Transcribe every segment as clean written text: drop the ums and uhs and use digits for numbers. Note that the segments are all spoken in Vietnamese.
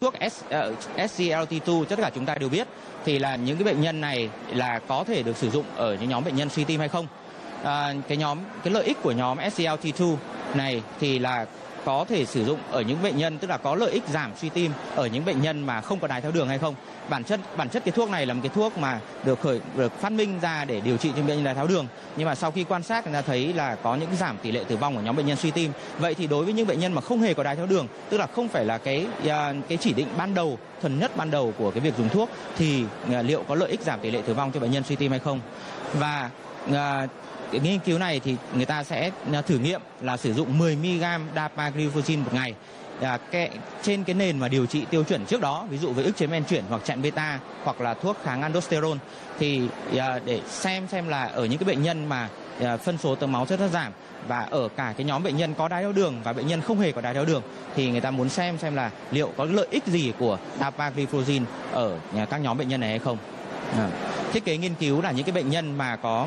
thuốc SGLT2 tất cả chúng ta đều biết thì là những cái bệnh nhân này là có thể được sử dụng ở những nhóm bệnh nhân suy tim hay không. Cái lợi ích của nhóm SGLT2 này thì là có thể sử dụng ở những bệnh nhân, tức là có lợi ích giảm suy tim ở những bệnh nhân mà không có đái tháo đường hay không. Bản chất cái thuốc này là một cái thuốc mà được phát minh ra để điều trị cho bệnh nhân đái tháo đường, nhưng mà sau khi quan sát người ta thấy là có những giảm tỷ lệ tử vong ở nhóm bệnh nhân suy tim. Vậy thì đối với những bệnh nhân mà không hề có đái tháo đường, tức là không phải là cái chỉ định ban đầu, thuần nhất ban đầu của cái việc dùng thuốc, thì liệu có lợi ích giảm tỷ lệ tử vong cho bệnh nhân suy tim hay không. Và cái nghiên cứu này thì người ta sẽ thử nghiệm là sử dụng 10 mg dapagliflozin một ngày trên cái nền mà điều trị tiêu chuẩn trước đó, ví dụ với ức chế men chuyển hoặc chặn beta hoặc là thuốc kháng aldosterone, thì để xem là ở những cái bệnh nhân mà phân số tơ máu rất giảm, và ở cả cái nhóm bệnh nhân có đái tháo đường và bệnh nhân không hề có đái tháo đường, thì người ta muốn xem là liệu có lợi ích gì của dapagliflozin ở các nhóm bệnh nhân này hay không. Thiết kế nghiên cứu là những cái bệnh nhân mà có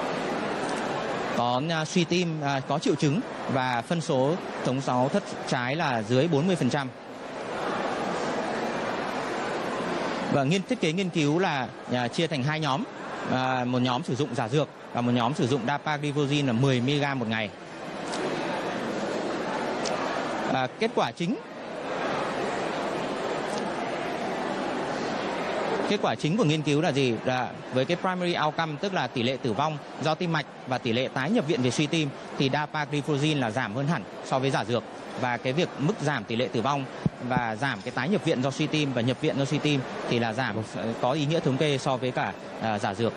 suy tim, có triệu chứng và phân số thống máu thất trái là dưới 40%. Và thiết kế nghiên cứu là chia thành hai nhóm, một nhóm sử dụng giả dược và một nhóm sử dụng dapagliflozin là 10 mg một ngày. Kết quả chính của nghiên cứu là gì? Là với cái primary outcome, tức là tỷ lệ tử vong do tim mạch và tỷ lệ tái nhập viện về suy tim, thì dapagliflozin là giảm hơn hẳn so với giả dược. Và cái việc mức giảm tỷ lệ tử vong và giảm cái tái nhập viện do suy tim và nhập viện do suy tim thì là giảm có ý nghĩa thống kê so với cả giả dược.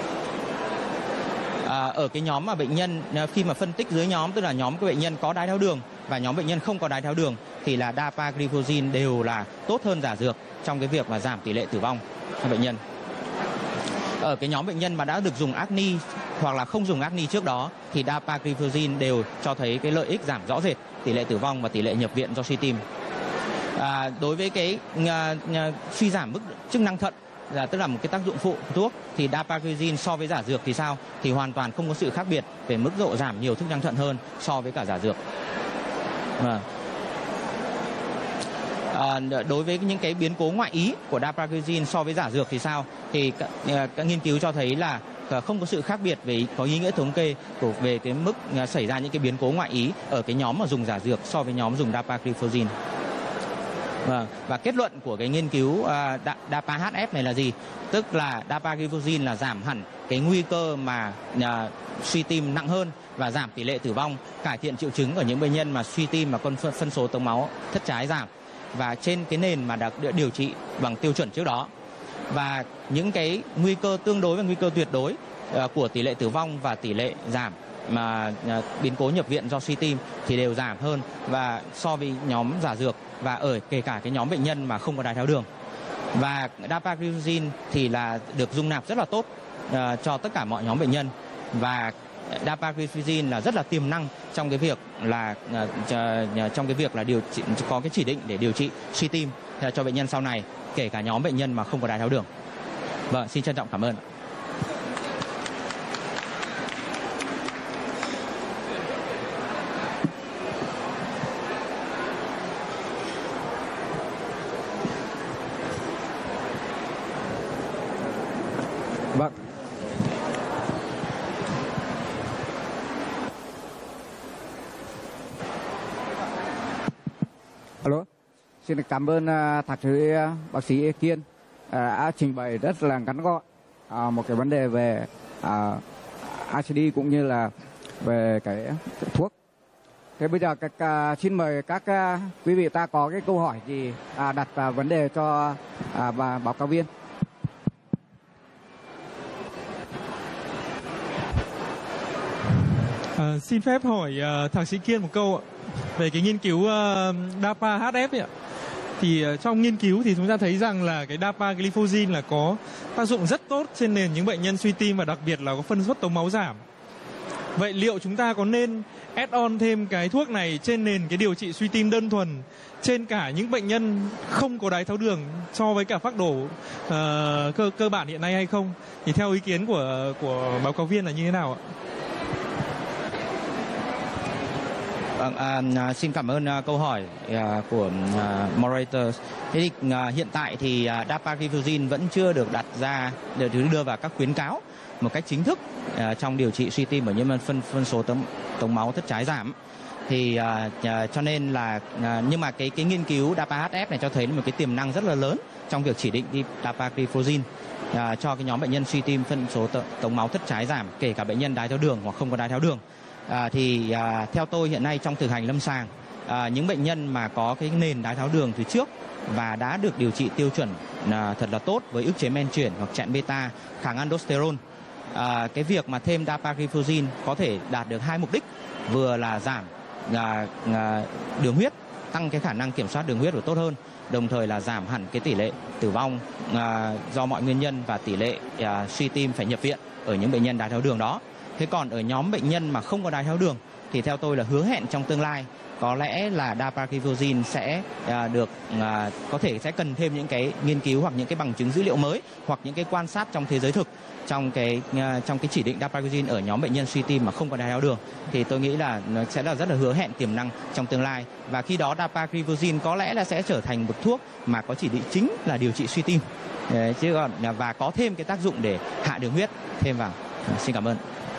Ở cái nhóm mà bệnh nhân khi mà phân tích dưới nhóm, tức là nhóm của bệnh nhân có đái tháo đường và nhóm bệnh nhân không có đái tháo đường, thì là dapagliflozin đều là tốt hơn giả dược trong cái việc mà giảm tỷ lệ tử vong cho bệnh nhân. Ở cái nhóm bệnh nhân mà đã được dùng acni hoặc là không dùng acni trước đó, thì dapagliflozin đều cho thấy cái lợi ích giảm rõ rệt tỷ lệ tử vong và tỷ lệ nhập viện do suy tim. Đối với cái suy giảm mức chức năng thận, tức là một cái tác dụng phụ của thuốc, thì dapagliflozin so với giả dược thì sao? Thì hoàn toàn không có sự khác biệt về mức độ giảm nhiều chức năng thận hơn so với cả giả dược. Đối với những cái biến cố ngoại ý của dapagliflozin so với giả dược thì sao? Thì các nghiên cứu cho thấy là không có sự khác biệt có ý nghĩa thống kê về cái mức xảy ra những cái biến cố ngoại ý ở cái nhóm mà dùng giả dược so với nhóm dùng dapagliflozin. Và kết luận của cái nghiên cứu DAPA-HF này là gì? Tức là dapagliflozin là giảm hẳn cái nguy cơ mà suy tim nặng hơn và giảm tỷ lệ tử vong, cải thiện triệu chứng ở những bệnh nhân mà suy tim mà phân số tống máu thất trái giảm, và trên cái nền mà đã điều trị bằng tiêu chuẩn trước đó. Và những cái nguy cơ tương đối và nguy cơ tuyệt đối của tỷ lệ tử vong và tỷ lệ giảm mà biến cố nhập viện do suy tim thì đều giảm hơn và so với nhóm giả dược, và ở kể cả cái nhóm bệnh nhân mà không có đái tháo đường. Và dapagliflozin thì là được dung nạp rất là tốt cho tất cả mọi nhóm bệnh nhân, và dapagliflozin là rất là tiềm năng trong cái việc là điều trị, có cái chỉ định để điều trị suy tim cho bệnh nhân sau này, kể cả nhóm bệnh nhân mà không có đái tháo đường. Vâng, xin trân trọng cảm ơn. Vâng. Alo, xin cảm ơn thạc sĩ bác sĩ Kiên đã trình bày rất là ngắn gọn một cái vấn đề về ICD cũng như là về cái thuốc. Thế bây giờ xin mời các quý vị ta có cái câu hỏi gì đặt vấn đề cho báo cáo viên. Xin phép hỏi thạc sĩ Kiên một câu ạ. Về cái nghiên cứu DAPA-HF ạ. Thì trong nghiên cứu thì chúng ta thấy rằng là cái dapagliflozin là có tác dụng rất tốt trên nền những bệnh nhân suy tim, và đặc biệt là có phân suất tống máu giảm. Vậy liệu chúng ta có nên add on thêm cái thuốc này trên nền cái điều trị suy tim đơn thuần trên cả những bệnh nhân không có đái tháo đường so với cả phác đồ cơ bản hiện nay hay không? Thì theo ý kiến của báo cáo viên là như thế nào ạ? Xin cảm ơn câu hỏi của moderator. Thế thì hiện tại thì dapagliflozin vẫn chưa được đặt ra để đưa vào các khuyến cáo một cách chính thức trong điều trị suy tim ở những phân số tống máu thất trái giảm. Thì cho nên là nhưng mà cái nghiên cứu DAPA-HF này cho thấy một cái tiềm năng rất là lớn trong việc chỉ định dapagliflozin cho cái nhóm bệnh nhân suy tim phân số tống máu thất trái giảm, kể cả bệnh nhân đái tháo đường hoặc không có đái tháo đường. Thì theo tôi hiện nay trong thực hành lâm sàng, những bệnh nhân mà có cái nền đái tháo đường từ trước và đã được điều trị tiêu chuẩn thật là tốt với ức chế men chuyển hoặc chặn beta, kháng aldosterone, cái việc mà thêm dapagliflozin có thể đạt được hai mục đích, vừa là giảm đường huyết, tăng cái khả năng kiểm soát đường huyết của tốt hơn, đồng thời là giảm hẳn cái tỷ lệ tử vong do mọi nguyên nhân và tỷ lệ suy tim phải nhập viện ở những bệnh nhân đái tháo đường đó. Thế còn ở nhóm bệnh nhân mà không có đái tháo đường thì theo tôi là hứa hẹn trong tương lai có lẽ là dapagliflozin sẽ được có thể sẽ cần thêm những cái nghiên cứu hoặc những cái bằng chứng dữ liệu mới hoặc những cái quan sát trong thế giới thực trong cái chỉ định dapagliflozin ở nhóm bệnh nhân suy tim mà không có đái tháo đường, thì tôi nghĩ là nó sẽ là rất là hứa hẹn tiềm năng trong tương lai, và khi đó dapagliflozin có lẽ là sẽ trở thành một thuốc mà có chỉ định chính là điều trị suy tim. Chứ còn và có thêm cái tác dụng để hạ đường huyết thêm vào. Xin cảm ơn.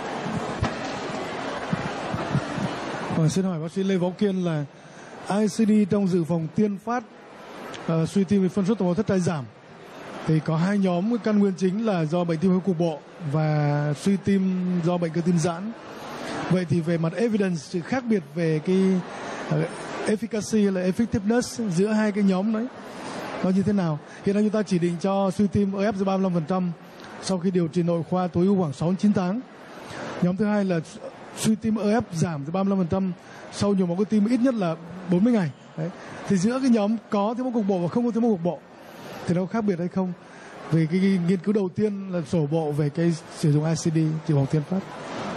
Xin hỏi bác sĩ Lê Võ Kiên là ICD trong dự phòng tiên phát suy tim phân số tống máu thất trái giảm thì có hai nhóm căn nguyên chính là do bệnh tim hơi cục bộ và suy tim do bệnh cơ tim giãn. Vậy thì về mặt evidence, sự khác biệt về cái efficacy hay là effectiveness giữa hai cái nhóm đấy nó như thế nào? Hiện nay chúng ta chỉ định cho suy tim EF dưới 35% sau khi điều trị nội khoa tối ưu khoảng 6-9 tháng. Nhóm thứ hai là suy tim EF giảm từ 35% sau nhồi máu cơ tim ít nhất là 40 ngày. Đấy. Thì giữa cái nhóm có thiếu máu cục bộ và không có thiếu máu cục bộ thì nó có khác biệt hay không? Về cái nghiên cứu đầu tiên là sổ bộ về cái sử dụng ICD dự phòng tiên phát.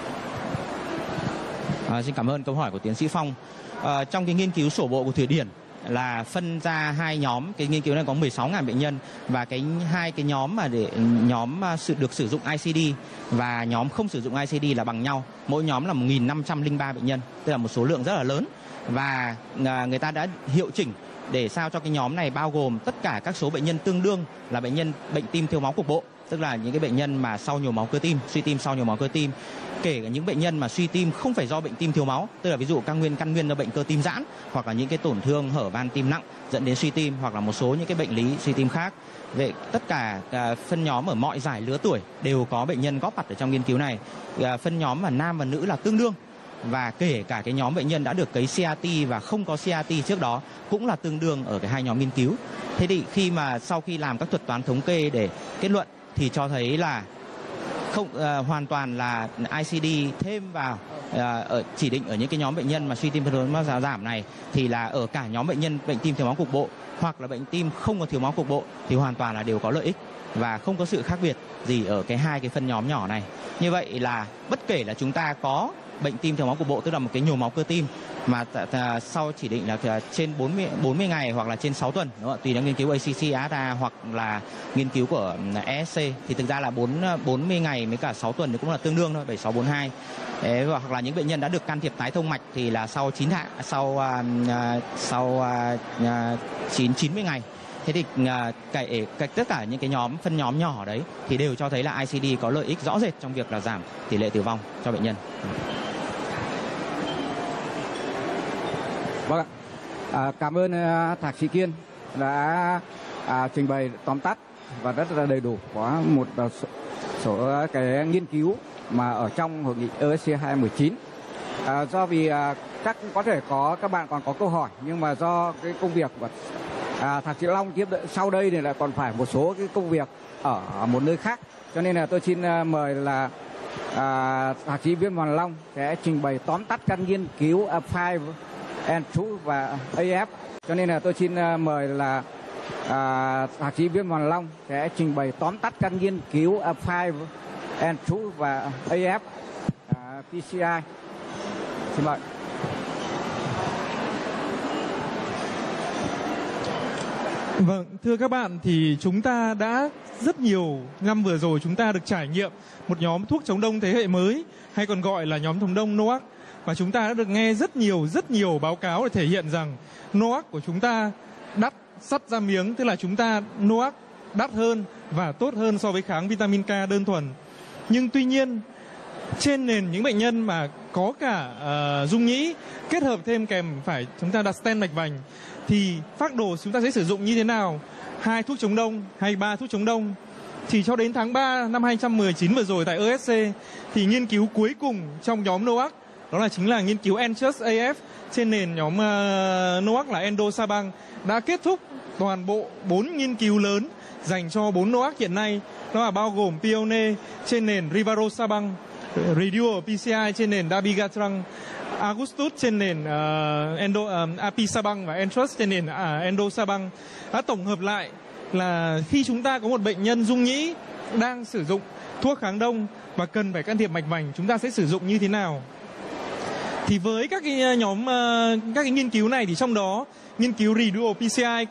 Xin cảm ơn câu hỏi của tiến sĩ Phong. Trong cái nghiên cứu sổ bộ của Thụy Điển là phân ra hai nhóm, cái nghiên cứu này có 16.000 bệnh nhân, và hai cái nhóm mà được sử dụng ICD và nhóm không sử dụng ICD là bằng nhau. Mỗi nhóm là 1.503 bệnh nhân, tức là một số lượng rất là lớn, và người ta đã hiệu chỉnh để sao cho cái nhóm này bao gồm tất cả các số bệnh nhân tương đương là bệnh nhân bệnh tim thiếu máu cục bộ, tức là những cái bệnh nhân mà sau nhồi máu cơ tim, suy tim sau nhồi máu cơ tim, kể cả những bệnh nhân mà suy tim không phải do bệnh tim thiếu máu, tức là ví dụ căn nguyên do bệnh cơ tim giãn, hoặc là những cái tổn thương hở van tim nặng dẫn đến suy tim, hoặc là một số những cái bệnh lý suy tim khác. Vậy tất cả phân nhóm ở mọi giải lứa tuổi đều có bệnh nhân góp mặt ở trong nghiên cứu này. Phân nhóm mà nam và nữ là tương đương, và kể cả cái nhóm bệnh nhân đã được cấy CRT và không có CRT trước đó cũng là tương đương ở cái hai nhóm nghiên cứu. Thế thì sau khi làm các thuật toán thống kê để kết luận thì cho thấy là không hoàn toàn là ICD thêm vào chỉ định ở những cái nhóm bệnh nhân mà suy tim phân số máu giảm này, thì là ở cả nhóm bệnh nhân bệnh tim thiếu máu cục bộ hoặc là bệnh tim không có thiếu máu cục bộ thì hoàn toàn là đều có lợi ích và không có sự khác biệt gì ở hai cái phân nhóm nhỏ này. Như vậy là bất kể là chúng ta có bệnh tim thiếu máu cục bộ, tức là một cái nhồi máu cơ tim mà sau chỉ định là trên 40 ngày hoặc là trên 6 tuần, đúng không? Tùy theo nghiên cứu ACC, ASA hoặc là nghiên cứu của ESC, thì thực ra là 40 ngày với cả 6 tuần thì cũng là tương đương thôi, 7642. Hoặc là những bệnh nhân đã được can thiệp tái thông mạch thì là sau 90 ngày. Thế thì tất cả những cái phân nhóm nhỏ đấy thì đều cho thấy là ICD có lợi ích rõ rệt trong việc là giảm tỷ lệ tử vong cho bệnh nhân. Vâng ạ. Cảm ơn Thạc sĩ Kiên đã trình bày tóm tắt và rất là đầy đủ có một số cái nghiên cứu mà ở trong hội nghị ESC 2019. Do vì chắc có thể các bạn còn có câu hỏi, nhưng mà do cái công việc của Thạc sĩ Long sau đây thì lại còn phải một số cái công việc ở một nơi khác, cho nên là tôi xin mời là Thạc sĩ Viên Hoàng Long sẽ trình bày tóm tắt các nghiên cứu Five and Two và AF. Cho nên là tôi xin mời là Thạc sĩ Viên Hoàng Long sẽ trình bày tóm tắt các nghiên cứu Five and Two và AF PCI. Xin mời. Vâng, thưa các bạn, thì chúng ta đã rất nhiều năm vừa rồi chúng ta được trải nghiệm một nhóm thuốc chống đông thế hệ mới, hay còn gọi là nhóm chống đông NOAC. và chúng ta đã được nghe rất nhiều báo cáo để thể hiện rằng NOAC của chúng ta đắt sắt ra miếng, tức là chúng ta NOAC đắt hơn và tốt hơn so với kháng vitamin K đơn thuần. Nhưng tuy nhiên trên nền những bệnh nhân mà có cả dung nhĩ kết hợp thêm kèm phải chúng ta đặt stent mạch vành thì phác đồ chúng ta sẽ sử dụng như thế nào? 2 thuốc chống đông hay 3 thuốc chống đông? Thì cho đến tháng 3 năm 2019 vừa rồi tại ESC thì nghiên cứu cuối cùng trong nhóm NOAC đó chính là nghiên cứu Entrust AF trên nền nhóm NOAC là Endosabang đã kết thúc toàn bộ 4 nghiên cứu lớn dành cho 4 NOAC hiện nay, đó là bao gồm Pioneer trên nền Rivarosabang, Reduo PCI trên nền Dabigatran, Augustus trên nền Apisabang và Entrust trên nền Endosabang. Đã tổng hợp lại là khi chúng ta có một bệnh nhân dung nhĩ đang sử dụng thuốc kháng đông và cần phải can thiệp mạch vành, chúng ta sẽ sử dụng như thế nào? Thì với các cái nhóm các cái nghiên cứu này thì trong đó nghiên cứu Reduo PCI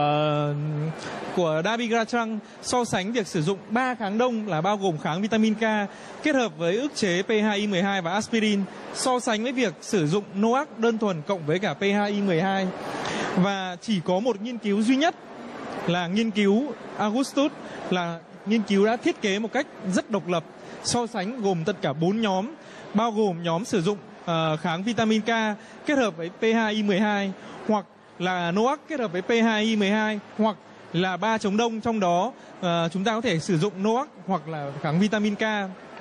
của Dabigatran so sánh việc sử dụng 3 kháng đông là bao gồm kháng vitamin K kết hợp với ức chế PHI-12 và aspirin, so sánh với việc sử dụng NOAC đơn thuần cộng với cả PHI-12. Và chỉ có một nghiên cứu duy nhất là nghiên cứu Augustus, là nghiên cứu đã thiết kế một cách rất độc lập, so sánh gồm tất cả 4 nhóm, bao gồm nhóm sử dụng kháng vitamin K kết hợp với PHI-12, hoặc là NOAC kết hợp với PHI-12, hoặc là 3 chống đông, trong đó chúng ta có thể sử dụng NOAC hoặc là kháng vitamin K.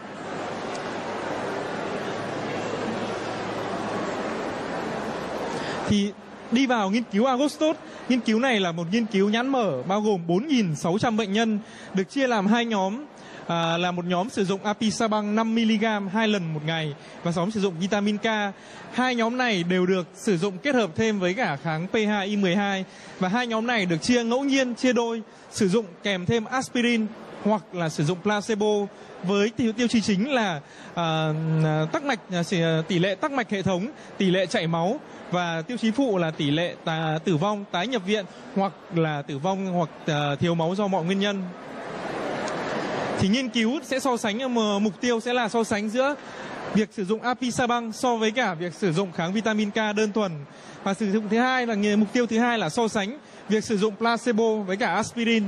Thì đi vào nghiên cứu Augustus, nghiên cứu này là một nghiên cứu nhãn mở bao gồm 4.600 bệnh nhân, được chia làm 2 nhóm. Là một nhóm sử dụng Apisabang 5mg 2 lần một ngày và nhóm sử dụng vitamin K. 2 nhóm này đều được sử dụng kết hợp thêm với cả kháng PHI-12, và 2 nhóm này được chia ngẫu nhiên, chia đôi, sử dụng kèm thêm aspirin hoặc là sử dụng placebo, với tiêu chí chính là tắc mạch, tỷ lệ tắc mạch hệ thống, tỷ lệ chảy máu, và tiêu chí phụ là tỷ lệ tử vong, tái nhập viện hoặc là tử vong hoặc thiếu máu do mọi nguyên nhân. Thì nghiên cứu sẽ so sánh, mục tiêu sẽ là so sánh giữa việc sử dụng Apisabang so với cả việc sử dụng kháng vitamin K đơn thuần. Và sử dụng thứ hai là mục tiêu thứ hai là so sánh việc sử dụng placebo với cả aspirin.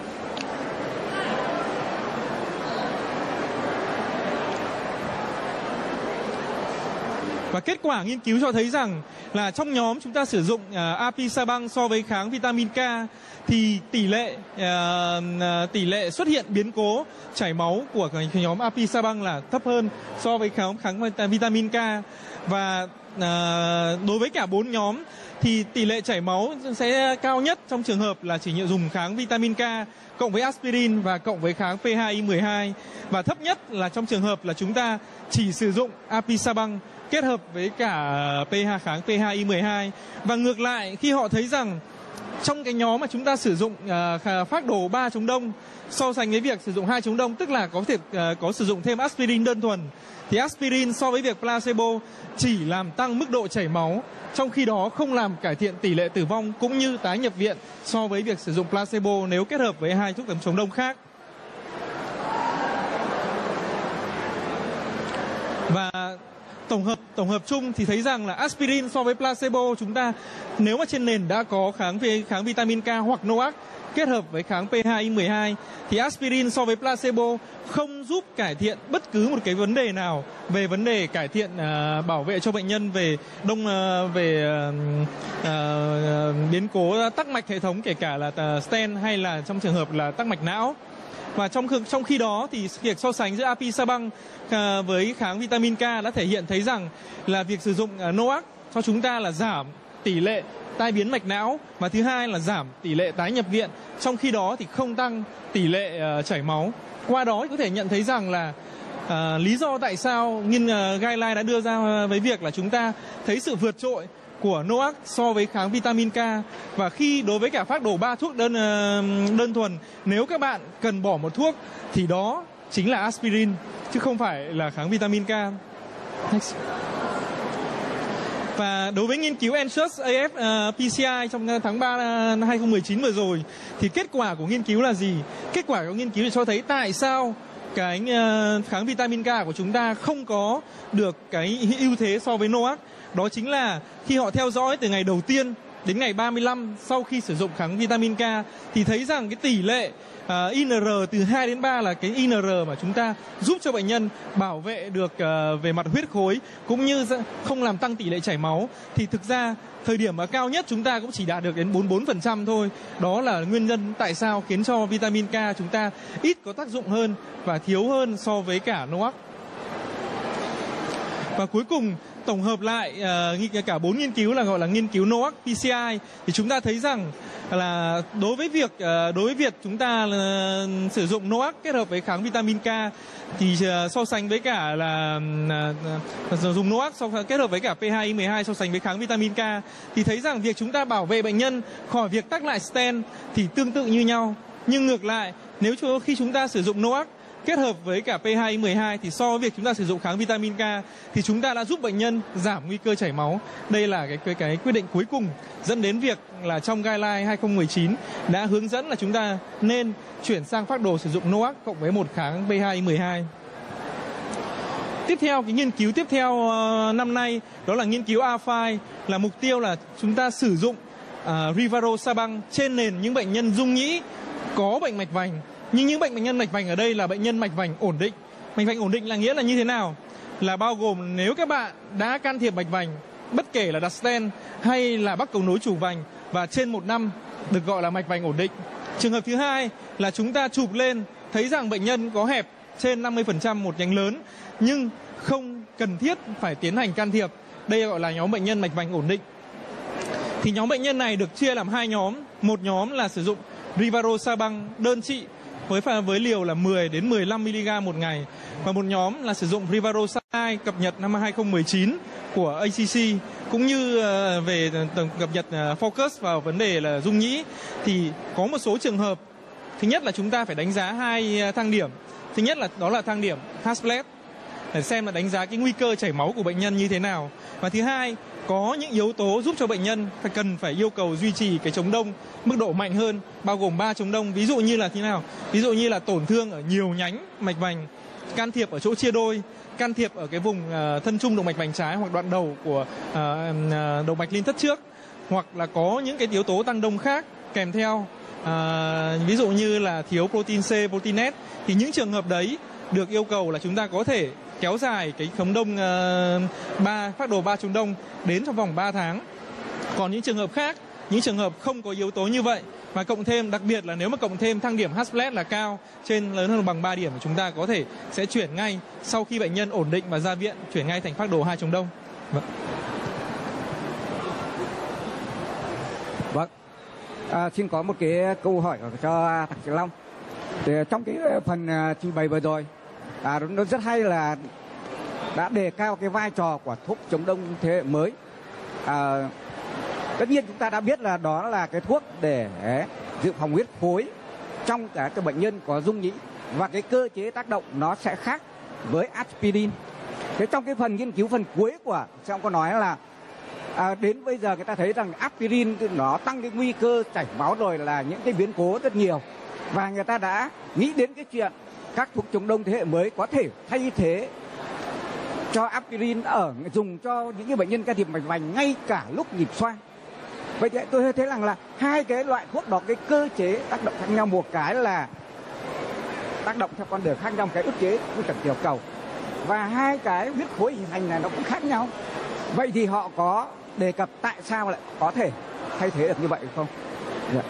Và kết quả nghiên cứu cho thấy rằng là trong nhóm chúng ta sử dụng Apisabang so với kháng vitamin K thì tỷ lệ xuất hiện biến cố chảy máu của nhóm Apisabang là thấp hơn so với kháng vitamin K. Và đối với cả 4 nhóm thì tỷ lệ chảy máu sẽ cao nhất trong trường hợp là chỉ dùng kháng vitamin K cộng với aspirin và cộng với kháng PHI-12, và thấp nhất là trong trường hợp là chúng ta chỉ sử dụng Apisabang kết hợp với cả kháng PHI-12. Và ngược lại, khi họ thấy rằng trong cái nhóm mà chúng ta sử dụng phác đồ 3 chống đông so sánh với việc sử dụng 2 chống đông, tức là có thể có sử dụng thêm aspirin đơn thuần, thì aspirin so với việc placebo chỉ làm tăng mức độ chảy máu, trong khi đó không làm cải thiện tỷ lệ tử vong cũng như tái nhập viện so với việc sử dụng placebo nếu kết hợp với 2 thuốc chống đông khác. Và tổng hợp chung thì thấy rằng là aspirin so với placebo, chúng ta nếu mà trên nền đã có kháng vitamin K hoặc NOAC kết hợp với kháng PHI-12 thì aspirin so với placebo không giúp cải thiện bất cứ một cái vấn đề nào về vấn đề cải thiện bảo vệ cho bệnh nhân về biến cố tắc mạch hệ thống, kể cả là stent hay là trong trường hợp là tắc mạch não. Và trong khi đó thì việc so sánh giữa Apisabang với kháng vitamin K đã thể hiện thấy rằng là việc sử dụng NOAC cho chúng ta là giảm tỷ lệ tai biến mạch não, và thứ hai là giảm tỷ lệ tái nhập viện, trong khi đó thì không tăng tỷ lệ chảy máu. Qua đó có thể nhận thấy rằng là lý do tại sao guideline đã đưa ra với việc là chúng ta thấy sự vượt trội của NOAC so với kháng vitamin K. Và khi đối với cả phác đồ 3 thuốc đơn thuần, nếu các bạn cần bỏ một thuốc thì đó chính là aspirin chứ không phải là kháng vitamin K. Next. Và đối với nghiên cứu Entrust AF PCI trong tháng 3 năm 2019 vừa rồi thì kết quả của nghiên cứu là gì? Kết quả của nghiên cứu cho thấy tại sao cái kháng vitamin K của chúng ta không có được cái ưu thế so với NOAC. Đó chính là khi họ theo dõi từ ngày đầu tiên đến ngày 35 sau khi sử dụng kháng vitamin K thì thấy rằng cái tỷ lệ INR từ 2 đến 3 là cái INR mà chúng ta giúp cho bệnh nhân bảo vệ được về mặt huyết khối cũng như không làm tăng tỷ lệ chảy máu. Thì thực ra thời điểm mà cao nhất chúng ta cũng chỉ đạt được đến 44% thôi. Đó là nguyên nhân tại sao khiến cho vitamin K chúng ta ít có tác dụng hơn và thiếu hơn so với cả NOAC. Và cuối cùng tổng hợp lại cả 4 nghiên cứu là gọi là nghiên cứu NOAC PCI thì chúng ta thấy rằng là đối với việc chúng ta sử dụng NOAC kết hợp với kháng vitamin K thì so sánh với cả là dùng NOAC kết hợp với cả P2Y12 so sánh với kháng vitamin K thì thấy rằng việc chúng ta bảo vệ bệnh nhân khỏi việc tắc lại stent thì tương tự như nhau. Nhưng ngược lại, nếu khi chúng ta sử dụng NOAC kết hợp với cả P2Y12 thì so với việc chúng ta sử dụng kháng vitamin K thì chúng ta đã giúp bệnh nhân giảm nguy cơ chảy máu. Đây là cái quyết định cuối cùng dẫn đến việc là trong guideline 2019 đã hướng dẫn là chúng ta nên chuyển sang phác đồ sử dụng NOAC cộng với một kháng P2Y12. Tiếp theo, cái nghiên cứu tiếp theo năm nay đó là nghiên cứu A5, là mục tiêu là chúng ta sử dụng Rivaroxaban trên nền những bệnh nhân dung nhĩ có bệnh mạch vành. Nhưng những bệnh nhân mạch vành ở đây là bệnh nhân mạch vành ổn định. Mạch vành ổn định là nghĩa là như thế nào? Là bao gồm nếu các bạn đã can thiệp mạch vành, bất kể là đặt stent hay là bắt cầu nối chủ vành và trên 1 năm được gọi là mạch vành ổn định. Trường hợp thứ hai là chúng ta chụp lên thấy rằng bệnh nhân có hẹp trên 50% một nhánh lớn nhưng không cần thiết phải tiến hành can thiệp. Đây gọi là nhóm bệnh nhân mạch vành ổn định. Thì nhóm bệnh nhân này được chia làm 2 nhóm. Một nhóm là sử dụng Rivaroxaban đơn trị với liều là 10 đến 15 mg một ngày, và một nhóm là sử dụng Rivaroxaban cập nhật năm 2019 của ACC cũng như về cập nhật focus vào vấn đề là dung nhĩ. Thì có một số trường hợp, thứ nhất là chúng ta phải đánh giá 2 thang điểm. Thứ nhất là đó là thang điểm Hasbled để xem là đánh giá cái nguy cơ chảy máu của bệnh nhân như thế nào, và thứ hai có những yếu tố giúp cho bệnh nhân cần phải yêu cầu duy trì cái chống đông mức độ mạnh hơn, bao gồm 3 chống đông. Ví dụ như là thế nào? Ví dụ như là tổn thương ở nhiều nhánh mạch vành, can thiệp ở chỗ chia đôi, can thiệp ở cái vùng thân trung động mạch vành trái hoặc đoạn đầu của động mạch liên thất trước, hoặc là có những cái yếu tố tăng đông khác kèm theo, ví dụ như là thiếu protein C, protein S. Thì những trường hợp đấy được yêu cầu là chúng ta có thể kéo dài cái chống đông phác đồ 3 chống đông đến trong vòng 3 tháng. Còn những trường hợp khác, những trường hợp không có yếu tố như vậy và cộng thêm, đặc biệt là nếu mà cộng thêm thang điểm Hasbled là cao, trên lớn hơn bằng 3 điểm, chúng ta có thể sẽ chuyển ngay sau khi bệnh nhân ổn định và ra viện, chuyển ngay thành phác đồ 2 chống đông. Vâng. Xin có một cái câu hỏi cho Thạc sĩ Long. Thì trong cái phần trình bày vừa rồi, nó rất hay là đã đề cao cái vai trò của thuốc chống đông thế hệ mới. Tất nhiên chúng ta đã biết là đó là cái thuốc để dự phòng huyết khối trong cả cái bệnh nhân có dung nhĩ, và cái cơ chế tác động nó sẽ khác với aspirin. Thế trong cái phần nghiên cứu phần cuối của ông có nói là đến bây giờ người ta thấy rằng aspirin nó tăng cái nguy cơ chảy máu rồi là những cái biến cố rất nhiều, và người ta đã nghĩ đến cái chuyện các thuốc chống đông thế hệ mới có thể thay thế cho aspirin dùng cho những cái bệnh nhân can thiệp mạch vành ngay cả lúc nhịp xoang. Vậy thì tôi thấy rằng là 2 cái loại thuốc đó cái cơ chế tác động khác nhau, một cái là tác động theo con đường khác nhau, cái ức chế của trật tiểu cầu, và 2 cái huyết khối hình thành này nó cũng khác nhau. Vậy thì họ có đề cập tại sao lại có thể thay thế được như vậy không? Dạ.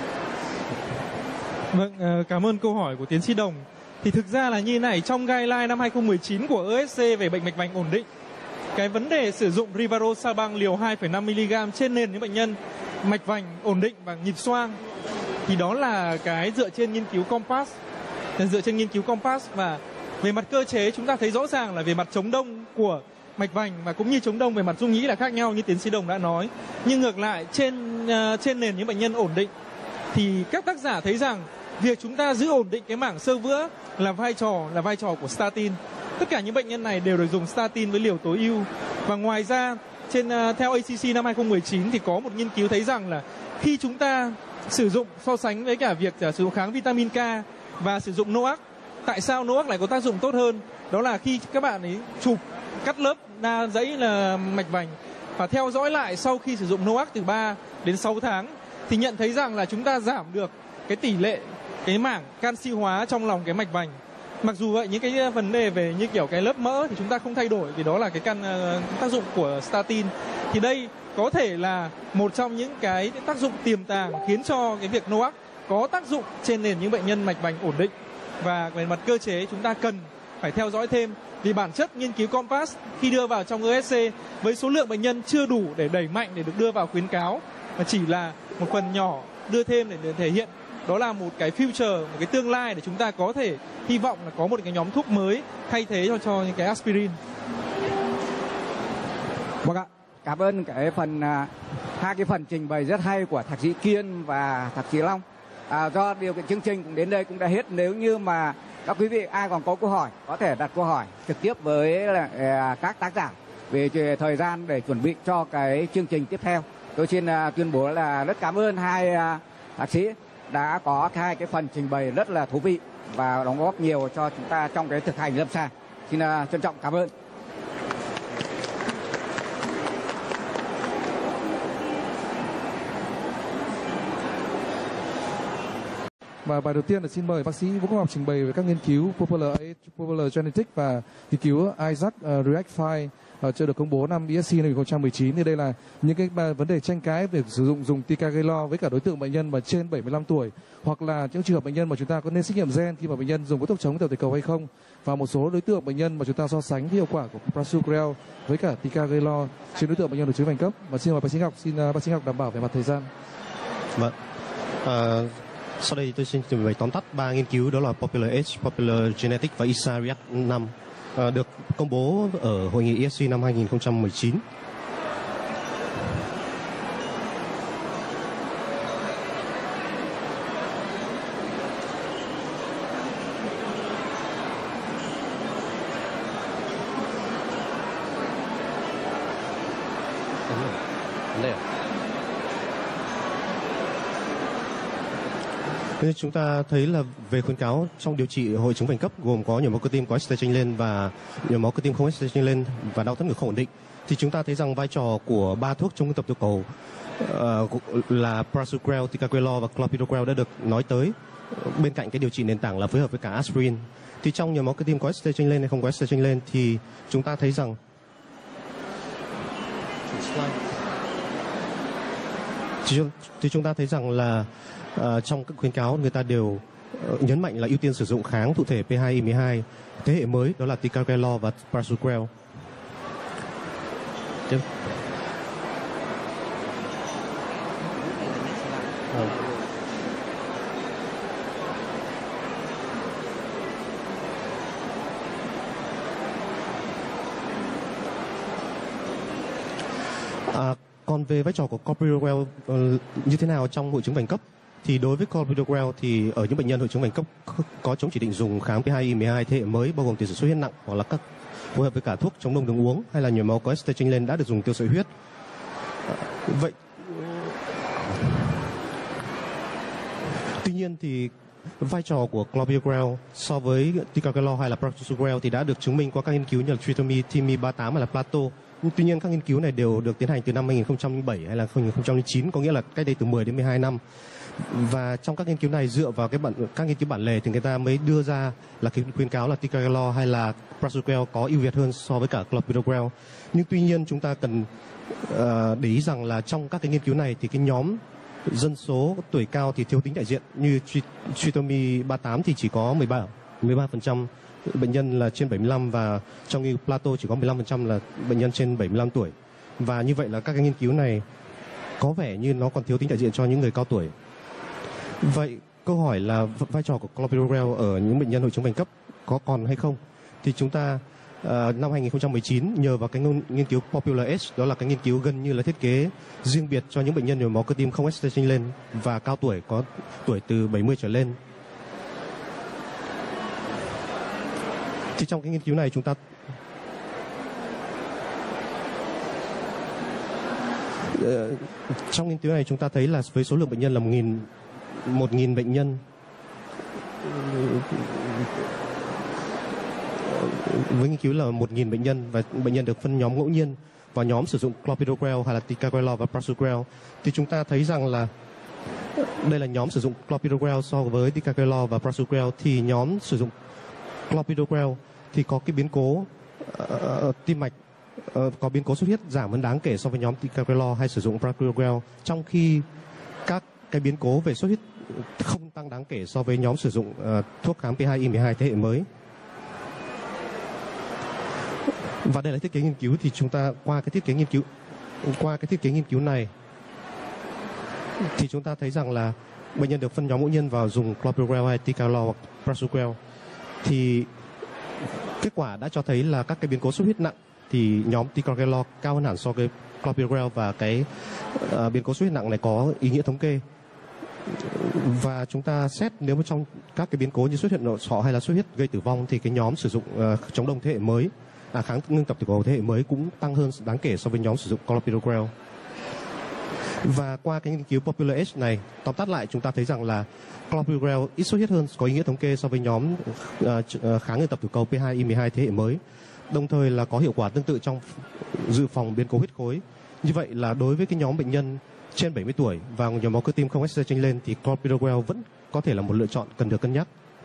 Vâng, cảm ơn câu hỏi của tiến sĩ Đồng. Thì thực ra là như này, trong guideline năm 2019 của ESC về bệnh mạch vành ổn định, cái vấn đề sử dụng Rivaroxaban liều 2,5 mg trên nền những bệnh nhân mạch vành ổn định và nhịp xoang thì đó là cái dựa trên nghiên cứu COMPASS. Và về mặt cơ chế chúng ta thấy rõ ràng là về mặt chống đông của mạch vành và cũng như chống đông về mặt dung nhĩ là khác nhau như tiến sĩ Đồng đã nói. Nhưng ngược lại trên nền những bệnh nhân ổn định thì các tác giả thấy rằng việc chúng ta giữ ổn định cái mảng xơ vữa là vai trò của statin. Tất cả những bệnh nhân này đều được dùng statin với liều tối ưu. Và ngoài ra theo ACC năm 2019 thì có một nghiên cứu thấy rằng là khi chúng ta sử dụng so sánh với cả việc sử dụng kháng vitamin K và sử dụng NOAC tại sao NOAC lại có tác dụng tốt hơn? Đó là khi các bạn ấy chụp cắt lớp dãy là mạch vành và theo dõi lại sau khi sử dụng NOAC từ 3 đến 6 tháng thì nhận thấy rằng là chúng ta giảm được cái tỷ lệ cái mảng canxi hóa trong lòng cái mạch vành. Mặc dù vậy những cái vấn đề về như kiểu cái lớp mỡ thì chúng ta không thay đổi vì đó là cái tác dụng của statin. Thì đây có thể là một trong những cái tác dụng tiềm tàng khiến cho cái việc NOAC có tác dụng trên nền những bệnh nhân mạch vành ổn định. Và về mặt cơ chế chúng ta cần phải theo dõi thêm, vì bản chất nghiên cứu COMPASS khi đưa vào trong ESC với số lượng bệnh nhân chưa đủ để đẩy mạnh để được đưa vào khuyến cáo, mà chỉ là một phần nhỏ đưa thêm để thể hiện đó là một cái future, một cái tương lai để chúng ta có thể hy vọng là có một cái nhóm thuốc mới thay thế cho những cái aspirin. Vâng ạ, cảm ơn hai cái phần trình bày rất hay của thạc sĩ Kiên và thạc sĩ Long. Do điều kiện chương trình cũng đến đây cũng đã hết. Nếu như mà các quý vị ai còn có câu hỏi có thể đặt câu hỏi trực tiếp với các tác giả về thời gian để chuẩn bị cho cái chương trình tiếp theo. Tôi xin tuyên bố là rất cảm ơn hai thạc sĩ đã có hai cái phần trình bày rất là thú vị và đóng góp nhiều cho chúng ta trong cái thực hành lâm sàng. Xin trân trọng cảm ơn. Và bài đầu tiên là xin mời bác sĩ Vũ Quốc Ngọc trình bày về các nghiên cứu Popular Genetics và nghiên cứu Isaac React-5 chưa được công bố năm ESC 2019. Thì đây là những cái vấn đề tranh cãi về sử dụng ticagrelor với cả đối tượng bệnh nhân mà trên 75 tuổi, hoặc là những trường hợp bệnh nhân mà chúng ta có nên xét nghiệm gen khi mà bệnh nhân dùng các thuốc chống tiểu cầu hay không, và một số đối tượng bệnh nhân mà chúng ta so sánh cái hiệu quả của prasugrel với cả ticagrelor trên đối tượng bệnh nhân được chứng vành cấp. Và xin mời bác sĩ Ngọc, xin bác sĩ Ngọc đảm bảo về mặt thời gian. Vâng. Sau đây tôi xin trình bày tóm tắt 3 nghiên cứu, đó là Popular Age, Popular Genetics và Isaac React-5 được công bố ở hội nghị ESC năm 2019. Nên chúng ta thấy là về khuyến cáo trong điều trị hội chứng vành cấp gồm có nhồi máu cơ tim có staging lên và nhồi máu cơ tim không staging lên và đau thắt ngực không ổn định, thì chúng ta thấy rằng vai trò của 3 thuốc chống tập tiểu cầu là prasugrel, ticagrelor và clopidogrel đã được nói tới, bên cạnh cái điều trị nền tảng là phối hợp với cả aspirin. Thì trong nhồi máu cơ tim có staging lên hay không có staging lên thì chúng ta thấy rằng là trong các khuyến cáo người ta đều nhấn mạnh là ưu tiên sử dụng kháng thụ thể P2Y12 thế hệ mới, đó là ticagrelor và prasugrel. Còn về vai trò của clopidogrel như thế nào trong hội chứng vành cấp, thì đối với clopidogrel thì ở những bệnh nhân hội chứng vành cấp có chống chỉ định dùng kháng P2Y12 thế hệ mới, bao gồm tiền sử xuất huyết nặng hoặc là các phối hợp với cả thuốc chống đông đường uống hay là nhồi máu có staging lên đã được dùng tiêu sợi huyết. Vậy tuy nhiên thì vai trò của clopidogrel so với ticagrelor hay là prasugrel thì đã được chứng minh qua các nghiên cứu như là Tritomi, TIMI38 hay là Plato. Tuy nhiên các nghiên cứu này đều được tiến hành từ năm 2007 hay là 2009, có nghĩa là cách đây từ 10 đến 12 năm. Và trong các nghiên cứu này dựa vào các nghiên cứu bản lề thì người ta mới đưa ra là cái khuyến cáo là ticagrelor hay là prasugrel có ưu việt hơn so với cả clopidogrel. Nhưng tuy nhiên chúng ta cần để ý rằng là trong các cái nghiên cứu này thì cái nhóm dân số tuổi cao thì thiếu tính đại diện, như Tritomi 38 thì chỉ có 13% bệnh nhân là trên 75, và trong nghiên cứu Plato chỉ có 15% là bệnh nhân trên 75 tuổi. Và như vậy là các cái nghiên cứu này có vẻ như nó còn thiếu tính đại diện cho những người cao tuổi. Vậy câu hỏi là vai trò của clopidogrel ở những bệnh nhân hội chứng vành cấp có còn hay không? Thì chúng ta năm 2019 nhờ vào cái nghiên cứu Popular Age, đó là cái nghiên cứu gần như là thiết kế riêng biệt cho những bệnh nhân nhồi máu cơ tim không staging lên và cao tuổi, có tuổi từ 70 trở lên. Thì trong cái nghiên cứu này chúng ta thấy là với số lượng bệnh nhân là 1.000 bệnh nhân với nghiên cứu là 1.000 bệnh nhân và bệnh nhân được phân nhóm ngẫu nhiên vào nhóm sử dụng clopidogrel hay là ticagrelor và prasugrel, thì chúng ta thấy rằng là đây là nhóm sử dụng clopidogrel so với ticagrelor và prasugrel, thì nhóm sử dụng clopidogrel thì có cái biến cố tim mạch, có biến cố xuất huyết giảm hơn đáng kể so với nhóm ticagrelor hay sử dụng prasugrel, trong khi các cái biến cố về xuất huyết không tăng đáng kể so với nhóm sử dụng thuốc kháng P2Y12 thế hệ mới. Và đây là thiết kế nghiên cứu, thì chúng ta qua cái thiết kế nghiên cứu này thì chúng ta thấy rằng là bệnh nhân được phân nhóm ngẫu nhiên vào dùng clopidogrel hay ticagrelor hoặc prasugrel, thì kết quả đã cho thấy là các cái biến cố xuất huyết nặng thì nhóm ticagrelor cao hơn hẳn so với clopidogrel, và cái biến cố xuất huyết nặng này có ý nghĩa thống kê. Và chúng ta xét nếu mà trong các cái biến cố như xuất huyết nội sọ hay là xuất huyết gây tử vong thì cái nhóm sử dụng chống đông thế hệ mới, kháng ngưng tập tiểu cầu thế hệ mới cũng tăng hơn đáng kể so với nhóm sử dụng clopidogrel. Và qua cái nghiên cứu Popular Age này, tóm tắt lại chúng ta thấy rằng là clopidogrel ít xuất huyết hơn, có ý nghĩa thống kê so với nhóm kháng ngưng tập tiểu cầu P2Y12 thế hệ mới, đồng thời là có hiệu quả tương tự trong dự phòng biến cố huyết khối. Như vậy là đối với cái nhóm bệnh nhân trên 70 tuổi và nhóm máu cơ tim không ST chênh lên thì clopidogrel vẫn có thể là một lựa chọn cần được cân nhắc.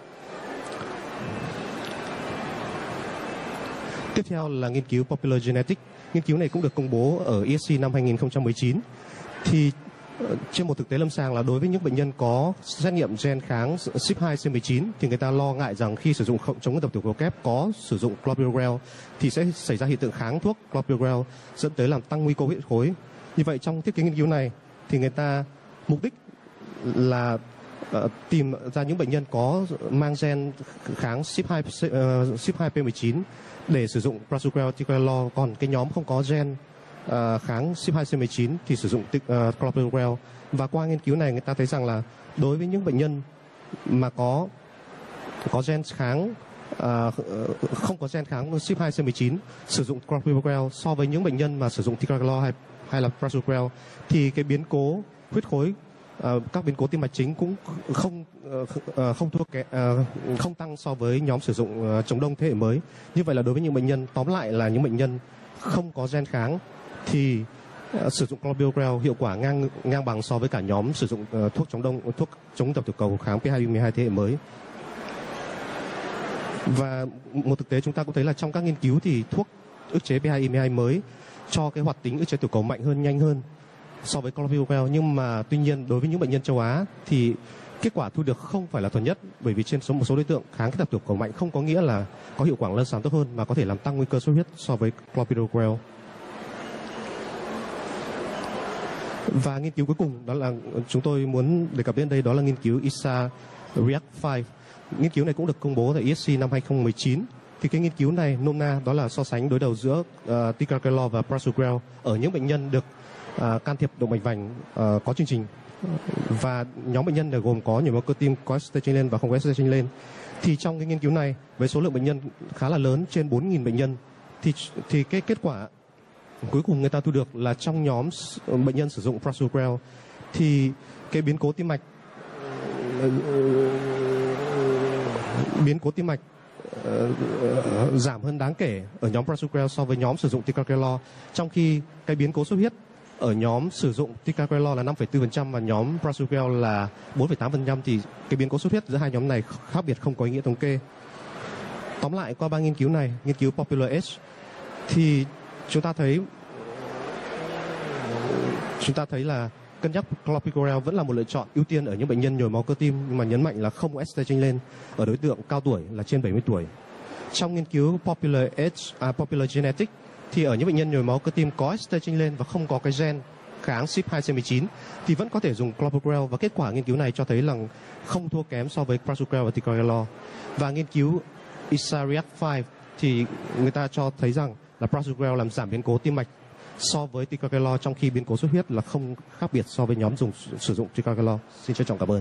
Tiếp theo là nghiên cứu Popular Genetics. Nghiên cứu này cũng được công bố ở ESC năm 2019. Thì trên một thực tế lâm sàng là đối với những bệnh nhân có xét nghiệm gen kháng CYP2C19 thì người ta lo ngại rằng khi sử dụng chống ngưng tập tiểu cầu kép có sử dụng clopidogrel thì sẽ xảy ra hiện tượng kháng thuốc clopidogrel, dẫn tới làm tăng nguy cơ huyết khối. Như vậy trong thiết kế nghiên cứu này thì người ta mục đích là tìm ra những bệnh nhân có mang gen kháng CYP2P19 để sử dụng prasugrel, ticagrelor, còn cái nhóm không có gen kháng CYP2C19 thì sử dụng clopidogrel. Và qua nghiên cứu này người ta thấy rằng là đối với những bệnh nhân mà có gen kháng không có gen kháng CYP2C19 sử dụng clopidogrel so với những bệnh nhân mà sử dụng ticagrelor hay là prasugrel thì cái biến cố huyết khối, các biến cố tim mạch chính cũng không tăng so với nhóm sử dụng chống đông thế hệ mới. Như vậy là đối với những bệnh nhân, tóm lại là những bệnh nhân không có gen kháng thì sử dụng clopidogrel hiệu quả ngang bằng so với cả nhóm sử dụng thuốc chống tập tiểu cầu kháng P2Y12 thế hệ mới. Và một thực tế chúng ta cũng thấy là trong các nghiên cứu thì thuốc ức chế P2Y12 mới cho cái hoạt tính ức chế tiểu cầu mạnh hơn, nhanh hơn so với clopidogrel, nhưng mà tuy nhiên đối với những bệnh nhân châu Á thì kết quả thu được không phải là thuần nhất, bởi vì trên một số đối tượng kháng cái tập tiểu cầu mạnh không có nghĩa là có hiệu quả lâm sàng tốt hơn, mà có thể làm tăng nguy cơ xuất huyết so với clopidogrel. Và nghiên cứu cuối cùng đó là chúng tôi muốn đề cập đến đây, đó là nghiên cứu ISA REACT-5. Nghiên cứu này cũng được công bố tại ESC năm 2019. Thì cái nghiên cứu này nôm na đó là so sánh đối đầu giữa ticagrelor và prasugrel ở những bệnh nhân được can thiệp động mạch vành có chương trình, và nhóm bệnh nhân này gồm có nhồi máu cơ tim có ST chênh lên và không có ST chênh lên. Thì trong cái nghiên cứu này với số lượng bệnh nhân khá là lớn, trên 4.000 bệnh nhân, thì cái kết quả cuối cùng người ta thu được là trong nhóm bệnh nhân sử dụng prasugrel thì cái biến cố tim mạch giảm hơn đáng kể ở nhóm prasugrel so với nhóm sử dụng ticagrelor, trong khi cái biến cố xuất huyết ở nhóm sử dụng ticagrelor là 5,4% và nhóm prasugrel là 4,8%, thì cái biến cố xuất huyết giữa hai nhóm này khác biệt không có ý nghĩa thống kê. Tóm lại qua 3 nghiên cứu này, nghiên cứu Popular Age, thì chúng ta thấy là cân nhắc clopidogrel vẫn là một lựa chọn ưu tiên ở những bệnh nhân nhồi máu cơ tim, nhưng mà nhấn mạnh là không có ST chênh lên ở đối tượng cao tuổi là trên 70 tuổi. Trong nghiên cứu Popular Genetics thì ở những bệnh nhân nhồi máu cơ tim có ST chênh lên và không có cái gen kháng CYP2C19 thì vẫn có thể dùng clopidogrel, và kết quả nghiên cứu này cho thấy là không thua kém so với prasugrel và ticagrelor. Và nghiên cứu ISA REACT-5 thì người ta cho thấy rằng là prasugrel làm giảm biến cố tim mạch so với ticagrelor, trong khi biến cố xuất huyết là không khác biệt so với nhóm sử dụng ticagrelor. Xin trân trọng cảm ơn.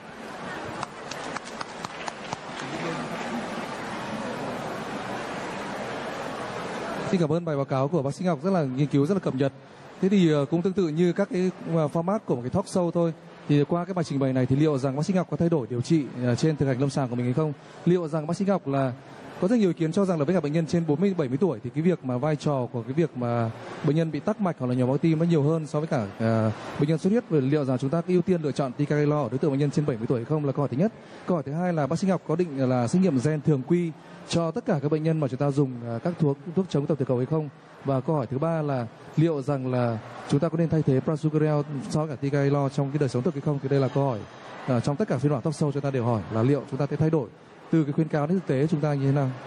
Xin cảm ơn bài báo cáo của bác sĩ Ngọc, nghiên cứu rất là cập nhật. Thế thì cũng tương tự như các cái format của một cái talk show thôi, Thì qua cái bài trình bày này thì liệu rằng bác sĩ Ngọc có thay đổi điều trị trên thực hành lâm sàng của mình hay không? Liệu rằng bác sĩ Ngọc là có rất nhiều ý kiến cho rằng là với cả bệnh nhân trên 40-70 tuổi thì cái việc mà vai trò của cái việc mà bệnh nhân bị tắc mạch hoặc là nhồi máu tim nó nhiều hơn so với cả bệnh nhân xuất huyết. Và liệu rằng chúng ta ưu tiên lựa chọn ticagrelor ở đối tượng bệnh nhân trên 70 tuổi hay không là câu hỏi thứ nhất. Câu hỏi thứ hai là bác sĩ Ngọc có định là xét nghiệm gen thường quy cho tất cả các bệnh nhân mà chúng ta dùng các thuốc chống tập tiểu cầu hay không? Và câu hỏi thứ ba là liệu rằng là chúng ta có nên thay thế prasugrel so với cả ticagrelor trong cái đời sống thực hay không? Thì đây là câu hỏi trong tất cả phiên bản talk show chúng ta đều hỏi là liệu chúng ta sẽ thay đổi từ cái khuyến cáo đến thực tế chúng ta như thế nào?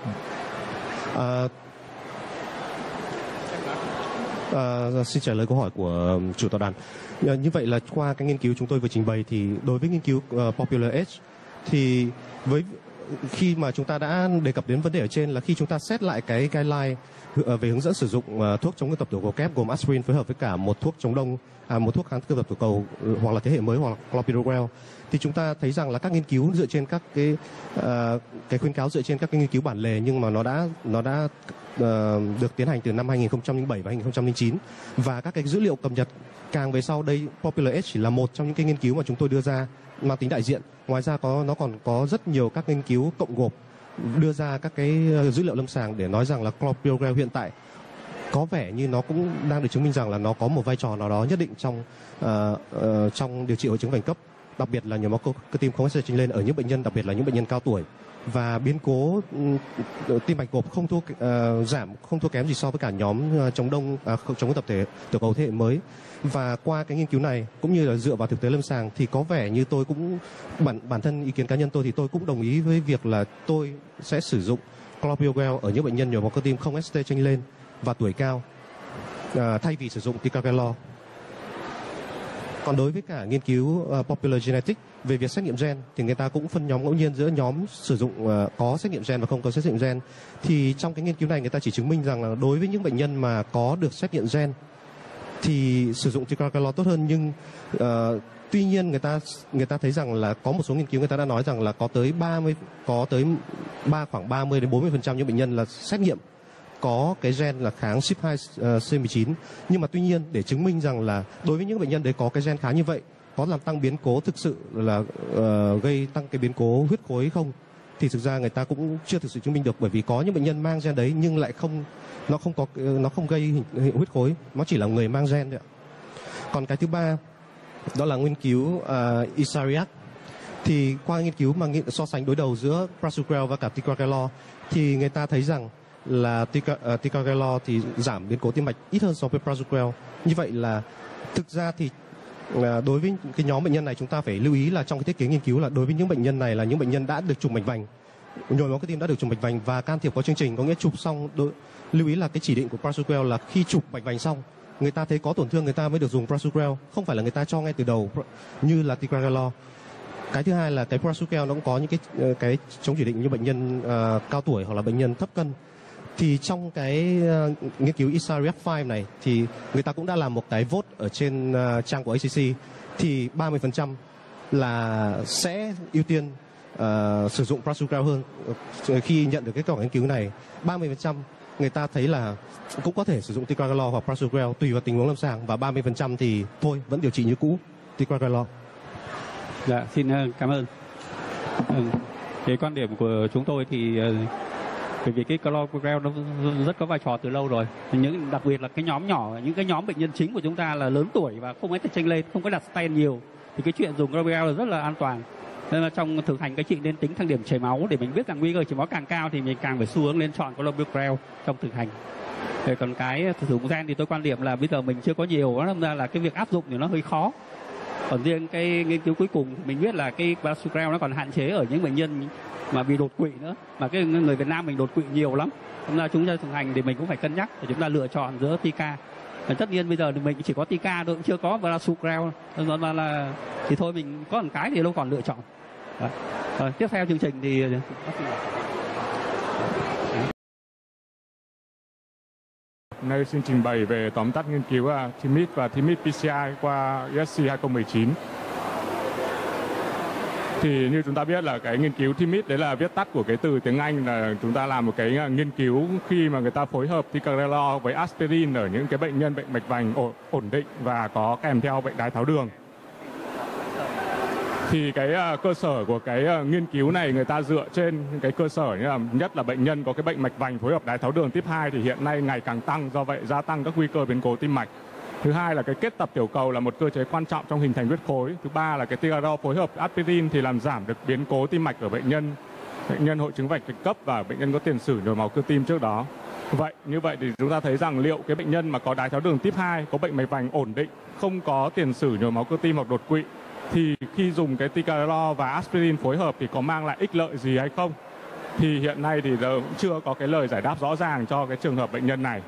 Xin trả lời câu hỏi của chủ tọa đàm. Như vậy là qua cái nghiên cứu chúng tôi vừa trình bày thì đối với nghiên cứu Popular Age thì khi mà chúng ta đã đề cập đến vấn đề ở trên là khi chúng ta xét lại cái guideline về hướng dẫn sử dụng thuốc chống tập tiểu cầu kép gồm aspirin phối hợp với cả một thuốc chống đông, một thuốc kháng tập tiểu cầu hoặc là thế hệ mới hoặc là clopidogrel, thì chúng ta thấy rằng là các nghiên cứu dựa trên các cái khuyến cáo dựa trên các cái nghiên cứu bản lề nhưng mà nó đã được tiến hành từ năm 2007 và 2009, và các cái dữ liệu cập nhật càng về sau đây Popular Age chỉ là một trong những cái nghiên cứu mà chúng tôi đưa ra mang tính đại diện. Ngoài ra nó còn có rất nhiều các nghiên cứu cộng gộp đưa ra các cái dữ liệu lâm sàng để nói rằng là clopidogrel hiện tại có vẻ như nó cũng đang được chứng minh rằng là nó có một vai trò nào đó nhất định trong điều trị hội chứng vành cấp, đặc biệt là nhồi máu cơ tim không ST lên ở những bệnh nhân, đặc biệt là những bệnh nhân cao tuổi, và biến cố tim mạch gộp không thua kém gì so với cả nhóm chống đông chống tập thể tiểu cầu thế hệ mới. Và qua cái nghiên cứu này cũng như là dựa vào thực tế lâm sàng thì có vẻ như tôi cũng bản thân ý kiến cá nhân tôi thì tôi cũng đồng ý với việc là tôi sẽ sử dụng clopidogrel ở những bệnh nhân nhồi máu cơ tim không ST lên và tuổi cao thay vì sử dụng ticagrelor. Còn đối với cả nghiên cứu Popular Genetics về việc xét nghiệm gen thì người ta cũng phân nhóm ngẫu nhiên giữa nhóm sử dụng có xét nghiệm gen và không có xét nghiệm gen. Thì trong cái nghiên cứu này người ta chỉ chứng minh rằng là đối với những bệnh nhân mà có được xét nghiệm gen thì sử dụng ticagrelor tốt hơn, nhưng tuy nhiên người ta thấy rằng là có một số nghiên cứu người ta đã nói rằng là khoảng 30 đến 40% những bệnh nhân là xét nghiệm có cái gen là kháng CYP2C19, nhưng mà tuy nhiên để chứng minh rằng là đối với những bệnh nhân đấy có cái gen kháng như vậy có làm tăng biến cố thực sự là gây tăng cái biến cố huyết khối không, thì thực ra người ta cũng chưa thực sự chứng minh được, bởi vì có những bệnh nhân mang gen đấy nhưng lại nó không gây huyết khối, nó chỉ là người mang gen thôi ạ. Còn cái thứ ba đó là nghiên cứu Isariac. Thì qua nghiên cứu mà so sánh đối đầu giữa prasugrel và cả ticagrelor thì người ta thấy rằng là ticagrelor thì giảm biến cố tim mạch ít hơn so với prasugrel. Như vậy là thực ra thì đối với cái nhóm bệnh nhân này chúng ta phải lưu ý là trong cái thiết kế nghiên cứu là đối với những bệnh nhân này là những bệnh nhân đã được trùng mạch vành, nhồi máu cơ tim đã được trùng mạch vành và can thiệp có chương trình, có nghĩa chụp xong. Lưu ý là cái chỉ định của prasugrel là khi chụp mạch vành xong người ta thấy có tổn thương người ta mới được dùng prasugrel, không phải là người ta cho ngay từ đầu như là ticagrelor. Cái thứ hai là cái prasugrel nó cũng có những cái chống chỉ định như bệnh nhân cao tuổi hoặc là bệnh nhân thấp cân. Thì trong cái nghiên cứu ISARIAC-5 này thì người ta cũng đã làm một cái vote ở trên trang của ACC, thì 30% là sẽ ưu tiên sử dụng prasugrel hơn. Khi nhận được kết quả nghiên cứu này, 30% người ta thấy là cũng có thể sử dụng ticagrelor hoặc prasugrel tùy vào tình huống lâm sàng, và 30% thì thôi vẫn điều trị như cũ ticagrelor. Dạ, xin cảm ơn. Cái quan điểm của chúng tôi thì bởi vì cái clopidogrel nó rất có vai trò từ lâu rồi, đặc biệt là cái nhóm nhỏ, những cái nhóm bệnh nhân chính của chúng ta là lớn tuổi và không có chênh lên, không có đặt stent nhiều, thì cái chuyện dùng clopidogrel là rất là an toàn. Nên là trong thực hành cái chị nên tính thang điểm chảy máu để mình biết rằng nguy cơ chảy máu càng cao thì mình càng phải xu hướng lên chọn clopidogrel trong thực hành. Còn cái sử dụng gen thì tôi quan điểm là bây giờ mình chưa có nhiều, nó ra là cái việc áp dụng thì nó hơi khó. Còn riêng cái nghiên cứu cuối cùng mình biết là cái prasugrel nó còn hạn chế ở những bệnh nhân mà bị đột quỵ nữa, mà cái người Việt Nam mình đột quỵ nhiều lắm. Nên là chúng ta thực hành thì mình cũng phải cân nhắc để chúng ta lựa chọn giữa tica. Tất nhiên bây giờ thì mình chỉ có tica thôi, cũng chưa có prasugrel, nên là thì thôi mình có một cái thì đâu còn lựa chọn. Tiếp theo chương trình thì Nay xin trình bày về tóm tắt nghiên cứu TIMID và TIMID PCI qua ESC 2019. Thì như chúng ta biết là cái nghiên cứu TIMID đấy là viết tắt của cái từ tiếng Anh, là chúng ta làm một cái nghiên cứu khi mà người ta phối hợp ticagrelor với aspirin ở những cái bệnh nhân bệnh mạch vành ổn định và có kèm theo bệnh đái tháo đường. Thì cái cơ sở của cái nghiên cứu này người ta dựa trên cái cơ sở nhất là bệnh nhân có cái bệnh mạch vành phối hợp đái tháo đường type 2 thì hiện nay ngày càng tăng, do vậy gia tăng các nguy cơ biến cố tim mạch. Thứ hai là cái kết tập tiểu cầu là một cơ chế quan trọng trong hình thành huyết khối. Thứ ba là cái ticagrelor phối hợp aspirin thì làm giảm được biến cố tim mạch ở bệnh nhân hội chứng vạch kịch cấp và bệnh nhân có tiền sử nhồi máu cơ tim trước đó. Như vậy thì chúng ta thấy rằng liệu cái bệnh nhân mà có đái tháo đường type 2, có bệnh mạch vành ổn định, không có tiền sử nhồi máu cơ tim hoặc đột quỵ thì khi dùng cái ticagrelor và aspirin phối hợp thì có mang lại ích lợi gì hay không? Thì hiện nay thì chưa có cái lời giải đáp rõ ràng cho cái trường hợp bệnh nhân này.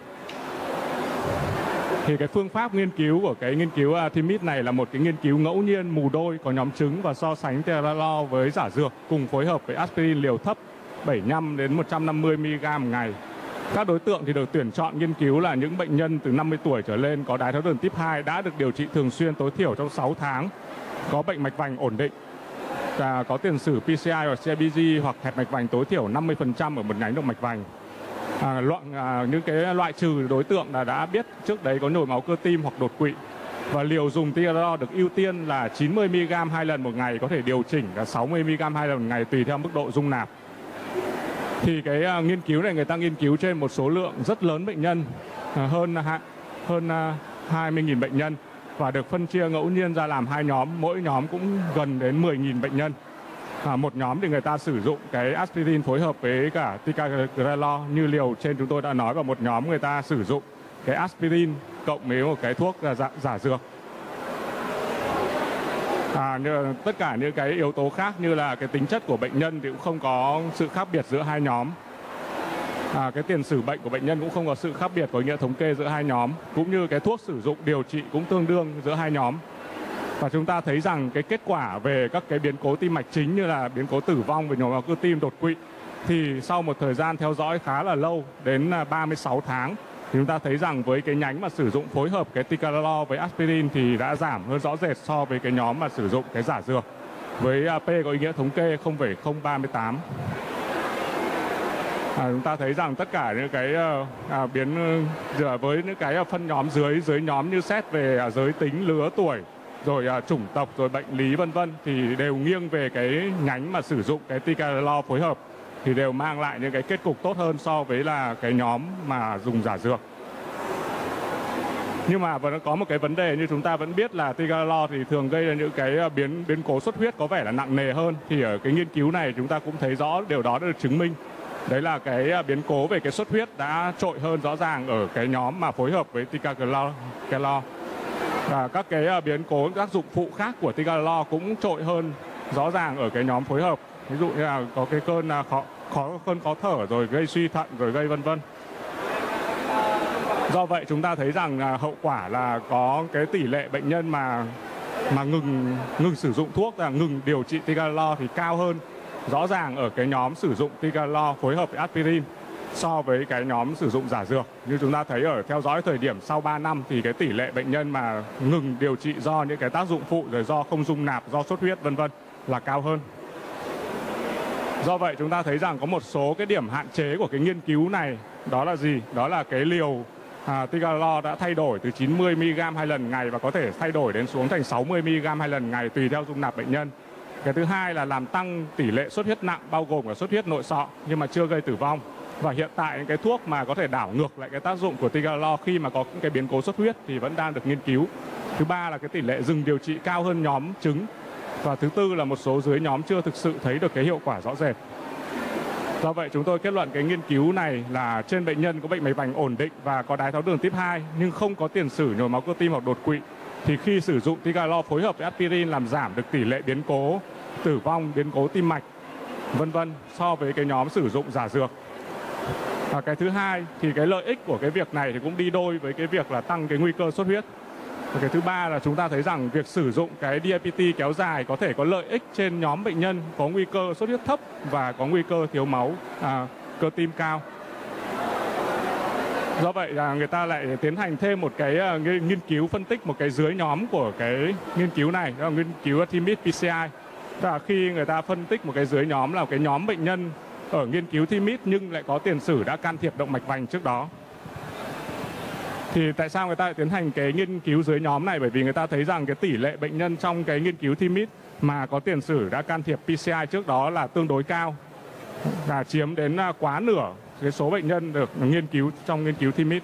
Thì cái phương pháp nghiên cứu của cái nghiên cứu TIMID này là một cái nghiên cứu ngẫu nhiên mù đôi có nhóm trứng và so sánh ticagrelor với giả dược cùng phối hợp với aspirin liều thấp 75 đến 150 mg một ngày. Các đối tượng thì được tuyển chọn nghiên cứu là những bệnh nhân từ 50 tuổi trở lên có đái tháo đường type 2 đã được điều trị thường xuyên tối thiểu trong 6 tháng, có bệnh mạch vành ổn định, và có tiền sử PCI hoặc CIBG hoặc hẹp mạch vành tối thiểu 50% ở một nhánh động mạch vành. Những cái loại trừ đối tượng là đã biết trước đấy có nhồi máu cơ tim hoặc đột quỵ. Và liều dùng ticagrelor được ưu tiên là 90 mg 2 lần một ngày, có thể điều chỉnh là 60 mg 2 lần một ngày tùy theo mức độ dung nạp. Thì cái nghiên cứu này người ta nghiên cứu trên một số lượng rất lớn bệnh nhân, hơn 20.000 bệnh nhân, và được phân chia ngẫu nhiên ra làm hai nhóm, mỗi nhóm cũng gần đến 10.000 bệnh nhân. Một nhóm thì người ta sử dụng cái aspirin phối hợp với cả ticagrelor như liều trên chúng tôi đã nói, và một nhóm người ta sử dụng cái aspirin cộng với một cái thuốc giả dược. Tất cả những cái yếu tố khác như là cái tính chất của bệnh nhân thì cũng không có sự khác biệt giữa hai nhóm. Cái tiền sử bệnh của bệnh nhân cũng không có sự khác biệt có nghĩa thống kê giữa hai nhóm, cũng như cái thuốc sử dụng điều trị cũng tương đương giữa hai nhóm. Và chúng ta thấy rằng cái kết quả về các cái biến cố tim mạch chính như là biến cố tử vong về nhồi máu cơ tim, đột quỵ thì sau một thời gian theo dõi khá là lâu đến 36 tháng thì chúng ta thấy rằng với cái nhánh mà sử dụng phối hợp cái ticagrelor với aspirin thì đã giảm hơn rõ rệt so với cái nhóm mà sử dụng cái giả dược, với P có ý nghĩa thống kê 0,038. Chúng ta thấy rằng tất cả những cái với những cái phân nhóm dưới nhóm như xét về giới tính, lứa tuổi, rồi chủng tộc, rồi bệnh lý vân vân thì đều nghiêng về cái nhánh mà sử dụng cái ticagrelor phối hợp, thì đều mang lại những cái kết cục tốt hơn so với là cái nhóm mà dùng giả dược. Nhưng mà vẫn có một cái vấn đề như chúng ta vẫn biết là ticagrelor thì thường gây ra những cái biến cố xuất huyết có vẻ là nặng nề hơn. Thì ở cái nghiên cứu này chúng ta cũng thấy rõ điều đó đã được chứng minh. Đấy là cái biến cố về cái xuất huyết đã trội hơn rõ ràng ở cái nhóm mà phối hợp với ticagrelor. Và các cái biến cố tác dụng phụ khác của ticagrelor cũng trội hơn rõ ràng ở cái nhóm phối hợp. Ví dụ như là có cái cơn khó thở, rồi gây suy thận, rồi gây vân vân. Do vậy chúng ta thấy rằng hậu quả là có cái tỷ lệ bệnh nhân mà ngừng sử dụng thuốc, là ngừng điều trị ticagrelor thì cao hơn rõ ràng ở cái nhóm sử dụng ticagrelor phối hợp với aspirin so với cái nhóm sử dụng giả dược. Như chúng ta thấy ở theo dõi thời điểm sau 3 năm thì cái tỷ lệ bệnh nhân mà ngừng điều trị do những cái tác dụng phụ, rồi do không dung nạp, do xuất huyết vân vân là cao hơn. Do vậy chúng ta thấy rằng có một số cái điểm hạn chế của cái nghiên cứu này, đó là gì? Đó là cái liều ticagrelor đã thay đổi từ 90 mg 2 lần ngày và có thể thay đổi đến xuống thành 60 mg 2 lần ngày tùy theo dung nạp bệnh nhân. Cái thứ hai là làm tăng tỷ lệ xuất huyết nặng, bao gồm cả xuất huyết nội sọ nhưng mà chưa gây tử vong. Và hiện tại những cái thuốc mà có thể đảo ngược lại cái tác dụng của ticagrelor khi mà có những cái biến cố xuất huyết thì vẫn đang được nghiên cứu. Thứ ba là cái tỷ lệ dừng điều trị cao hơn nhóm trứng. Và thứ tư là một số dưới nhóm chưa thực sự thấy được cái hiệu quả rõ rệt. Do vậy chúng tôi kết luận cái nghiên cứu này là trên bệnh nhân có bệnh mạch vành ổn định và có đái tháo đường type 2 nhưng không có tiền sử nhồi máu cơ tim hoặc đột quỵ thì khi sử dụng ticagrelor phối hợp với aspirin làm giảm được tỷ lệ biến cố tử vong, biến cố tim mạch vân vân so với cái nhóm sử dụng giả dược. Và cái thứ hai thì cái lợi ích của cái việc này thì cũng đi đôi với cái việc là tăng cái nguy cơ xuất huyết. Và cái thứ ba là chúng ta thấy rằng việc sử dụng cái DIPT kéo dài có thể có lợi ích trên nhóm bệnh nhân có nguy cơ xuất huyết thấp và có nguy cơ thiếu máu cơ tim cao. Do vậy là người ta lại tiến hành thêm một cái nghiên cứu phân tích một cái dưới nhóm của cái nghiên cứu này, đó là nghiên cứu TIMID PCI. Và khi người ta phân tích một cái dưới nhóm là cái nhóm bệnh nhân ở nghiên cứu TIMID nhưng lại có tiền sử đã can thiệp động mạch vành trước đó. Thì tại sao người ta lại tiến hành cái nghiên cứu dưới nhóm này? Bởi vì người ta thấy rằng cái tỷ lệ bệnh nhân trong cái nghiên cứu TIMID mà có tiền sử đã can thiệp PCI trước đó là tương đối cao và chiếm đến quá nửa cái số bệnh nhân được nghiên cứu trong nghiên cứu TIMID.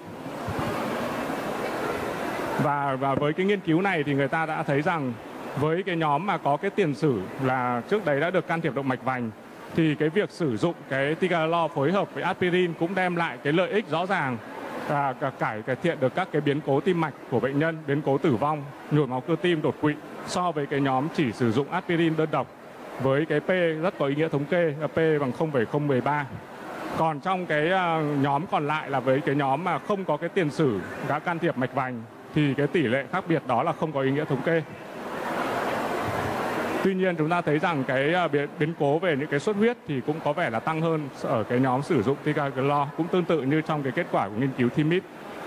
Và với cái nghiên cứu này thì người ta đã thấy rằng với cái nhóm mà có cái tiền sử là trước đấy đã được can thiệp động mạch vành thì cái việc sử dụng cái ticagrelor phối hợp với aspirin cũng đem lại cái lợi ích rõ ràng và cải thiện được các cái biến cố tim mạch của bệnh nhân, biến cố tử vong, nhồi máu cơ tim, đột quỵ so với cái nhóm chỉ sử dụng aspirin đơn độc với cái P rất có ý nghĩa thống kê là P bằng 0,013. Còn trong cái nhóm còn lại là với cái nhóm mà không có cái tiền sử đã can thiệp mạch vành thì cái tỷ lệ khác biệt đó là không có ý nghĩa thống kê. Tuy nhiên chúng ta thấy rằng cái biến cố về những cái xuất huyết thì cũng có vẻ là tăng hơn ở cái nhóm sử dụng ticagrelor, cũng tương tự như trong cái kết quả của nghiên cứu TIMID.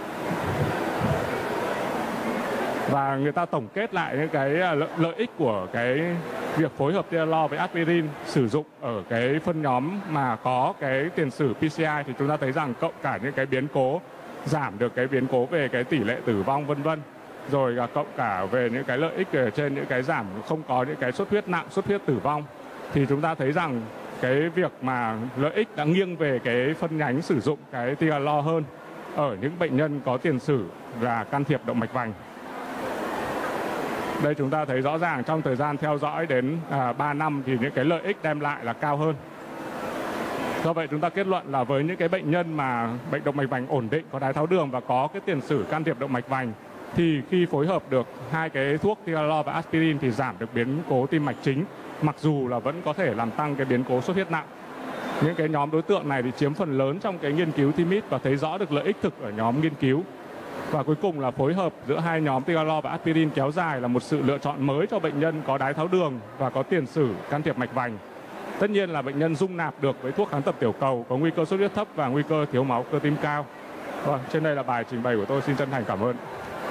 Và người ta tổng kết lại những cái lợi ích của cái việc phối hợp ticagrelor với aspirin sử dụng ở cái phân nhóm mà có cái tiền sử PCI thì chúng ta thấy rằng cộng cả những cái biến cố, giảm được cái biến cố về cái tỷ lệ tử vong vân vân, rồi cộng cả về những cái lợi ích ở trên những cái giảm không có những cái xuất huyết nặng, xuất huyết tử vong, thì chúng ta thấy rằng cái việc mà lợi ích đã nghiêng về cái phân nhánh sử dụng cái ticagrelor hơn ở những bệnh nhân có tiền sử và can thiệp động mạch vành. Đây chúng ta thấy rõ ràng trong thời gian theo dõi đến 3 năm thì những cái lợi ích đem lại là cao hơn. Do vậy chúng ta kết luận là với những cái bệnh nhân mà bệnh động mạch vành ổn định, có đái tháo đường và có cái tiền sử can thiệp động mạch vành thì khi phối hợp được hai cái thuốc ticagrelor và aspirin thì giảm được biến cố tim mạch chính, mặc dù là vẫn có thể làm tăng cái biến cố xuất huyết nặng. Những cái nhóm đối tượng này thì chiếm phần lớn trong cái nghiên cứu TIMID và thấy rõ được lợi ích thực ở nhóm nghiên cứu. Và cuối cùng là phối hợp giữa hai nhóm ticagrelor và aspirin kéo dài là một sự lựa chọn mới cho bệnh nhân có đái tháo đường và có tiền sử can thiệp mạch vành. Tất nhiên là bệnh nhân dung nạp được với thuốc kháng tập tiểu cầu, có nguy cơ xuất huyết thấp và nguy cơ thiếu máu cơ tim cao. Vâng, trên đây là bài trình bày của tôi, xin chân thành cảm ơn.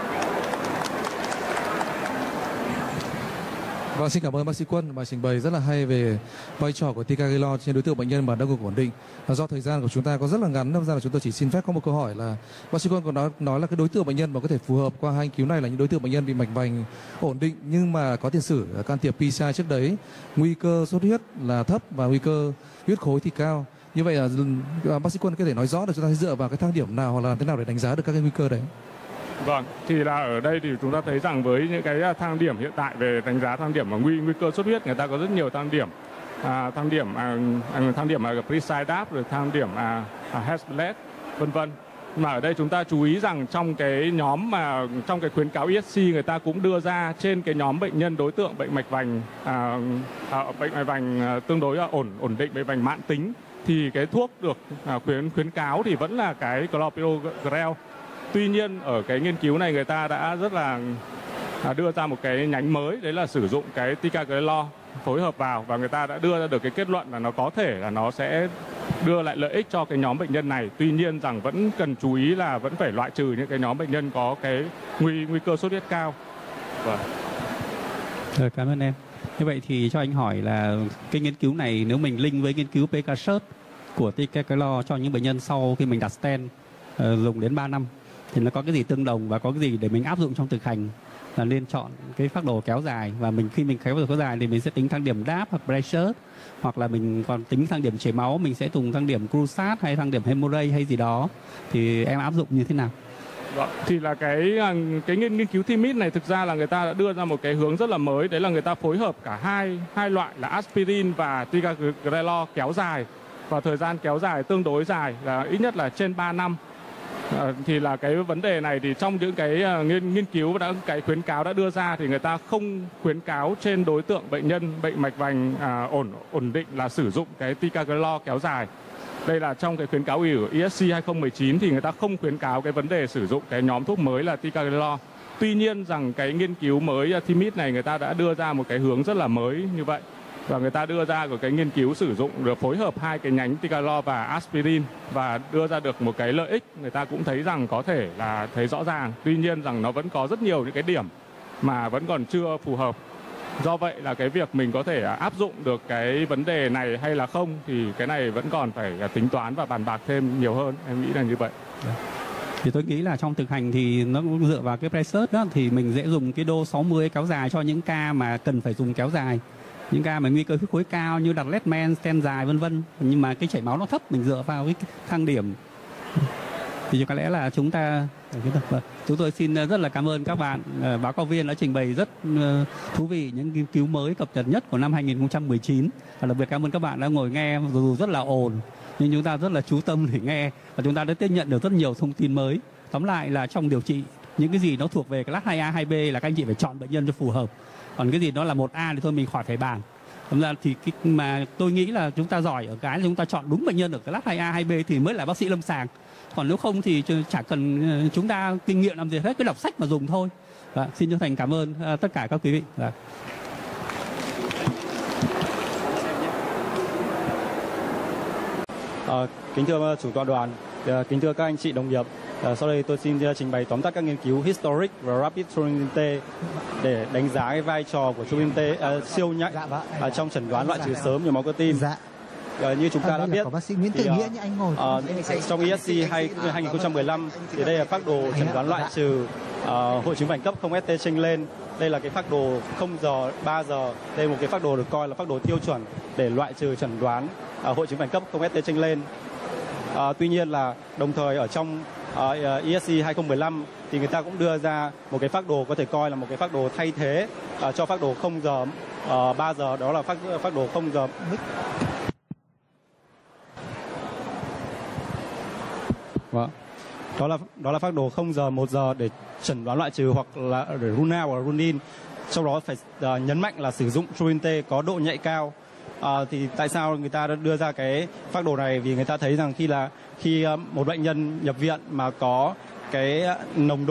Vâng, xin cảm ơn bác sĩ Quân, bài trình bày rất là hay về vai trò của ticagrelor trên đối tượng bệnh nhân mà đau ngực ổn định. Do thời gian của chúng ta có rất là ngắn, nên ra là chúng tôi chỉ xin phép có một câu hỏi là bác sĩ Quân còn nói là cái đối tượng bệnh nhân mà có thể phù hợp qua hai nghiên cứu này là những đối tượng bệnh nhân bị mạch vành ổn định nhưng mà có tiền sử can thiệp PCI trước đấy, nguy cơ xuất huyết là thấp và nguy cơ huyết khối thì cao. Như vậy là bác sĩ Quân có thể nói rõ được chúng ta dựa vào cái thang điểm nào hoặc là thế nào để đánh giá được các cái nguy cơ đấy? Vâng, thì là ở đây thì chúng ta thấy rằng với những cái thang điểm hiện tại về đánh giá thang điểm và nguy cơ xuất huyết, người ta có rất nhiều thang điểm. Thang điểm Precise-DAP, rồi thang điểm Hespelet, vân vân. Mà ở đây chúng ta chú ý rằng trong cái nhóm mà trong cái khuyến cáo ESC người ta cũng đưa ra trên cái nhóm bệnh nhân đối tượng bệnh mạch vành tương đối ổn định, bệnh vành mãn tính thì cái thuốc được khuyến cáo thì vẫn là cái clopidogrel. Tuy nhiên ở cái nghiên cứu này người ta đã rất là đưa ra một cái nhánh mới, đấy là sử dụng cái ticagrelor phối hợp vào, và người ta đã đưa ra được cái kết luận là nó có thể là nó sẽ đưa lại lợi ích cho cái nhóm bệnh nhân này. Tuy nhiên rằng vẫn cần chú ý là vẫn phải loại trừ những cái nhóm bệnh nhân có cái nguy cơ xuất huyết cao. Vâng. Rồi, cảm ơn em. Như vậy thì cho anh hỏi là cái nghiên cứu này nếu mình link với nghiên cứu PKSERT của ticagrelor cho những bệnh nhân sau khi mình đặt stent dùng đến 3 năm thì nó có cái gì tương đồng và có cái gì để mình áp dụng trong thực hành, là nên chọn cái phác đồ kéo dài, và khi mình kéo dài thì mình sẽ tính thang điểm DAP hoặc Precise, hoặc là mình còn tính thang điểm chảy máu, mình sẽ dùng thang điểm Crusat hay thang điểm Hemorrhage hay gì đó, thì em áp dụng như thế nào? Thì là cái nghiên cứu TIMID này thực ra là người ta đã đưa ra một cái hướng rất là mới, đấy là người ta phối hợp cả hai loại là aspirin và ticagrelor kéo dài, và thời gian kéo dài tương đối dài là ít nhất là trên 3 năm. Thì là cái vấn đề này thì trong những cái nghiên cứu và cái khuyến cáo đã đưa ra thì người ta không khuyến cáo trên đối tượng bệnh nhân bệnh mạch vành ổn định là sử dụng cái ticagrelor kéo dài. Đây là trong cái khuyến cáo của ESC 2019 thì người ta không khuyến cáo cái vấn đề sử dụng cái nhóm thuốc mới là ticagrelor. Tuy nhiên rằng cái nghiên cứu mới TIMID này người ta đã đưa ra một cái hướng rất là mới như vậy. Và người ta đưa ra của cái nghiên cứu sử dụng được phối hợp hai cái nhánh ticagrelor và aspirin và đưa ra được một cái lợi ích, người ta cũng thấy rằng có thể là thấy rõ ràng. Tuy nhiên rằng nó vẫn có rất nhiều những cái điểm mà vẫn còn chưa phù hợp. Do vậy là cái việc mình có thể áp dụng được cái vấn đề này hay là không thì cái này vẫn còn phải tính toán và bàn bạc thêm nhiều hơn, em nghĩ là như vậy. Thì tôi nghĩ là trong thực hành thì nó cũng dựa vào cái pressure đó, thì mình dễ dùng cái đô 60 kéo dài cho những ca mà cần phải dùng kéo dài, những ca mà nguy cơ huyết khối cao như đặt Leadman, stent dài vân vân, nhưng mà cái chảy máu nó thấp, mình dựa vào cái thang điểm. Thì có lẽ là chúng tôi xin rất là cảm ơn các bạn báo cáo viên đã trình bày rất thú vị những nghiên cứu mới cập nhật nhất của năm 2019. Và đặc biệt cảm ơn các bạn đã ngồi nghe, dù rất là ồn nhưng chúng ta rất là chú tâm để nghe và chúng ta đã tiếp nhận được rất nhiều thông tin mới. Tóm lại là trong điều trị, những cái gì nó thuộc về class 2A, 2B là các anh chị phải chọn bệnh nhân cho phù hợp. Còn cái gì nó là 1A thì thôi mình khỏi phải bàn. Tóm ra thì mà tôi nghĩ là chúng ta giỏi ở cái là chúng ta chọn đúng bệnh nhân ở class 2A, 2B thì mới là bác sĩ lâm sàng. Còn nếu không thì chả cần chúng ta kinh nghiệm làm gì hết, cứ đọc sách mà dùng thôi. Xin chân thành cảm ơn tất cả các quý vị. Kính thưa chủ tọa đoàn, kính thưa các anh chị đồng nghiệp, sau đây tôi xin trình bày tóm tắt các nghiên cứu historic và rapid troponin T để đánh giá cái vai trò của troponin T siêu nhạy trong chẩn đoán loại trừ sớm nhồi máu cơ tim. Như chúng ta đã biết, thì, trong ESC 2015 thì đây là phác đồ chẩn đoán loại trừ hội chứng vành cấp không ST chênh lên. Đây là cái phác đồ 0 giờ, 3 giờ. Đây là một cái phác đồ được coi là phác đồ tiêu chuẩn để loại trừ chẩn đoán hội chứng vành cấp không ST chênh lên. Tuy nhiên là đồng thời ở trong ESC 2015 thì người ta cũng đưa ra một cái phác đồ có thể coi là một cái phác đồ thay thế cho phác đồ 0 giờ, 3 giờ, đó là phác đồ 0 giờ. Đó là phác đồ 0 giờ, 1 giờ để chẩn đoán loại trừ hoặc là để rule out hoặc rule in. Sau đó phải nhấn mạnh là sử dụng troponin T có độ nhạy cao. Thì tại sao người ta đã đưa ra cái phác đồ này? Vì người ta thấy rằng khi một bệnh nhân nhập viện mà có cái nồng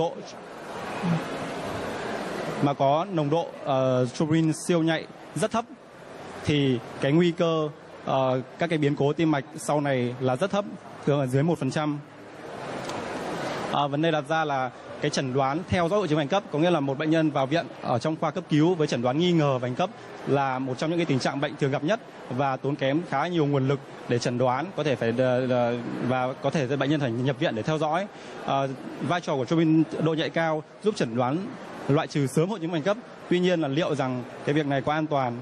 độ troponin siêu nhạy rất thấp thì cái nguy cơ các cái biến cố tim mạch sau này là rất thấp, thường ở dưới 1%. Vấn đề đặt ra là cái chẩn đoán theo dõi hội chứng vành cấp, có nghĩa là một bệnh nhân vào viện ở trong khoa cấp cứu với chẩn đoán nghi ngờ vành cấp là một trong những cái tình trạng bệnh thường gặp nhất và tốn kém khá nhiều nguồn lực để chẩn đoán, và có thể bệnh nhân phải nhập viện để theo dõi. Vai trò của troponin độ nhạy cao giúp chẩn đoán loại trừ sớm hội chứng vành cấp. Tuy nhiên là liệu rằng cái việc này có an toàn?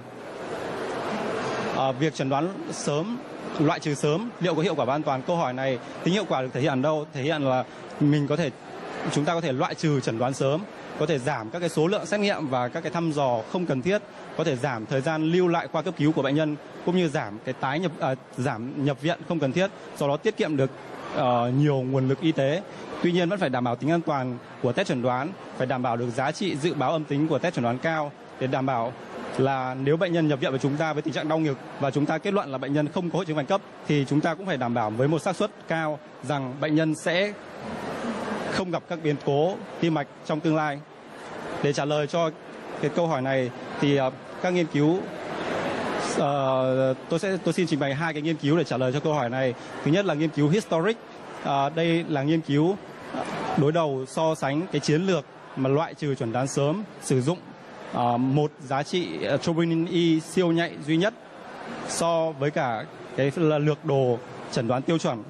Việc chẩn đoán sớm, loại trừ sớm liệu có hiệu quả và an toàn? Câu hỏi này tính hiệu quả được thể hiện ở đâu? Thể hiện là chúng ta có thể loại trừ chẩn đoán sớm, có thể giảm các cái số lượng xét nghiệm và các cái thăm dò không cần thiết, có thể giảm thời gian lưu lại khoa cấp cứu của bệnh nhân, cũng như giảm cái giảm nhập viện không cần thiết, do đó tiết kiệm được nhiều nguồn lực y tế. Tuy nhiên vẫn phải đảm bảo tính an toàn của test chẩn đoán, phải đảm bảo được giá trị dự báo âm tính của test chẩn đoán cao để đảm bảo là nếu bệnh nhân nhập viện với chúng ta với tình trạng đau ngực và chúng ta kết luận là bệnh nhân không có hội chứng vành cấp thì chúng ta cũng phải đảm bảo với một xác suất cao rằng bệnh nhân sẽ không gặp các biến cố tim mạch trong tương lai. Để trả lời cho cái câu hỏi này thì các nghiên cứu, tôi xin trình bày 2 cái nghiên cứu để trả lời cho câu hỏi này. Thứ nhất là nghiên cứu historic. Đây là nghiên cứu đối đầu so sánh cái chiến lược mà loại trừ chẩn đoán sớm sử dụng một giá trị troponin E siêu nhạy duy nhất so với cả cái lược đồ chẩn đoán tiêu chuẩn.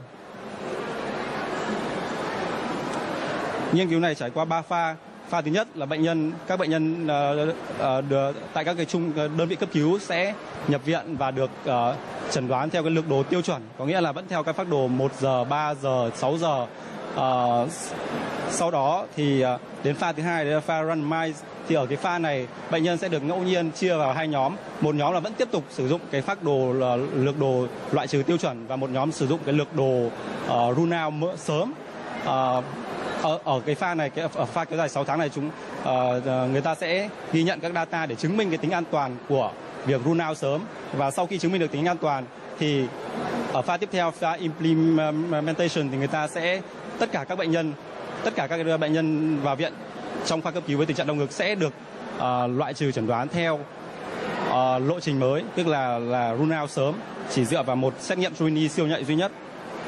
Nghiên cứu này trải qua 3 pha. Pha thứ nhất là các bệnh nhân tại các cái đơn vị cấp cứu sẽ nhập viện và được chẩn đoán theo cái lược đồ tiêu chuẩn, có nghĩa là vẫn theo các phác đồ 1 giờ, 3 giờ, 6 giờ. Sau đó thì đến pha thứ hai, đấy là pha randomize. Thì ở cái pha này bệnh nhân sẽ được ngẫu nhiên chia vào 2 nhóm. Một nhóm là vẫn tiếp tục sử dụng cái phác đồ là lược đồ loại trừ tiêu chuẩn, và một nhóm sử dụng cái lược đồ rule out sớm. Ở cái pha này, ở pha kéo dài 6 tháng này, người ta sẽ ghi nhận các data để chứng minh cái tính an toàn của việc rule out sớm. Và sau khi chứng minh được tính an toàn thì ở pha tiếp theo, pha implementation, thì người ta sẽ tất cả các bệnh nhân vào viện trong khoa cấp cứu với tình trạng đau ngực sẽ được loại trừ chẩn đoán theo lộ trình mới, tức là rule out sớm, chỉ dựa vào một xét nghiệm troponin siêu nhạy duy nhất.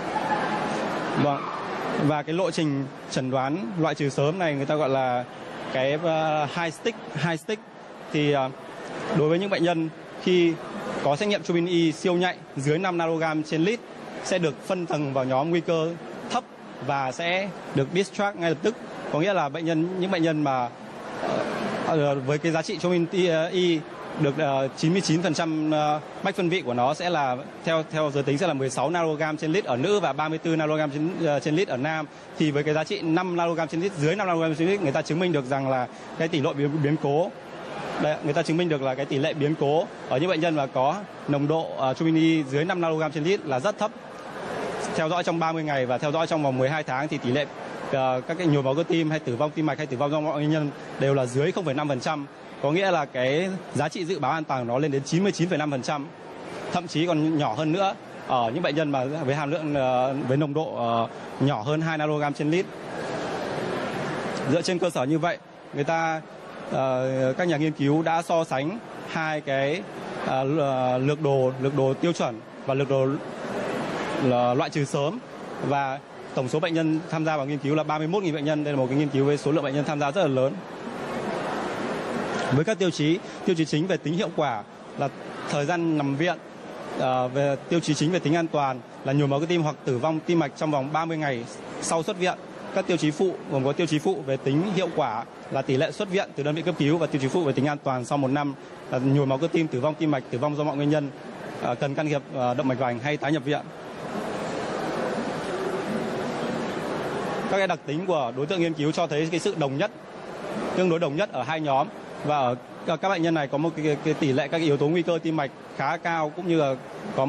Và cái lộ trình chẩn đoán loại trừ sớm này người ta gọi là cái high stick. Thì đối với những bệnh nhân khi có xét nghiệm troponin E siêu nhạy dưới 5 nanogram trên lít sẽ được phân tầng vào nhóm nguy cơ thấp và sẽ được discharge ngay lập tức. Có nghĩa là những bệnh nhân mà với cái giá trị troponin Y được 99% mách phân vị của nó sẽ là theo giới tính sẽ là 16 nanogram trên lít ở nữ và 34 nanogram trên lít ở nam. Thì với cái giá trị 5 nanogram trên lít, dưới 5 nanogram trên lít, người ta chứng minh được rằng là cái tỷ lệ biến cố, người ta chứng minh được là cái tỷ lệ biến cố ở những bệnh nhân mà có nồng độ troponin Y dưới 5 nanogram trên lít là rất thấp. Theo dõi trong 30 ngày và theo dõi trong vòng 12 tháng thì tỷ lệ các cái nhồi máu cơ tim hay tử vong tim mạch hay tử vong do mọi nguyên nhân đều là dưới 0,5%. Có nghĩa là cái giá trị dự báo an toàn của nó lên đến 99,5%, thậm chí còn nhỏ hơn nữa ở những bệnh nhân mà với hàm lượng với nồng độ nhỏ hơn 2 nanogram trên lít. Dựa trên cơ sở như vậy, các nhà nghiên cứu đã so sánh hai cái lược đồ tiêu chuẩn và lược đồ loại trừ sớm, và tổng số bệnh nhân tham gia vào nghiên cứu là 31.000 bệnh nhân. Đây là một cái nghiên cứu với số lượng bệnh nhân tham gia rất là lớn. Với các tiêu chí chính về tính hiệu quả là thời gian nằm viện, về tiêu chí chính về tính an toàn là nhồi máu cơ tim hoặc tử vong tim mạch trong vòng 30 ngày sau xuất viện. Các tiêu chí phụ gồm có tiêu chí phụ về tính hiệu quả là tỷ lệ xuất viện từ đơn vị cấp cứu, và tiêu chí phụ về tính an toàn sau 1 năm là nhồi máu cơ tim, tử vong tim mạch, tử vong do mọi nguyên nhân, cần can thiệp động mạch vành hay tái nhập viện. Các cái đặc tính của đối tượng nghiên cứu cho thấy cái sự tương đối đồng nhất ở hai nhóm, và ở các bệnh nhân này có một cái tỷ lệ các yếu tố nguy cơ tim mạch khá cao, cũng như là có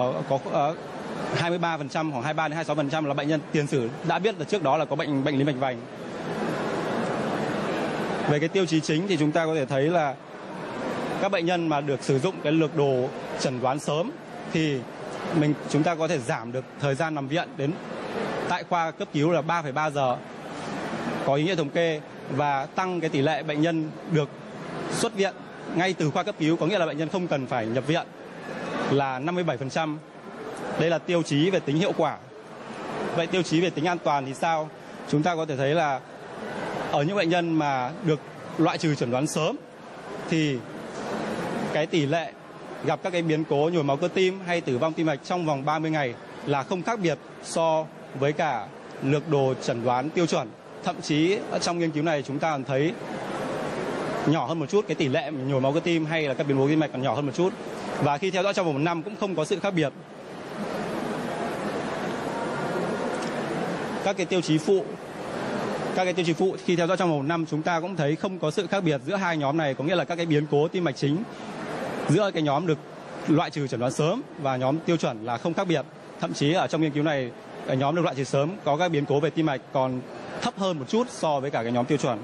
23%, khoảng 23 đến 26% là bệnh nhân tiền sử đã biết là trước đó là có bệnh lý mạch vành. Về cái tiêu chí chính thì chúng ta có thể thấy là các bệnh nhân mà được sử dụng cái lược đồ chẩn đoán sớm thì chúng ta có thể giảm được thời gian nằm viện đến tại khoa cấp cứu là 3,3 giờ có ý nghĩa thống kê, và tăng cái tỷ lệ bệnh nhân được xuất viện ngay từ khoa cấp cứu, có nghĩa là bệnh nhân không cần phải nhập viện, là 57%. Đây là tiêu chí về tính hiệu quả. Vậy tiêu chí về tính an toàn thì sao? Chúng ta có thể thấy là ở những bệnh nhân mà được loại trừ chẩn đoán sớm thì cái tỷ lệ gặp các cái biến cố nhồi máu cơ tim hay tử vong tim mạch trong vòng 30 ngày là không khác biệt so với cả lược đồ chẩn đoán tiêu chuẩn. Thậm chí trong nghiên cứu này chúng ta còn thấy nhỏ hơn một chút, cái tỷ lệ nhồi máu cơ tim hay là các biến cố tim mạch còn nhỏ hơn một chút. Và khi theo dõi trong vòng 1 năm cũng không có sự khác biệt. Các cái tiêu chí phụ khi theo dõi trong vòng 1 năm chúng ta cũng thấy không có sự khác biệt giữa hai nhóm này, có nghĩa là các cái biến cố tim mạch chính giữa cái nhóm được loại trừ chẩn đoán sớm và nhóm tiêu chuẩn là không khác biệt. Thậm chí ở trong nghiên cứu này, cái nhóm được loại trừ sớm có các biến cố về tim mạch còn thấp hơn một chút so với cả cái nhóm tiêu chuẩn.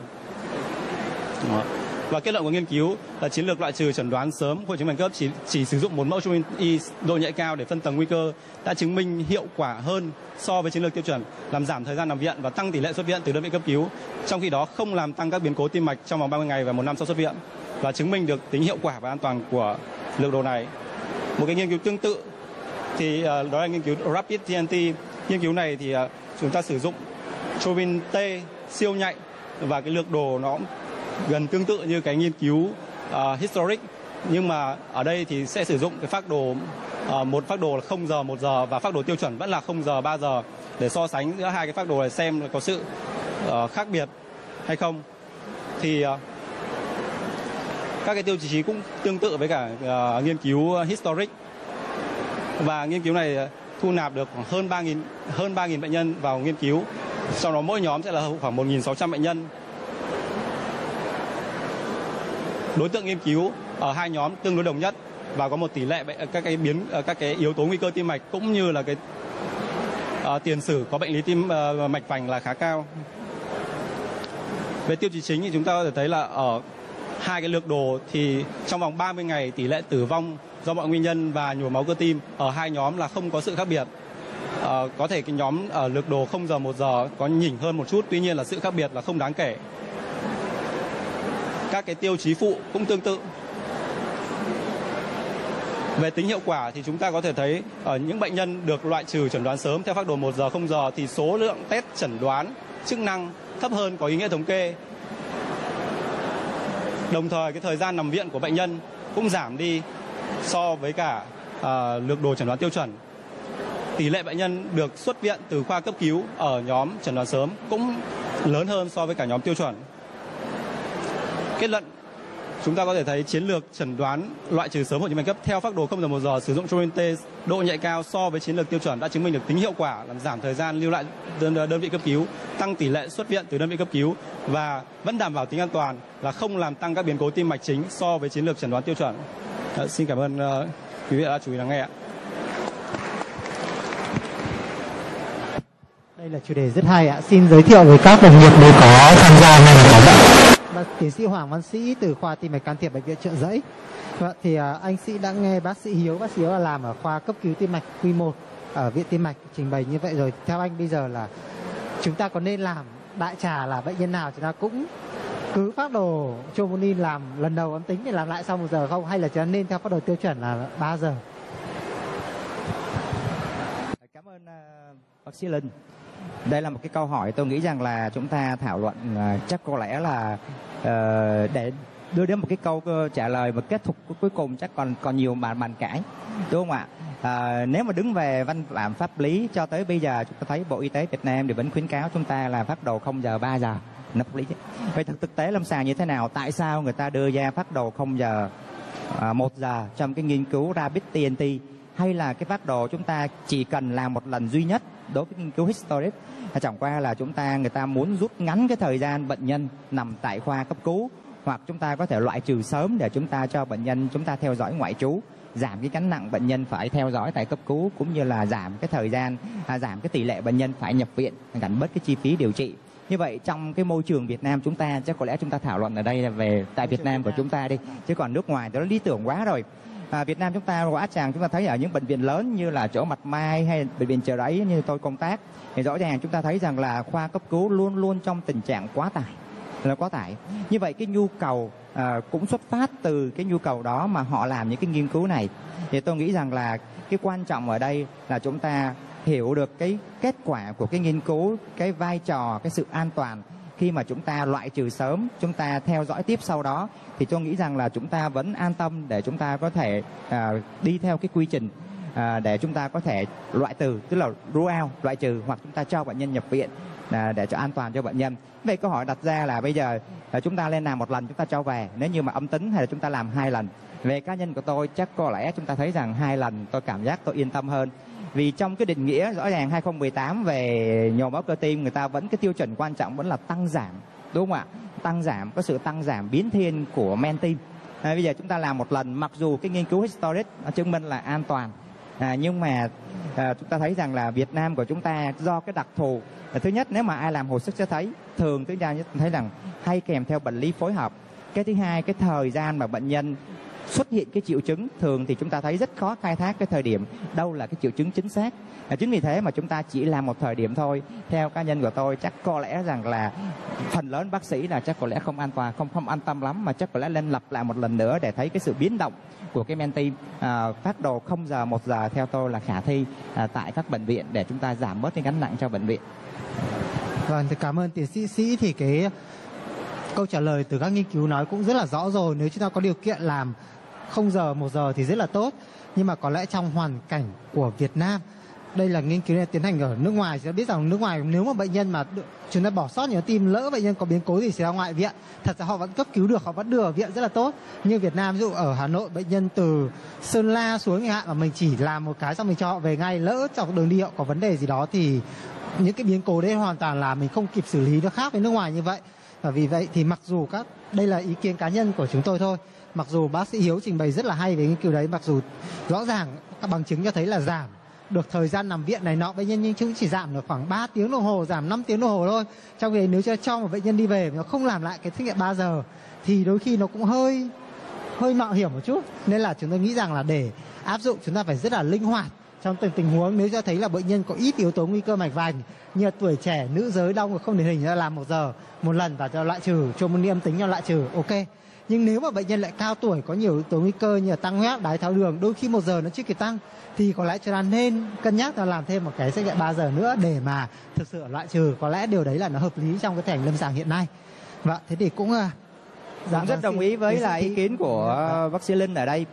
Và kết luận của nghiên cứu là chiến lược loại trừ chẩn đoán sớm hội chứng bệnh cấp chỉ sử dụng một mẫu troponin Y độ nhạy cao để phân tầng nguy cơ đã chứng minh hiệu quả hơn so với chiến lược tiêu chuẩn, làm giảm thời gian nằm viện và tăng tỷ lệ xuất viện từ đơn vị cấp cứu, trong khi đó không làm tăng các biến cố tim mạch trong vòng 30 ngày và 1 năm sau xuất viện, và chứng minh được tính hiệu quả và an toàn của lược đồ này. Một cái nghiên cứu tương tự thì đó là nghiên cứu Rapid TNT. Nghiên cứu này thì chúng ta sử dụng troponin T siêu nhạy, và cái lược đồ nó gần tương tự như cái nghiên cứu historic, nhưng mà ở đây thì sẽ sử dụng cái phác đồ một phác đồ là 0 giờ 1 giờ và phác đồ tiêu chuẩn vẫn là 0 giờ 3 giờ để so sánh giữa hai cái phác đồ này xem là có sự khác biệt hay không. Thì các cái tiêu chí cũng tương tự với cả nghiên cứu historic, và nghiên cứu này thu nạp được khoảng hơn 3.000 bệnh nhân vào nghiên cứu, sau đó mỗi nhóm sẽ là khoảng 1.600 bệnh nhân. Đối tượng nghiên cứu ở hai nhóm tương đối đồng nhất và có một tỷ lệ các cái yếu tố nguy cơ tim mạch cũng như là cái tiền sử có bệnh lý tim mạch vành là khá cao. Về tiêu chí chính thì chúng ta có thể thấy là ở hai cái lược đồ thì trong vòng 30 ngày tỷ lệ tử vong do mọi nguyên nhân và nhồi máu cơ tim ở hai nhóm là không có sự khác biệt. Có thể cái nhóm ở lược đồ 0 giờ 1 giờ có nhỉnh hơn một chút, tuy nhiên là sự khác biệt là không đáng kể. Các cái tiêu chí phụ cũng tương tự. Về tính hiệu quả thì chúng ta có thể thấy ở những bệnh nhân được loại trừ chẩn đoán sớm theo phác đồ 1 giờ 0 giờ thì số lượng test chẩn đoán chức năng thấp hơn có ý nghĩa thống kê. Đồng thời cái thời gian nằm viện của bệnh nhân cũng giảm đi so với cả lược đồ chẩn đoán tiêu chuẩn. tỷ lệ bệnh nhân được xuất viện từ khoa cấp cứu ở nhóm chẩn đoán sớm cũng lớn hơn so với cả nhóm tiêu chuẩn. Kết luận, chúng ta có thể thấy chiến lược chẩn đoán loại trừ sớm hội chứng bệnh cấp theo phác đồ 0 giờ 1 giờ sử dụng Trorinete độ nhạy cao so với chiến lược tiêu chuẩn đã chứng minh được tính hiệu quả, làm giảm thời gian lưu lại đơn vị cấp cứu, tăng tỷ lệ xuất viện từ đơn vị cấp cứu và vẫn đảm bảo tính an toàn là không làm tăng các biến cố tim mạch chính so với chiến lược chẩn đoán tiêu chuẩn. Xin cảm ơn quý vị đã chú ý lắng nghe ạ. Đây là chủ đề rất hay ạ. Xin giới thiệu với các đồng nghiệp nếu có tham gia ngành của bạn. Tiến sĩ Hoàng Văn Sĩ từ khoa tim mạch can thiệp bệnh viện Chợ Giấy. Vậy thì anh Sĩ đã nghe bác sĩ Hiếu là làm ở khoa cấp cứu tim mạch Quy 1 ở viện tim mạch trình bày như vậy rồi. Theo anh bây giờ là chúng ta có nên làm đại trà là bệnh nhân nào chúng ta cũng cứ phác đồ troponin làm lần đầu âm tính thì làm lại sau 1 giờ không, hay là chúng ta nên theo phác đồ tiêu chuẩn là 3 giờ? Cảm ơn bác sĩ Linh. Đây là một cái câu hỏi tôi nghĩ rằng là chúng ta thảo luận chắc có lẽ là để đưa đến một cái câu trả lời và kết thúc cuối cùng chắc còn nhiều bàn cãi, đúng không ạ? Nếu mà đứng về văn bản pháp lý cho tới bây giờ chúng ta thấy Bộ Y tế Việt Nam thì vẫn khuyến cáo chúng ta là phác đồ 0 giờ 3 giờ nó pháp lý. Vậy thực tế lâm sàng như thế nào? Tại sao người ta đưa ra phác đồ 0 giờ 1 giờ trong cái nghiên cứu Rapid TNT, hay là cái phác đồ chúng ta chỉ cần làm một lần duy nhất đối với nghiên cứu Historic? Chẳng qua là người ta muốn rút ngắn cái thời gian bệnh nhân nằm tại khoa cấp cứu, hoặc chúng ta có thể loại trừ sớm để chúng ta cho bệnh nhân chúng ta theo dõi ngoại trú, giảm cái gánh nặng bệnh nhân phải theo dõi tại cấp cứu, cũng như là giảm cái thời gian, giảm cái tỷ lệ bệnh nhân phải nhập viện, gánh bớt cái chi phí điều trị. Như vậy trong cái môi trường Việt Nam chúng ta chắc có lẽ chúng ta thảo luận ở đây là về tại Việt Nam của chúng ta đi, chứ còn nước ngoài thì nó lý tưởng quá rồi. Việt Nam chúng ta rõ ràng chúng ta thấy ở những bệnh viện lớn như là chỗ Bạch Mai hay bệnh viện Chợ Rẫy như tôi công tác thì rõ ràng chúng ta thấy rằng là khoa cấp cứu luôn luôn trong tình trạng quá tải. Như vậy cái nhu cầu cũng xuất phát từ cái nhu cầu đó mà họ làm những cái nghiên cứu này. Thì tôi nghĩ rằng là cái quan trọng ở đây là chúng ta hiểu được cái kết quả của cái nghiên cứu, cái vai trò, cái sự an toàn khi mà chúng ta loại trừ sớm, chúng ta theo dõi tiếp sau đó, thì tôi nghĩ rằng là chúng ta vẫn an tâm để chúng ta có thể đi theo cái quy trình để chúng ta có thể loại trừ, tức là rule out, loại trừ, hoặc chúng ta cho bệnh nhân nhập viện để cho an toàn cho bệnh nhân. Vậy câu hỏi đặt ra là bây giờ chúng ta lên làm một lần chúng ta cho về, nếu như mà âm tính, hay là chúng ta làm 2 lần? Về cá nhân của tôi chắc có lẽ chúng ta thấy rằng 2 lần tôi cảm giác tôi yên tâm hơn. Vì trong cái định nghĩa rõ ràng 2018 về nhồi máu cơ tim, người ta vẫn cái tiêu chuẩn quan trọng vẫn là tăng giảm, đúng không ạ? Tăng giảm, có sự tăng giảm biến thiên của men tim. Bây giờ chúng ta làm một lần, mặc dù cái nghiên cứu Historic chứng minh là an toàn, nhưng mà chúng ta thấy rằng là Việt Nam của chúng ta do cái đặc thù, thứ nhất nếu mà ai làm hồi sức sẽ thấy thường thứ nhất thấy rằng hay kèm theo bệnh lý phối hợp. Cái thứ hai, cái thời gian mà bệnh nhân xuất hiện cái triệu chứng thường thì chúng ta thấy rất khó khai thác cái thời điểm đâu là cái triệu chứng chính xác. Chính vì thế mà chúng ta chỉ làm một thời điểm thôi. Theo cá nhân của tôi chắc có lẽ rằng là phần lớn bác sĩ là chắc có lẽ không an toàn, không an tâm lắm, mà chắc có lẽ lên lập lại một lần nữa để thấy cái sự biến động của cái men tim. Phác đồ 0 giờ 1 giờ theo tôi là khả thi tại các bệnh viện để chúng ta giảm bớt cái gánh nặng cho bệnh viện. Vâng, thì cảm ơn tiến sĩ Sĩ. Thì cái câu trả lời từ các nghiên cứu nói cũng rất là rõ rồi. Nếu chúng ta có điều kiện làm 0 giờ 1 giờ thì rất là tốt, nhưng mà có lẽ trong hoàn cảnh của Việt Nam, đây là nghiên cứu này tiến hành ở nước ngoài, chúng ta biết rằng nước ngoài nếu mà bệnh nhân mà chúng ta bỏ sót nhớ tim, lỡ bệnh nhân có biến cố gì xảy ra ngoại viện, thật ra họ vẫn cấp cứu được, họ vẫn đưa ở viện rất là tốt. Như Việt Nam ví dụ ở Hà Nội bệnh nhân từ Sơn La xuống chẳng hạn, mà mình chỉ làm một cái xong mình cho họ về ngay, lỡ trong đường đi họ có vấn đề gì đó thì những cái biến cố đấy hoàn toàn là mình không kịp xử lý, nó khác với nước ngoài như vậy. Và vì vậy thì mặc dù đây là ý kiến cá nhân của chúng tôi thôi, mặc dù bác sĩ Hiếu trình bày rất là hay về nghiên cứu đấy, mặc dù rõ ràng các bằng chứng cho thấy là giảm được thời gian nằm viện này nọ bệnh nhân, nhưng chúng chỉ giảm được khoảng 3 tiếng đồng hồ, giảm 5 tiếng đồng hồ thôi. Trong khi nếu cho một bệnh nhân đi về nó không làm lại cái xét nghiệm 3 giờ thì đôi khi nó cũng hơi mạo hiểm một chút. Nên là chúng tôi nghĩ rằng là để áp dụng chúng ta phải rất là linh hoạt trong từng tình huống. Nếu cho thấy là bệnh nhân có ít yếu tố nguy cơ mạch vành như là tuổi trẻ, nữ giới, đau ngực không điển hình, ra làm 1 giờ một lần và cho loại trừ, troponin âm tính cho loại trừ, ok. Nhưng nếu mà bệnh nhân lại cao tuổi, có nhiều yếu tố nguy cơ như là tăng huyết áp, đái tháo đường, đôi khi 1 giờ nó chưa kịp tăng, thì có lẽ chúng ta nên cân nhắc là làm thêm một cái xét nghiệm 3 giờ nữa để mà thực sự loại trừ. Có lẽ điều đấy là nó hợp lý trong cái thể lâm sàng hiện nay. Và thế thì cũng rất đồng ý với lại ý kiến của bác sĩ Linh ở đây.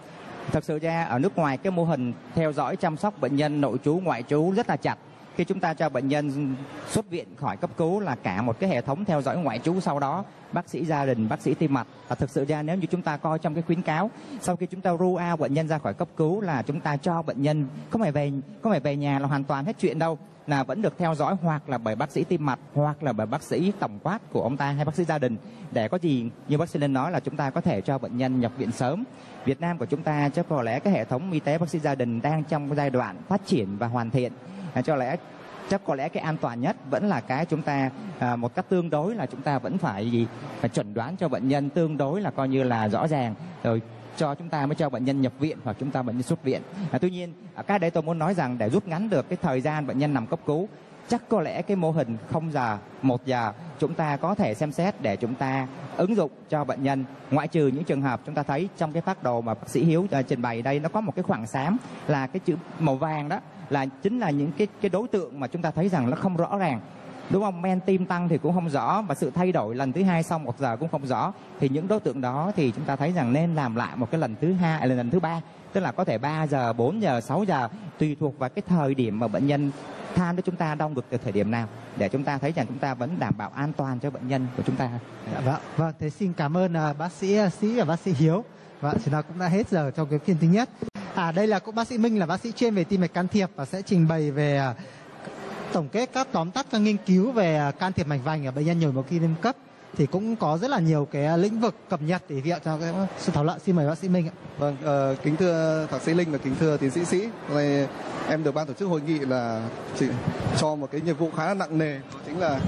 Thật sự ra ở nước ngoài cái mô hình theo dõi chăm sóc bệnh nhân nội trú ngoại trú rất là chặt. Khi chúng ta cho bệnh nhân xuất viện khỏi cấp cứu là cả một cái hệ thống theo dõi ngoại trú, sau đó bác sĩ gia đình, bác sĩ tim mạch. Và thực sự ra nếu như chúng ta coi trong cái khuyến cáo, sau khi chúng ta rule out bệnh nhân ra khỏi cấp cứu là chúng ta cho bệnh nhân không phải về nhà là hoàn toàn hết chuyện đâu, là vẫn được theo dõi hoặc là bởi bác sĩ tim mạch hoặc là bởi bác sĩ tổng quát của ông ta hay bác sĩ gia đình, để có gì như bác sĩ Linh nói là chúng ta có thể cho bệnh nhân nhập viện sớm. Việt Nam của chúng ta chắc có lẽ cái hệ thống y tế bác sĩ gia đình đang trong giai đoạn phát triển và hoàn thiện, chắc có lẽ cái an toàn nhất vẫn là cái chúng ta một cách tương đối là chúng ta vẫn phải chuẩn đoán cho bệnh nhân tương đối là coi như là rõ ràng rồi cho chúng ta mới cho bệnh nhân nhập viện hoặc chúng ta bệnh nhân xuất viện. Tuy nhiên cái đấy tôi muốn nói rằng để rút ngắn được cái thời gian bệnh nhân nằm cấp cứu, chắc có lẽ cái mô hình 0 giờ 1 giờ chúng ta có thể xem xét để chúng ta ứng dụng cho bệnh nhân, ngoại trừ những trường hợp chúng ta thấy trong cái phác đồ mà bác sĩ Hiếu trình bày đây, nó có một cái khoảng xám là cái chữ màu vàng đó là chính là những cái đối tượng mà chúng ta thấy rằng nó không rõ ràng, đúng không? Men tim tăng thì cũng không rõ, và sự thay đổi lần thứ 2 sau 1 giờ cũng không rõ. Thì những đối tượng đó thì chúng ta thấy rằng nên làm lại một cái lần thứ 2 lần thứ 3, tức là có thể 3 giờ, 4 giờ, 6 giờ, tùy thuộc vào cái thời điểm mà bệnh nhân than của chúng ta đông được từ thời điểm nào, để chúng ta thấy rằng chúng ta vẫn đảm bảo an toàn cho bệnh nhân của chúng ta. Vâng, thế xin cảm ơn bác sĩ Sĩ và bác sĩ Hiếu. Vâng, chúng ta cũng đã hết giờ trong cái phiên thứ nhất. Đây là bác sĩ Minh, là bác sĩ chuyên về tim mạch can thiệp và sẽ trình bày về tổng kết các tóm tắt các nghiên cứu về can thiệp mạch vành ở bệnh nhân nhồi máu cơ tim cấp. Thì cũng có rất là nhiều cái lĩnh vực cập nhật để viện cho cái sự thảo luận. Xin mời bác sĩ Minh ạ. Vâng, kính thưa thạc sĩ Linh và kính thưa tiến sĩ Sĩ, hôm nay em được ban tổ chức hội nghị là cho một cái nhiệm vụ khá là nặng nề, đó chính là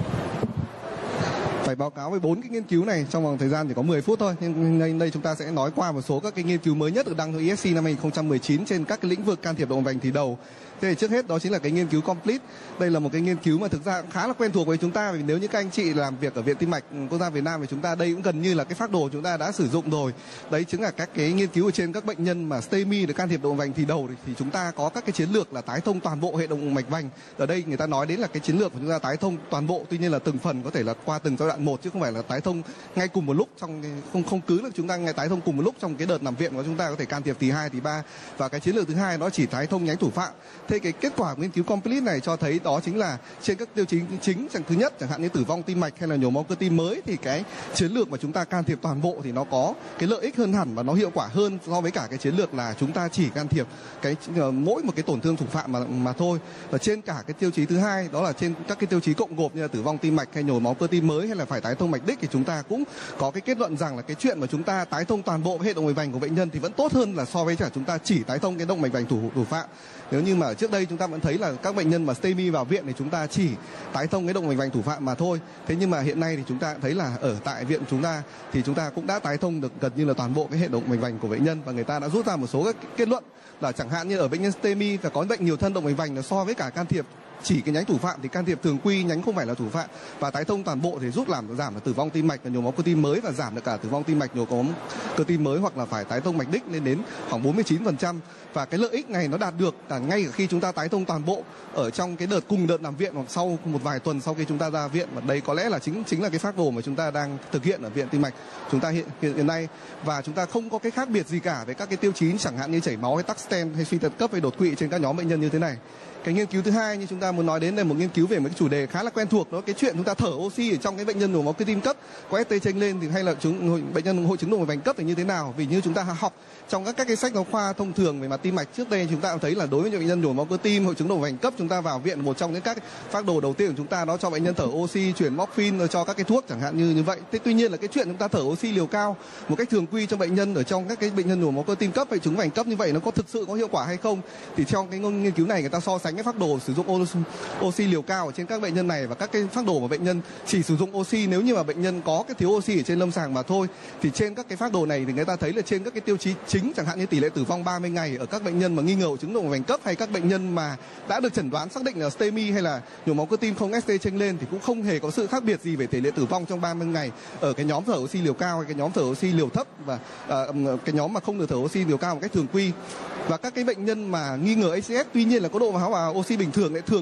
phải báo cáo với 4 cái nghiên cứu này trong vòng thời gian chỉ có 10 phút thôi. Nhưng đây chúng ta sẽ nói qua một số các cái nghiên cứu mới nhất được đăng trong ESC năm 2019 trên các cái lĩnh vực can thiệp động mạch vành thì đầu. Thế thì trước hết đó chính là cái nghiên cứu Complete. Đây là một cái nghiên cứu mà thực ra khá là quen thuộc với chúng ta, vì nếu như các anh chị làm việc ở Viện Tim mạch Quốc gia Việt Nam thì chúng ta đây cũng gần như là cái phác đồ chúng ta đã sử dụng rồi. Đấy chính là các cái nghiên cứu ở trên các bệnh nhân mà STEMI để can thiệp động mạch vành thì đầu, thì chúng ta có các cái chiến lược là tái thông toàn bộ hệ động mạch vành. Ở đây người ta nói đến là cái chiến lược của chúng ta tái thông toàn bộ, tuy nhiên là từng phần, có thể là qua từng giai đoạn một chứ không phải là tái thông ngay cùng một lúc, trong không cứ là chúng ta ngay tái thông cùng một lúc trong cái đợt nằm viện của chúng ta có thể can thiệp thì 2 thì 3. Và cái chiến lược thứ hai nó chỉ tái thông nhánh thủ phạm. Thế cái kết quả của nghiên cứu Complete này cho thấy đó chính là trên các tiêu chí chính, thứ nhất chẳng hạn như tử vong tim mạch hay là nhồi máu cơ tim mới, thì cái chiến lược mà chúng ta can thiệp toàn bộ thì nó có cái lợi ích hơn hẳn và nó hiệu quả hơn so với cả cái chiến lược là chúng ta chỉ can thiệp cái mỗi một cái tổn thương thủ phạm mà thôi. Và trên cả cái tiêu chí thứ hai, đó là trên các cái tiêu chí cộng gộp như là tử vong tim mạch hay nhồi máu cơ tim mới hay là phải tái thông mạch đích, thì chúng ta cũng có cái kết luận rằng là cái chuyện mà chúng ta tái thông toàn bộ hệ động mạch vành của bệnh nhân thì vẫn tốt hơn là so với cả chúng ta chỉ tái thông cái động mạch vành thủ phạm. Nếu như mà trước đây chúng ta vẫn thấy là các bệnh nhân mà STEMI vào viện thì chúng ta chỉ tái thông cái động mạch vành thủ phạm mà thôi. Thế nhưng mà hiện nay thì chúng ta thấy là ở tại viện chúng ta thì chúng ta cũng đã tái thông được gần như là toàn bộ cái hệ động mạch vành của bệnh nhân, và người ta đã rút ra một số các kết luận là chẳng hạn như ở bệnh nhân STEMI và có bệnh nhiều thân động mạch vành là so với cả can thiệp chỉ cái nhánh thủ phạm thì can thiệp thường quy nhánh không phải là thủ phạm và tái thông toàn bộ thì giúp giảm được tử vong tim mạch và nhồi máu cơ tim mới, và giảm được cả tử vong tim mạch, nhồi máu cơ tim mới hoặc là phải tái thông mạch đích lên đến khoảng 49%. Và cái lợi ích này nó đạt được cả ngay khi chúng ta tái thông toàn bộ ở trong cái cùng đợt nằm viện hoặc sau một vài tuần sau khi chúng ta ra viện. Và đây có lẽ là chính là cái phác đồ mà chúng ta đang thực hiện ở Viện Tim mạch chúng ta hiện nay, và chúng ta không có cái khác biệt gì cả với các cái tiêu chí chẳng hạn như chảy máu hay tắc stent hay suy thận cấp hay đột quỵ trên các nhóm bệnh nhân như thế này. Cái nghiên cứu thứ hai như chúng ta muốn nói đến là một nghiên cứu về một cái chủ đề khá là quen thuộc, đó cái chuyện chúng ta thở oxy ở trong cái bệnh nhân nhồi máu cơ tim cấp có ST chênh lên thì hay là bệnh nhân hội chứng động mạch vành cấp thì như thế nào. Vì như chúng ta học trong các cái sách giáo khoa thông thường về mặt tim mạch trước đây, chúng ta cũng thấy là đối với những bệnh nhân nhồi máu cơ tim hội chứng động mạch vành cấp, chúng ta vào viện một trong những các phác đồ đầu tiên của chúng ta đó cho bệnh nhân thở oxy, chuyển morphine, cho các cái thuốc chẳng hạn như vậy. Thế tuy nhiên là cái chuyện chúng ta thở oxy liều cao một cách thường quy cho bệnh nhân ở trong các cái bệnh nhân nhồi máu cơ tim cấp hay chứng vành cấp như vậy nó có thực sự có hiệu quả hay không? Thì trong cái nghiên cứu này người ta so sánh cái phác đồ sử dụng oxy liều cao ở trên các bệnh nhân này và các cái phác đồ mà bệnh nhân chỉ sử dụng oxy nếu như mà bệnh nhân có cái thiếu oxy ở trên lâm sàng mà thôi. Thì trên các cái phác đồ này thì người ta thấy là trên các cái tiêu chí chính chẳng hạn như tỷ lệ tử vong 30 ngày ở các bệnh nhân mà nghi ngờ hội chứng động mạch vành cấp hay các bệnh nhân mà đã được chẩn đoán xác định là STEMI hay là nhồi máu cơ tim không ST chênh lên thì cũng không hề có sự khác biệt gì về tỷ lệ tử vong trong 30 ngày ở cái nhóm thở oxy liều cao hay cái nhóm thở oxy liều thấp và cái nhóm mà không được thở oxy liều cao một cách thường quy. Và các cái bệnh nhân mà nghi ngờ ACS tuy nhiên là có độ vào oxy bình thường, thường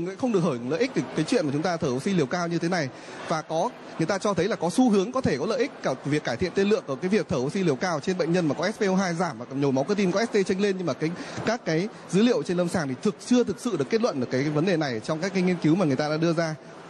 cũng không được hưởng lợi ích từ cái chuyện mà chúng ta thở oxy liều cao như thế này. Và người ta cho thấy là có xu hướng có thể có lợi ích cả việc cải thiện tiên lượng của cái việc thở oxy liều cao trên bệnh nhân mà có SpO2 giảm và nhồi máu cơ tim có ST chênh lên, nhưng mà các cái dữ liệu trên lâm sàng thì chưa thực sự được kết luận được cái vấn đề này trong các cái nghiên cứu mà người ta đã đưa ra.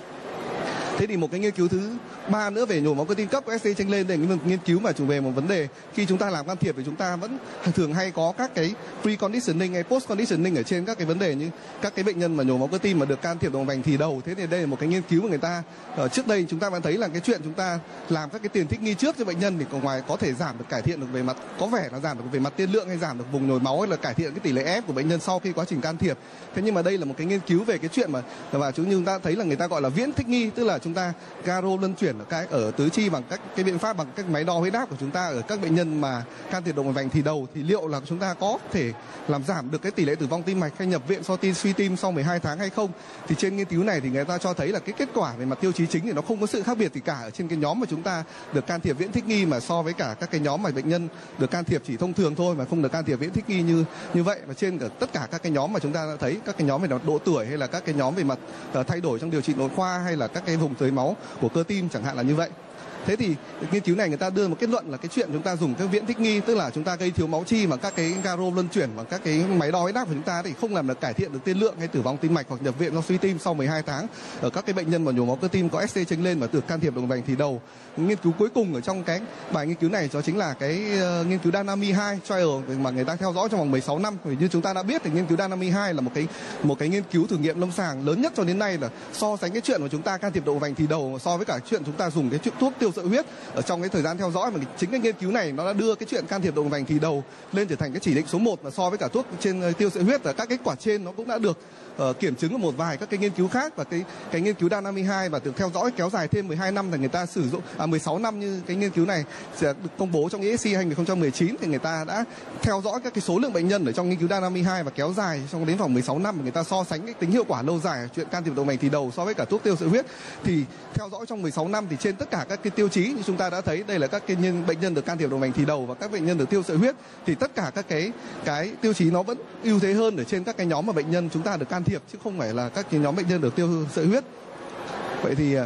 Thế thì một cái nghiên cứu thứ 3 nữa về nhồi máu cơ tim cấp ST chênh lên, đây là một nghiên cứu mà chủ về một vấn đề khi chúng ta làm can thiệp thì chúng ta vẫn thường hay có các cái pre-conditioning hay post-conditioning ở trên các cái vấn đề như các cái bệnh nhân mà nhồi máu cơ tim mà được can thiệp động mạch vành thì đầu. Thế thì đây là một cái nghiên cứu mà người ta trước đây chúng ta vẫn thấy là cái chuyện chúng ta làm các cái tiền thích nghi trước cho bệnh nhân thì ngoài có thể giảm được cải thiện được về mặt có vẻ là giảm được về mặt tiên lượng hay giảm được vùng nhồi máu hay là cải thiện cái tỷ lệ ép của bệnh nhân sau khi quá trình can thiệp. Thế nhưng mà đây là một cái nghiên cứu về cái chuyện mà chúng ta thấy là người ta gọi là viễn thích nghi, tức là chúng ta garo luân chuyển ở tứ chi bằng các cái biện pháp bằng các máy đo huyết áp của chúng ta ở các bệnh nhân mà can thiệp động mạch vành thì đầu, thì liệu là chúng ta có thể làm giảm được cái tỷ lệ tử vong tim mạch hay nhập viện do suy tim sau 12 tháng hay không. Thì trên nghiên cứu này thì người ta cho thấy là cái kết quả về mặt tiêu chí chính thì nó không có sự khác biệt gì cả ở trên cái nhóm mà chúng ta được can thiệp viễn thích nghi mà so với cả các cái nhóm mà bệnh nhân được can thiệp chỉ thông thường thôi mà không được can thiệp viễn thích nghi như vậy. Và trên tất cả các cái nhóm mà chúng ta đã thấy, các cái nhóm về độ tuổi hay là các cái nhóm về mặt thay đổi trong điều trị nội khoa hay là các cái vùng tưới máu của cơ tim chẳng hạn là như vậy. Thế thì nghiên cứu này người ta đưa một kết luận là cái chuyện chúng ta dùng các viễn thích nghi, tức là chúng ta gây thiếu máu chi mà các cái garo luân chuyển và các cái máy đo huyết áp của chúng ta thì không làm được cải thiện được tiên lượng hay tử vong tim mạch hoặc nhập viện do suy tim sau 12 tháng ở các cái bệnh nhân mà nhồi máu cơ tim có ST chênh lên và được can thiệp động mạch vành thì đầu. Nghiên cứu cuối cùng ở trong cái bài nghiên cứu này đó chính là cái nghiên cứu Dynamic 2 trial mà người ta theo dõi trong vòng 16 năm. Vì như chúng ta đã biết thì nghiên cứu Dynamic 2 là một cái nghiên cứu thử nghiệm lâm sàng lớn nhất cho đến nay, là so sánh cái chuyện mà chúng ta can thiệp động mạch vành thì đầu so với cả chuyện chúng ta dùng cái thuốc tiêu sợi huyết ở trong cái thời gian theo dõi. Mà chính cái nghiên cứu này nó đã đưa cái chuyện can thiệp động mạch vành thì đầu lên trở thành cái chỉ định số 1 mà so với cả thuốc trên tiêu sợi huyết. Và các kết quả trên nó cũng đã được kiểm chứng ở một vài các cái nghiên cứu khác. Và cái nghiên cứu Dynamic 2 và được theo dõi kéo dài thêm 12 năm là người ta sử dụng 16 năm như cái nghiên cứu này sẽ được công bố trong ESC 2019 thì người ta đã theo dõi các cái số lượng bệnh nhân ở trong nghiên cứu Dynamic 2 và kéo dài trong đến vòng 16 năm, và người ta so sánh cái tính hiệu quả lâu dài chuyện can thiệp động mạch vành thì đầu so với cả thuốc tiêu sợi huyết. Thì theo dõi trong 16 năm thì trên tất cả các cái tiêu chí như chúng ta đã thấy, đây là các cái bệnh nhân được can thiệp động mạch vành thì đầu và các bệnh nhân được tiêu sợi huyết, thì tất cả các cái tiêu chí nó vẫn ưu thế hơn ở trên các cái nhóm mà bệnh nhân chúng ta được can thiệp chứ không phải là các cái nhóm bệnh nhân được tiêu sợi huyết. Vậy thì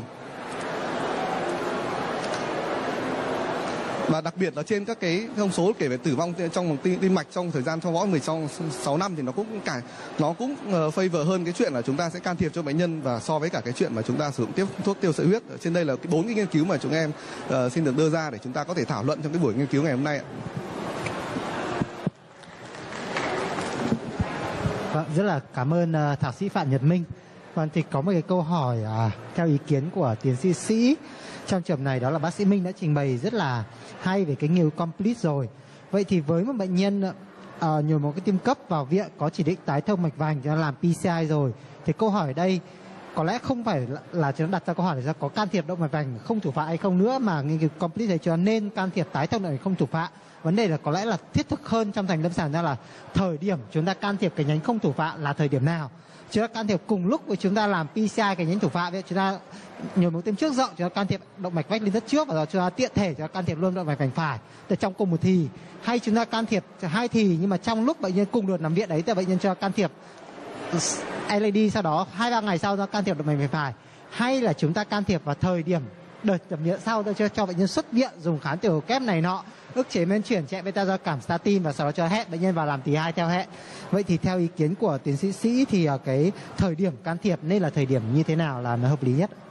và đặc biệt là trên các cái thông số kể về tử vong trong tim mạch trong thời gian theo dõi 16 năm thì nó cũng favor hơn cái chuyện là chúng ta sẽ can thiệp cho bệnh nhân và so với cả cái chuyện mà chúng ta sử dụng thuốc tiêu sợi huyết. Ở trên đây là cái 4 cái nghiên cứu mà chúng em xin được đưa ra để chúng ta có thể thảo luận trong cái buổi nghiên cứu ngày hôm nay ạ. Vâng, rất là cảm ơn thạc sĩ Phạm Nhật Minh. Vâng, thì có một cái câu hỏi theo ý kiến của tiến sĩ Sĩ trong trường này, đó là bác sĩ Minh đã trình bày rất là hay về cái nghiên cứu complete rồi. Vậy thì với một bệnh nhân nhồi máu cơ tim cấp vào viện có chỉ định tái thông mạch vành cho làm PCI rồi, thì câu hỏi ở đây có lẽ không phải là chúng ta đặt ra câu hỏi là có can thiệp động mạch vành không thủ phạm hay không nữa, mà nghiên cứu complete thấy cho nên can thiệp tái thông động mạch không thủ phạm. Vấn đề là có lẽ là thiết thực hơn trong thành lâm sàng ra là thời điểm chúng ta can thiệp cái nhánh không thủ phạm là thời điểm nào. Chúng ta can thiệp cùng lúc với chúng ta làm PCI cái nhánh thủ phạm, chúng ta nhồi máu tim trước rộng chúng ta can thiệp động mạch vách lên rất trước và rồi chúng ta tiện thể chúng ta can thiệp luôn động mạch vành phải từ trong cùng một thì, hay chúng ta can thiệp 2 thì nhưng mà trong lúc bệnh nhân cùng đợt nằm viện đấy thì bệnh nhân cho can thiệp LAD, sau đó 2-3 ngày sau ra can thiệp động mạch vành phải, hay là chúng ta can thiệp vào thời điểm đợt nằm viện sau cho bệnh nhân xuất viện dùng kháng tiểu kép này nọ, ức chế men chuyển, chạy beta do cảm statin và sau đó cho hẹn bệnh nhân vào làm tí 2 theo hẹn. Vậy thì theo ý kiến của tiến sĩ Sĩ thì cái thời điểm can thiệp nên là thời điểm như thế nào là nó hợp lý nhất?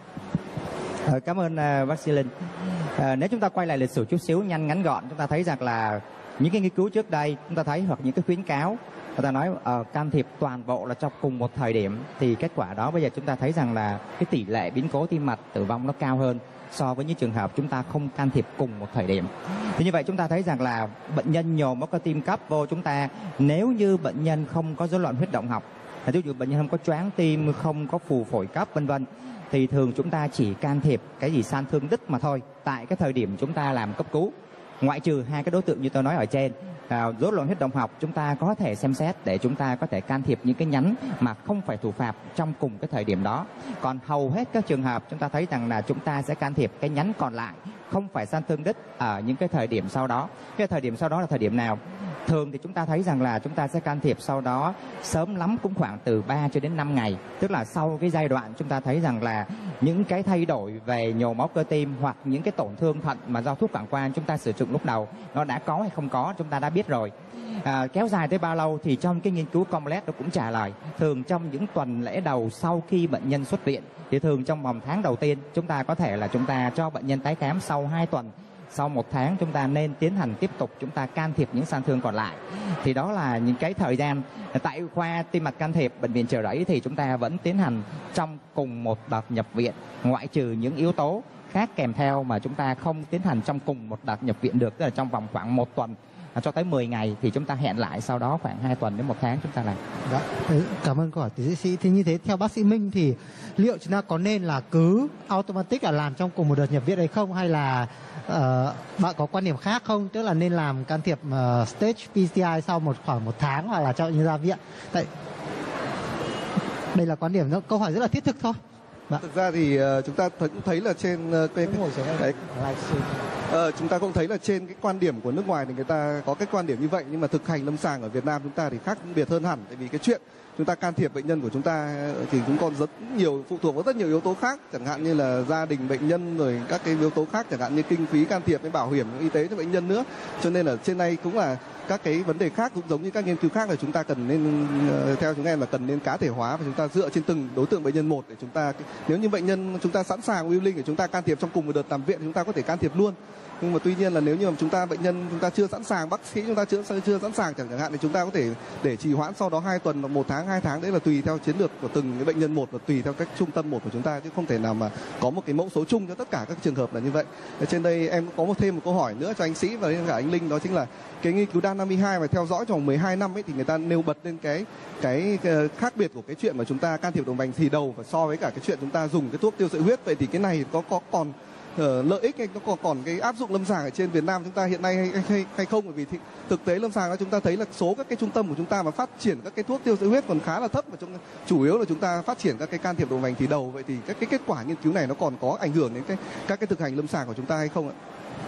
Cảm ơn bác sĩ Linh. Nếu chúng ta quay lại lịch sử chút xíu ngắn gọn, chúng ta thấy rằng là những cái nghiên cứu trước đây chúng ta thấy hoặc những cái khuyến cáo người ta nói can thiệp toàn bộ là trong cùng một thời điểm, thì kết quả đó bây giờ chúng ta thấy rằng là cái tỷ lệ biến cố tim mạch tử vong nó cao hơn so với những trường hợp chúng ta không can thiệp cùng một thời điểm. Thì như vậy chúng ta thấy rằng là bệnh nhân nhồi máu cơ tim cấp vô chúng ta, nếu như bệnh nhân không có rối loạn huyết động học, ví dụ bệnh nhân không có choáng tim, không có phù phổi cấp vân vân, thì thường chúng ta chỉ can thiệp cái gì san thương đứt mà thôi tại cái thời điểm chúng ta làm cấp cứu, ngoại trừ 2 cái đối tượng như tôi nói ở trên. Rối loạn huyết động học chúng ta có thể xem xét để chúng ta có thể can thiệp những cái nhánh mà không phải thủ phạm trong cùng cái thời điểm đó. Còn hầu hết các trường hợp chúng ta thấy rằng là chúng ta sẽ can thiệp cái nhánh còn lại không phải san thương đứt ở những cái thời điểm sau đó. Cái thời điểm sau đó là thời điểm nào? Thường thì chúng ta thấy rằng là chúng ta sẽ can thiệp sau đó sớm lắm cũng khoảng từ 3 cho đến 5 ngày. Tức là sau cái giai đoạn chúng ta thấy rằng là những cái thay đổi về nhồi máu cơ tim hoặc những cái tổn thương thận mà do thuốc cản quang chúng ta sử dụng lúc đầu nó đã có hay không có chúng ta đã biết rồi. Kéo dài tới bao lâu thì trong cái nghiên cứu Complex nó cũng trả lời. Thường trong những tuần lễ đầu sau khi bệnh nhân xuất viện thì thường trong vòng tháng đầu tiên chúng ta có thể là chúng ta cho bệnh nhân tái khám sau 2 tuần. Sau 1 tháng chúng ta nên tiến hành tiếp tục chúng ta can thiệp những sang thương còn lại. Thì đó là những cái thời gian. Tại khoa tim mạch can thiệp bệnh viện Chợ Rẫy thì chúng ta vẫn tiến hành trong cùng một đợt nhập viện, ngoại trừ những yếu tố khác kèm theo mà chúng ta không tiến hành trong cùng một đợt nhập viện được, tức là trong vòng khoảng 1 tuần cho tới 10 ngày thì chúng ta hẹn lại sau đó khoảng 2 tuần đến 1 tháng chúng ta làm. Dạ. Cảm ơn câu hỏi tiến sĩ. Thì như thế theo bác sĩ Minh thì liệu chúng ta có nên là cứ automatic là làm trong cùng một đợt nhập viện hay không, hay là bạn có quan điểm khác không, tức là nên làm can thiệp stage PCI sau khoảng 1 tháng hoặc là cho như ra viện? Tại đây là quan điểm, câu hỏi rất là thiết thực thôi. Thực ra thì chúng ta cũng thấy là trên chúng ta cũng thấy là trên cái quan điểm của nước ngoài thì người ta có cái quan điểm như vậy, nhưng mà thực hành lâm sàng ở Việt Nam chúng ta thì khác biệt hơn hẳn. Tại vì cái chuyện chúng ta can thiệp bệnh nhân của chúng ta thì cũng còn rất nhiều phụ thuộc vào rất nhiều yếu tố khác, chẳng hạn như là gia đình bệnh nhân, rồi các cái yếu tố khác, chẳng hạn như kinh phí can thiệp với bảo hiểm y tế cho bệnh nhân nữa. Cho nên là trên đây cũng là các cái vấn đề khác, cũng giống như các nghiên cứu khác, là chúng ta cần nên theo chúng em là cần nên cá thể hóa và chúng ta dựa trên từng đối tượng bệnh nhân một để chúng ta, nếu như bệnh nhân chúng ta sẵn sàng willing để chúng ta can thiệp trong cùng một đợt nằm viện thì chúng ta có thể can thiệp luôn. Nhưng mà tuy nhiên là nếu như mà chúng ta bệnh nhân chúng ta chưa sẵn sàng, bác sĩ chúng ta chưa sẵn sàng chẳng hạn thì chúng ta có thể để trì hoãn sau đó 2 tuần, 1 tháng, 2 tháng, đấy là tùy theo chiến lược của từng cái bệnh nhân một và tùy theo cách trung tâm một của chúng ta, chứ không thể nào mà có một cái mẫu số chung cho tất cả các trường hợp là như vậy. Ở trên đây em có thêm một câu hỏi nữa cho anh Sĩ và cả anh Linh, đó chính là cái nghiên cứu DAN52 mà theo dõi trong 12 năm ấy, thì người ta nêu bật lên cái khác biệt của cái chuyện mà chúng ta can thiệp động mạch thì đầu và so với cả cái chuyện chúng ta dùng cái thuốc tiêu sợi huyết. Vậy thì cái này có còn lợi ích hay nó còn cái áp dụng lâm sàng ở trên Việt Nam chúng ta hiện nay hay không? Bởi vì thực tế lâm sàng chúng ta thấy là số các cái trung tâm của chúng ta mà phát triển các cái thuốc tiêu sợi huyết còn khá là thấp, và chủ yếu là chúng ta phát triển các cái can thiệp động mạch thì đầu. Vậy thì các cái kết quả nghiên cứu này nó còn có ảnh hưởng đến các cái thực hành lâm sàng của chúng ta hay không ạ?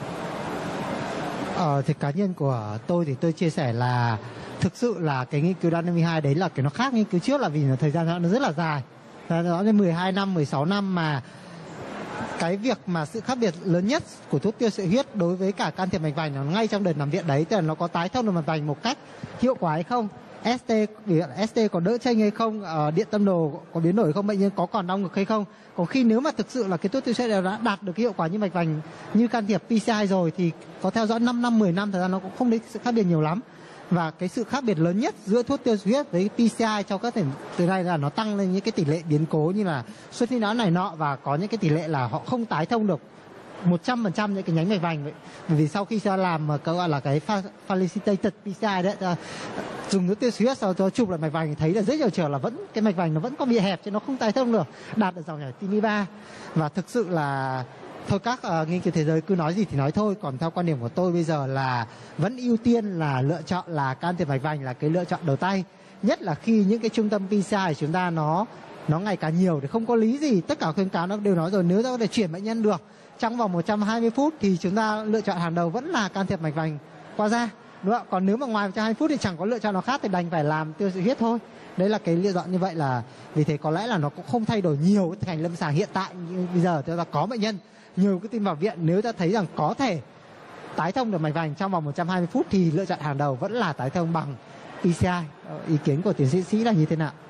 Thì cá nhân của tôi thì tôi chia sẻ là thực sự là cái nghiên cứu DAN52 đấy là cái nó khác nghiên cứu trước, là vì thời gian nó rất là dài, nó đến 12 năm, 16 năm, mà cái việc mà sự khác biệt lớn nhất của thuốc tiêu sợi huyết đối với cả can thiệp mạch vành nó ngay trong đợt nằm viện đấy, tức là nó có tái thông được mạch vành một cách hiệu quả hay không, ST có đỡ chênh hay không, điện tâm đồ có biến đổi hay không, bệnh nhân có còn đau ngực hay không. Còn khi nếu mà thực sự là cái thuốc tiêu sợi huyết đã đạt được cái hiệu quả như mạch vành như can thiệp PCI rồi thì có theo dõi 5 năm, 10 năm, thời gian nó cũng không đến sự khác biệt nhiều lắm. Và cái sự khác biệt lớn nhất giữa thuốc tiêu sợi huyết với PCI trong các từ này là nó tăng lên những cái tỷ lệ biến cố như là xuất huyết não này nọ, và có những cái tỷ lệ là họ không tái thông được 100% những cái nhánh mạch vành vậy. Bởi vì sau khi ta làm cái gọi là cái facilitated PCI đấy, dùng thuốc tiêu sợi huyết sau đó chụp lại mạch vành thì thấy là rất nhiều trường là vẫn cái mạch vành nó vẫn có bị hẹp chứ nó không tái thông được, đạt được dòng chảy TIMI3. Và thực sự là thôi các nghiên cứu thế giới cứ nói gì thì nói thôi, còn theo quan điểm của tôi bây giờ là vẫn ưu tiên là lựa chọn là can thiệp mạch vành là cái lựa chọn đầu tay, nhất là khi những cái trung tâm PCI của chúng ta nó ngày càng nhiều thì không có lý gì, tất cả khuyến cáo nó đều nói rồi, nếu ta có thể chuyển bệnh nhân được trong vòng 120 phút thì chúng ta lựa chọn hàng đầu vẫn là can thiệp mạch vành qua da, đúng không? Còn nếu mà ngoài 120 phút thì chẳng có lựa chọn nào khác thì đành phải làm tiêu sợi huyết thôi. Đấy là cái lựa chọn như vậy, là vì thế có lẽ là nó cũng không thay đổi nhiều cái thực hành lâm sàng hiện tại. Như bây giờ chúng ta có bệnh nhân nhiều cái tim vào viện, nếu ta thấy rằng có thể tái thông được mạch vành trong vòng 120 phút thì lựa chọn hàng đầu vẫn là tái thông bằng PCI. Ý kiến của tiến sĩ Sĩ là như thế nào?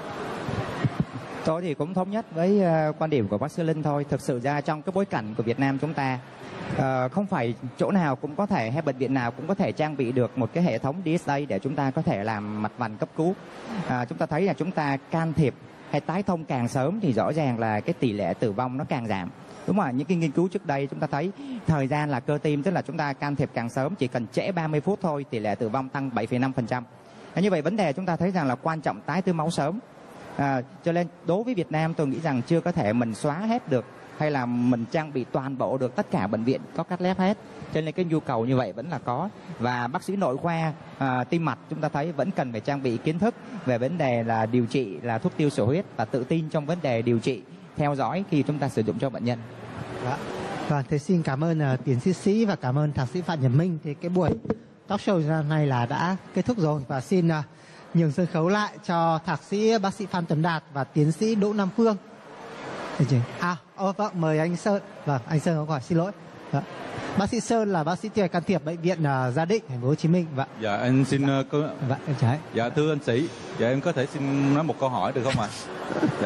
Tôi thì cũng thống nhất với quan điểm của bác sĩ Linh thôi. Thực sự ra trong cái bối cảnh của Việt Nam chúng ta, không phải chỗ nào cũng có thể hay bệnh viện nào cũng có thể trang bị được một cái hệ thống DSA để chúng ta có thể làm mạch vành cấp cứu. Chúng ta thấy là chúng ta can thiệp hay tái thông càng sớm thì rõ ràng là cái tỷ lệ tử vong nó càng giảm. Đúng rồi, những cái nghiên cứu trước đây chúng ta thấy thời gian là cơ tim, tức là chúng ta can thiệp càng sớm, chỉ cần trễ 30 phút thôi, tỷ lệ tử vong tăng 7,5%. Như vậy vấn đề chúng ta thấy rằng là quan trọng tái tứ máu sớm. Cho nên đối với Việt Nam tôi nghĩ rằng chưa có thể mình xóa hết được hay là mình trang bị toàn bộ được tất cả bệnh viện có cắt lép hết. Cho nên cái nhu cầu như vậy vẫn là có. Và bác sĩ nội khoa tim mạch chúng ta thấy vẫn cần phải trang bị kiến thức về vấn đề là điều trị là thuốc tiêu sợi huyết và tự tin trong vấn đề điều trị, theo dõi khi chúng ta sử dụng cho bệnh nhân. Vâng, thế xin cảm ơn tiến sĩ Sĩ và cảm ơn thạc sĩ Phạm Nhật Minh. Thì cái buổi talk show này là đã kết thúc rồi, và xin nhường sân khấu lại cho thạc sĩ bác sĩ Phan Tuấn Đạt và tiến sĩ Đỗ Nam Phương. Vâng, mời anh Sơn. Vâng, anh Sơn có hỏi, xin lỗi. Vâng. Bác sĩ Sơn là bác sĩ chuyên can thiệp bệnh viện Gia Định, thành phố Hồ Chí Minh. Vâng. Dạ em xin vâng, em chào. Dạ thưa anh sĩ, dạ em có thể xin nói một câu hỏi được không ạ? Dạ.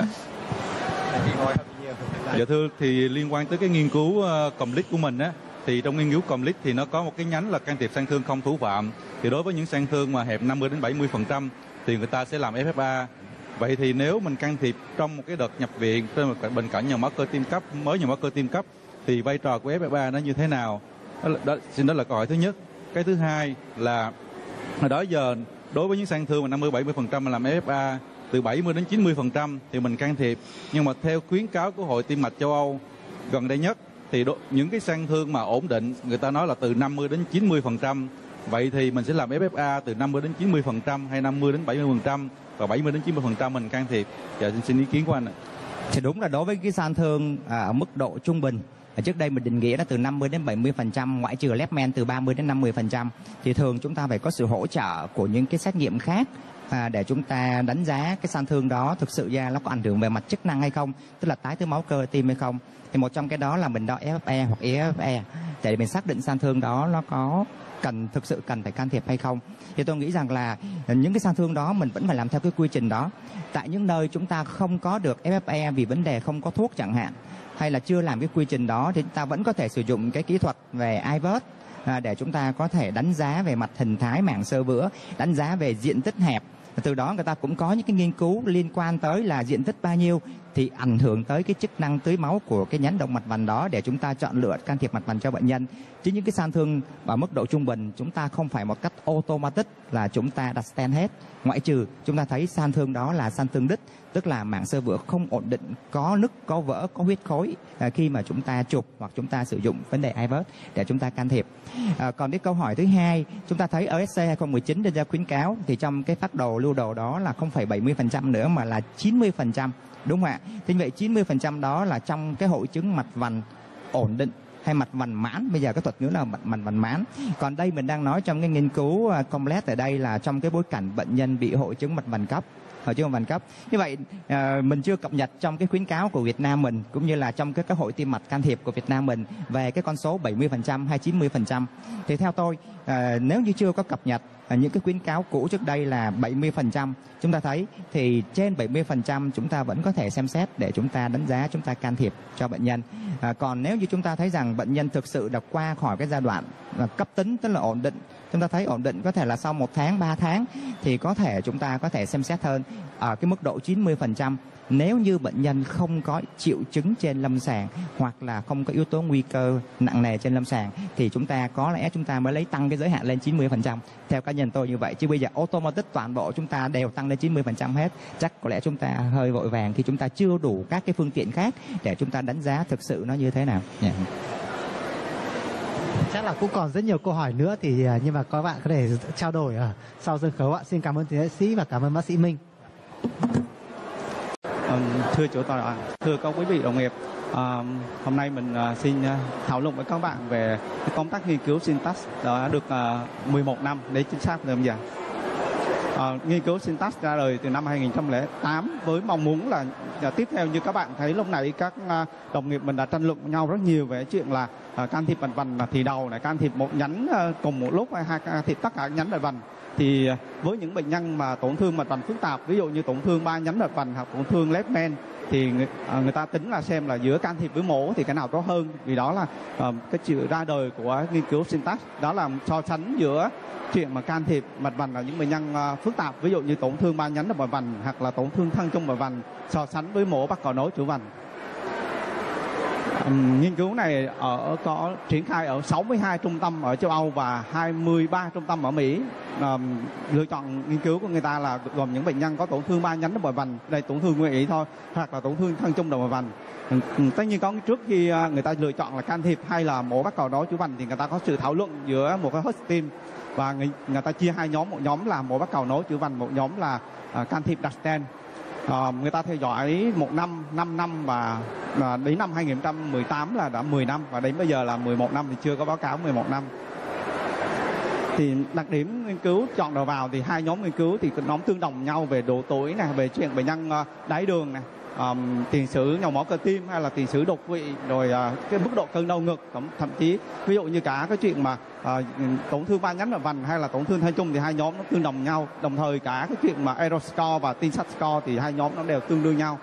Dạ thưa, thì liên quan tới cái nghiên cứu complete của mình á, thì trong nghiên cứu complete thì nó có một cái nhánh là can thiệp sang thương không thủ phạm. Thì đối với những sang thương mà hẹp 50 đến 70% thì người ta sẽ làm FFA. Vậy thì nếu mình can thiệp trong một cái đợt nhập viện trên một bệnh cảnh nhồi máu cơ tim cấp, mới nhồi máu cơ tim cấp, thì vai trò của FFA nó như thế nào? Đó là câu hỏi thứ nhất. Cái thứ hai là hồi đó giờ đối với những sang thương mà 50-70% mà làm FFA, từ 70 đến 90% thì mình can thiệp. Nhưng mà theo khuyến cáo của Hội Tim mạch châu Âu gần đây nhất thì những cái sang thương mà ổn định người ta nói là từ 50 đến 90%. Vậy thì mình sẽ làm FFA từ 50 đến 90% hay 50 đến 70% và 70 đến 90% mình can thiệp. Dạ xin ý kiến của anh ạ. Thì đúng là đối với cái sang thương ở mức độ trung bình, trước đây mình định nghĩa nó từ 50 đến 70%, ngoại trừ Lehman từ 30 đến 50%, thì thường chúng ta phải có sự hỗ trợ của những cái xét nghiệm khác để chúng ta đánh giá cái sang thương đó thực sự ra nó có ảnh hưởng về mặt chức năng hay không, tức là tái thiếu máu cơ tim hay không. Thì một trong cái đó là mình đo FFA hoặc EFFA để mình xác định sang thương đó nó có thực sự cần phải can thiệp hay không. Thì tôi nghĩ rằng là những cái sang thương đó mình vẫn phải làm theo cái quy trình đó. Tại những nơi chúng ta không có được FFA vì vấn đề không có thuốc chẳng hạn, hay là chưa làm cái quy trình đó, thì chúng ta vẫn có thể sử dụng cái kỹ thuật về IVUS để chúng ta có thể đánh giá về mặt hình thái màng xơ vữa, đánh giá về diện tích hẹp. Từ đó người ta cũng có những cái nghiên cứu liên quan tới là diện tích bao nhiêu thì ảnh hưởng tới cái chức năng tưới máu của cái nhánh động mạch vành đó để chúng ta chọn lựa can thiệp mạch vành cho bệnh nhân. Chứ những cái sang thương ở mức độ trung bình chúng ta không phải một cách automatic là chúng ta đặt stent hết, ngoại trừ chúng ta thấy sang thương đó là sang thương đích, tức là màng xơ vữa không ổn định, có nứt, có vỡ, có huyết khối khi mà chúng ta chụp hoặc chúng ta sử dụng vấn đề IVUS để chúng ta can thiệp. Còn cái câu hỏi thứ hai, chúng ta thấy OSC 2019 đưa ra khuyến cáo thì trong cái phác đồ lưu đồ đó là không phải 70% nữa mà là 90%, đúng không ạ? Thế vậy 90% đó là trong cái hội chứng mạch vành ổn định hay mạch vành mãn, bây giờ cái thuật ngữ là mạch vành mãn. Còn đây mình đang nói trong cái nghiên cứu complete ở đây là trong cái bối cảnh bệnh nhân bị hội chứng mạch vành cấp. Hội chứng mạch vành cấp. Như vậy mình chưa cập nhật trong cái khuyến cáo của Việt Nam mình cũng như là trong cái hội tim mạch can thiệp của Việt Nam mình về cái con số 70% hay 90%. Thì theo tôi nếu như chưa có cập nhật những cái khuyến cáo cũ trước đây là 70%, chúng ta thấy thì trên 70% chúng ta vẫn có thể xem xét để chúng ta đánh giá, chúng ta can thiệp cho bệnh nhân. Còn nếu như chúng ta thấy rằng bệnh nhân thực sự đã qua khỏi cái giai đoạn cấp tính, tức là ổn định, chúng ta thấy ổn định có thể là sau 1 tháng, 3 tháng thì có thể chúng ta có thể xem xét hơn ở cái mức độ 90%. Nếu như bệnh nhân không có triệu chứng trên lâm sàng hoặc là không có yếu tố nguy cơ nặng nề trên lâm sàng thì chúng ta có lẽ chúng ta mới lấy tăng cái giới hạn lên 90%. Theo cá nhân tôi như vậy, chứ bây giờ automatic toàn bộ chúng ta đều tăng lên 90% hết, chắc có lẽ chúng ta hơi vội vàng khi chúng ta chưa đủ các cái phương tiện khác để chúng ta đánh giá thực sự nó như thế nào. Chắc là cũng còn rất nhiều câu hỏi nữa thì nhưng mà các bạn có thể trao đổi ở sau sân khấu ạ. Xin cảm ơn tiến sĩ và cảm ơn bác sĩ Minh. Thưa chủ tọa, thưa các quý vị đồng nghiệp, hôm nay mình xin thảo luận với các bạn về công tác nghiên cứu Syntax đã được 11 năm để chính xác được giờ. Nghiên cứu Syntax ra đời từ năm 2008 với mong muốn là tiếp theo như các bạn thấy lúc nãy các đồng nghiệp mình đã tranh luận với nhau rất nhiều về chuyện là can thiệp mạch vành thì đầu này can thiệp một nhánh cùng một lúc hay can thiệp tất cả nhánh mạch vành. Thì với những bệnh nhân mà tổn thương mạch vành phức tạp, ví dụ như tổn thương 3 nhánh mạch vành hoặc tổn thương Lehman, thì người ta tính là xem là giữa can thiệp với mổ thì cái nào tốt hơn. Vì đó là cái sự ra đời của nghiên cứu Syntax, đó là so sánh giữa chuyện mà can thiệp mạch vành ở những bệnh nhân phức tạp, ví dụ như tổn thương 3 nhánh mạch vành hoặc là tổn thương thân trung mạch vành, so sánh với mổ bắt cầu nối chữa vành. Nghiên cứu này có triển khai ở 62 trung tâm ở châu Âu và 23 trung tâm ở Mỹ. Lựa chọn nghiên cứu của người ta là gồm những bệnh nhân có tổn thương 3 nhánh động mạch vành, đây tổn thương nguyên ý thôi, hoặc là tổn thương thân trung động mạch vành. Tất nhiên có trước khi người ta lựa chọn là can thiệp hay là mổ bắt cầu nối chữa vành thì người ta có sự thảo luận giữa một cái host team và người ta chia hai nhóm, một nhóm là mổ bắt cầu nối chữa vành, một nhóm là can thiệp đặt stent. Người ta theo dõi 1 năm, 5 năm và đến năm 2018 là đã 10 năm và đến bây giờ là 11 năm thì chưa có báo cáo 11 năm. Thì đặc điểm nghiên cứu chọn đầu vào thì hai nhóm nghiên cứu thì nhóm tương đồng nhau về độ tuổi này, về chuyện bệnh nhân đái đường này, tiền sử nhồi máu cơ tim hay là tiền sử đột quỵ, rồi cái mức độ cơn đau ngực, thậm chí ví dụ như cả cái chuyện mà tổn thương ba nhánh ở vành hay là tổn thương thanh trung thì hai nhóm nó tương đồng nhau. Đồng thời cả cái chuyện mà Aeroscore và Tinsat score thì hai nhóm nó đều tương đương nhau.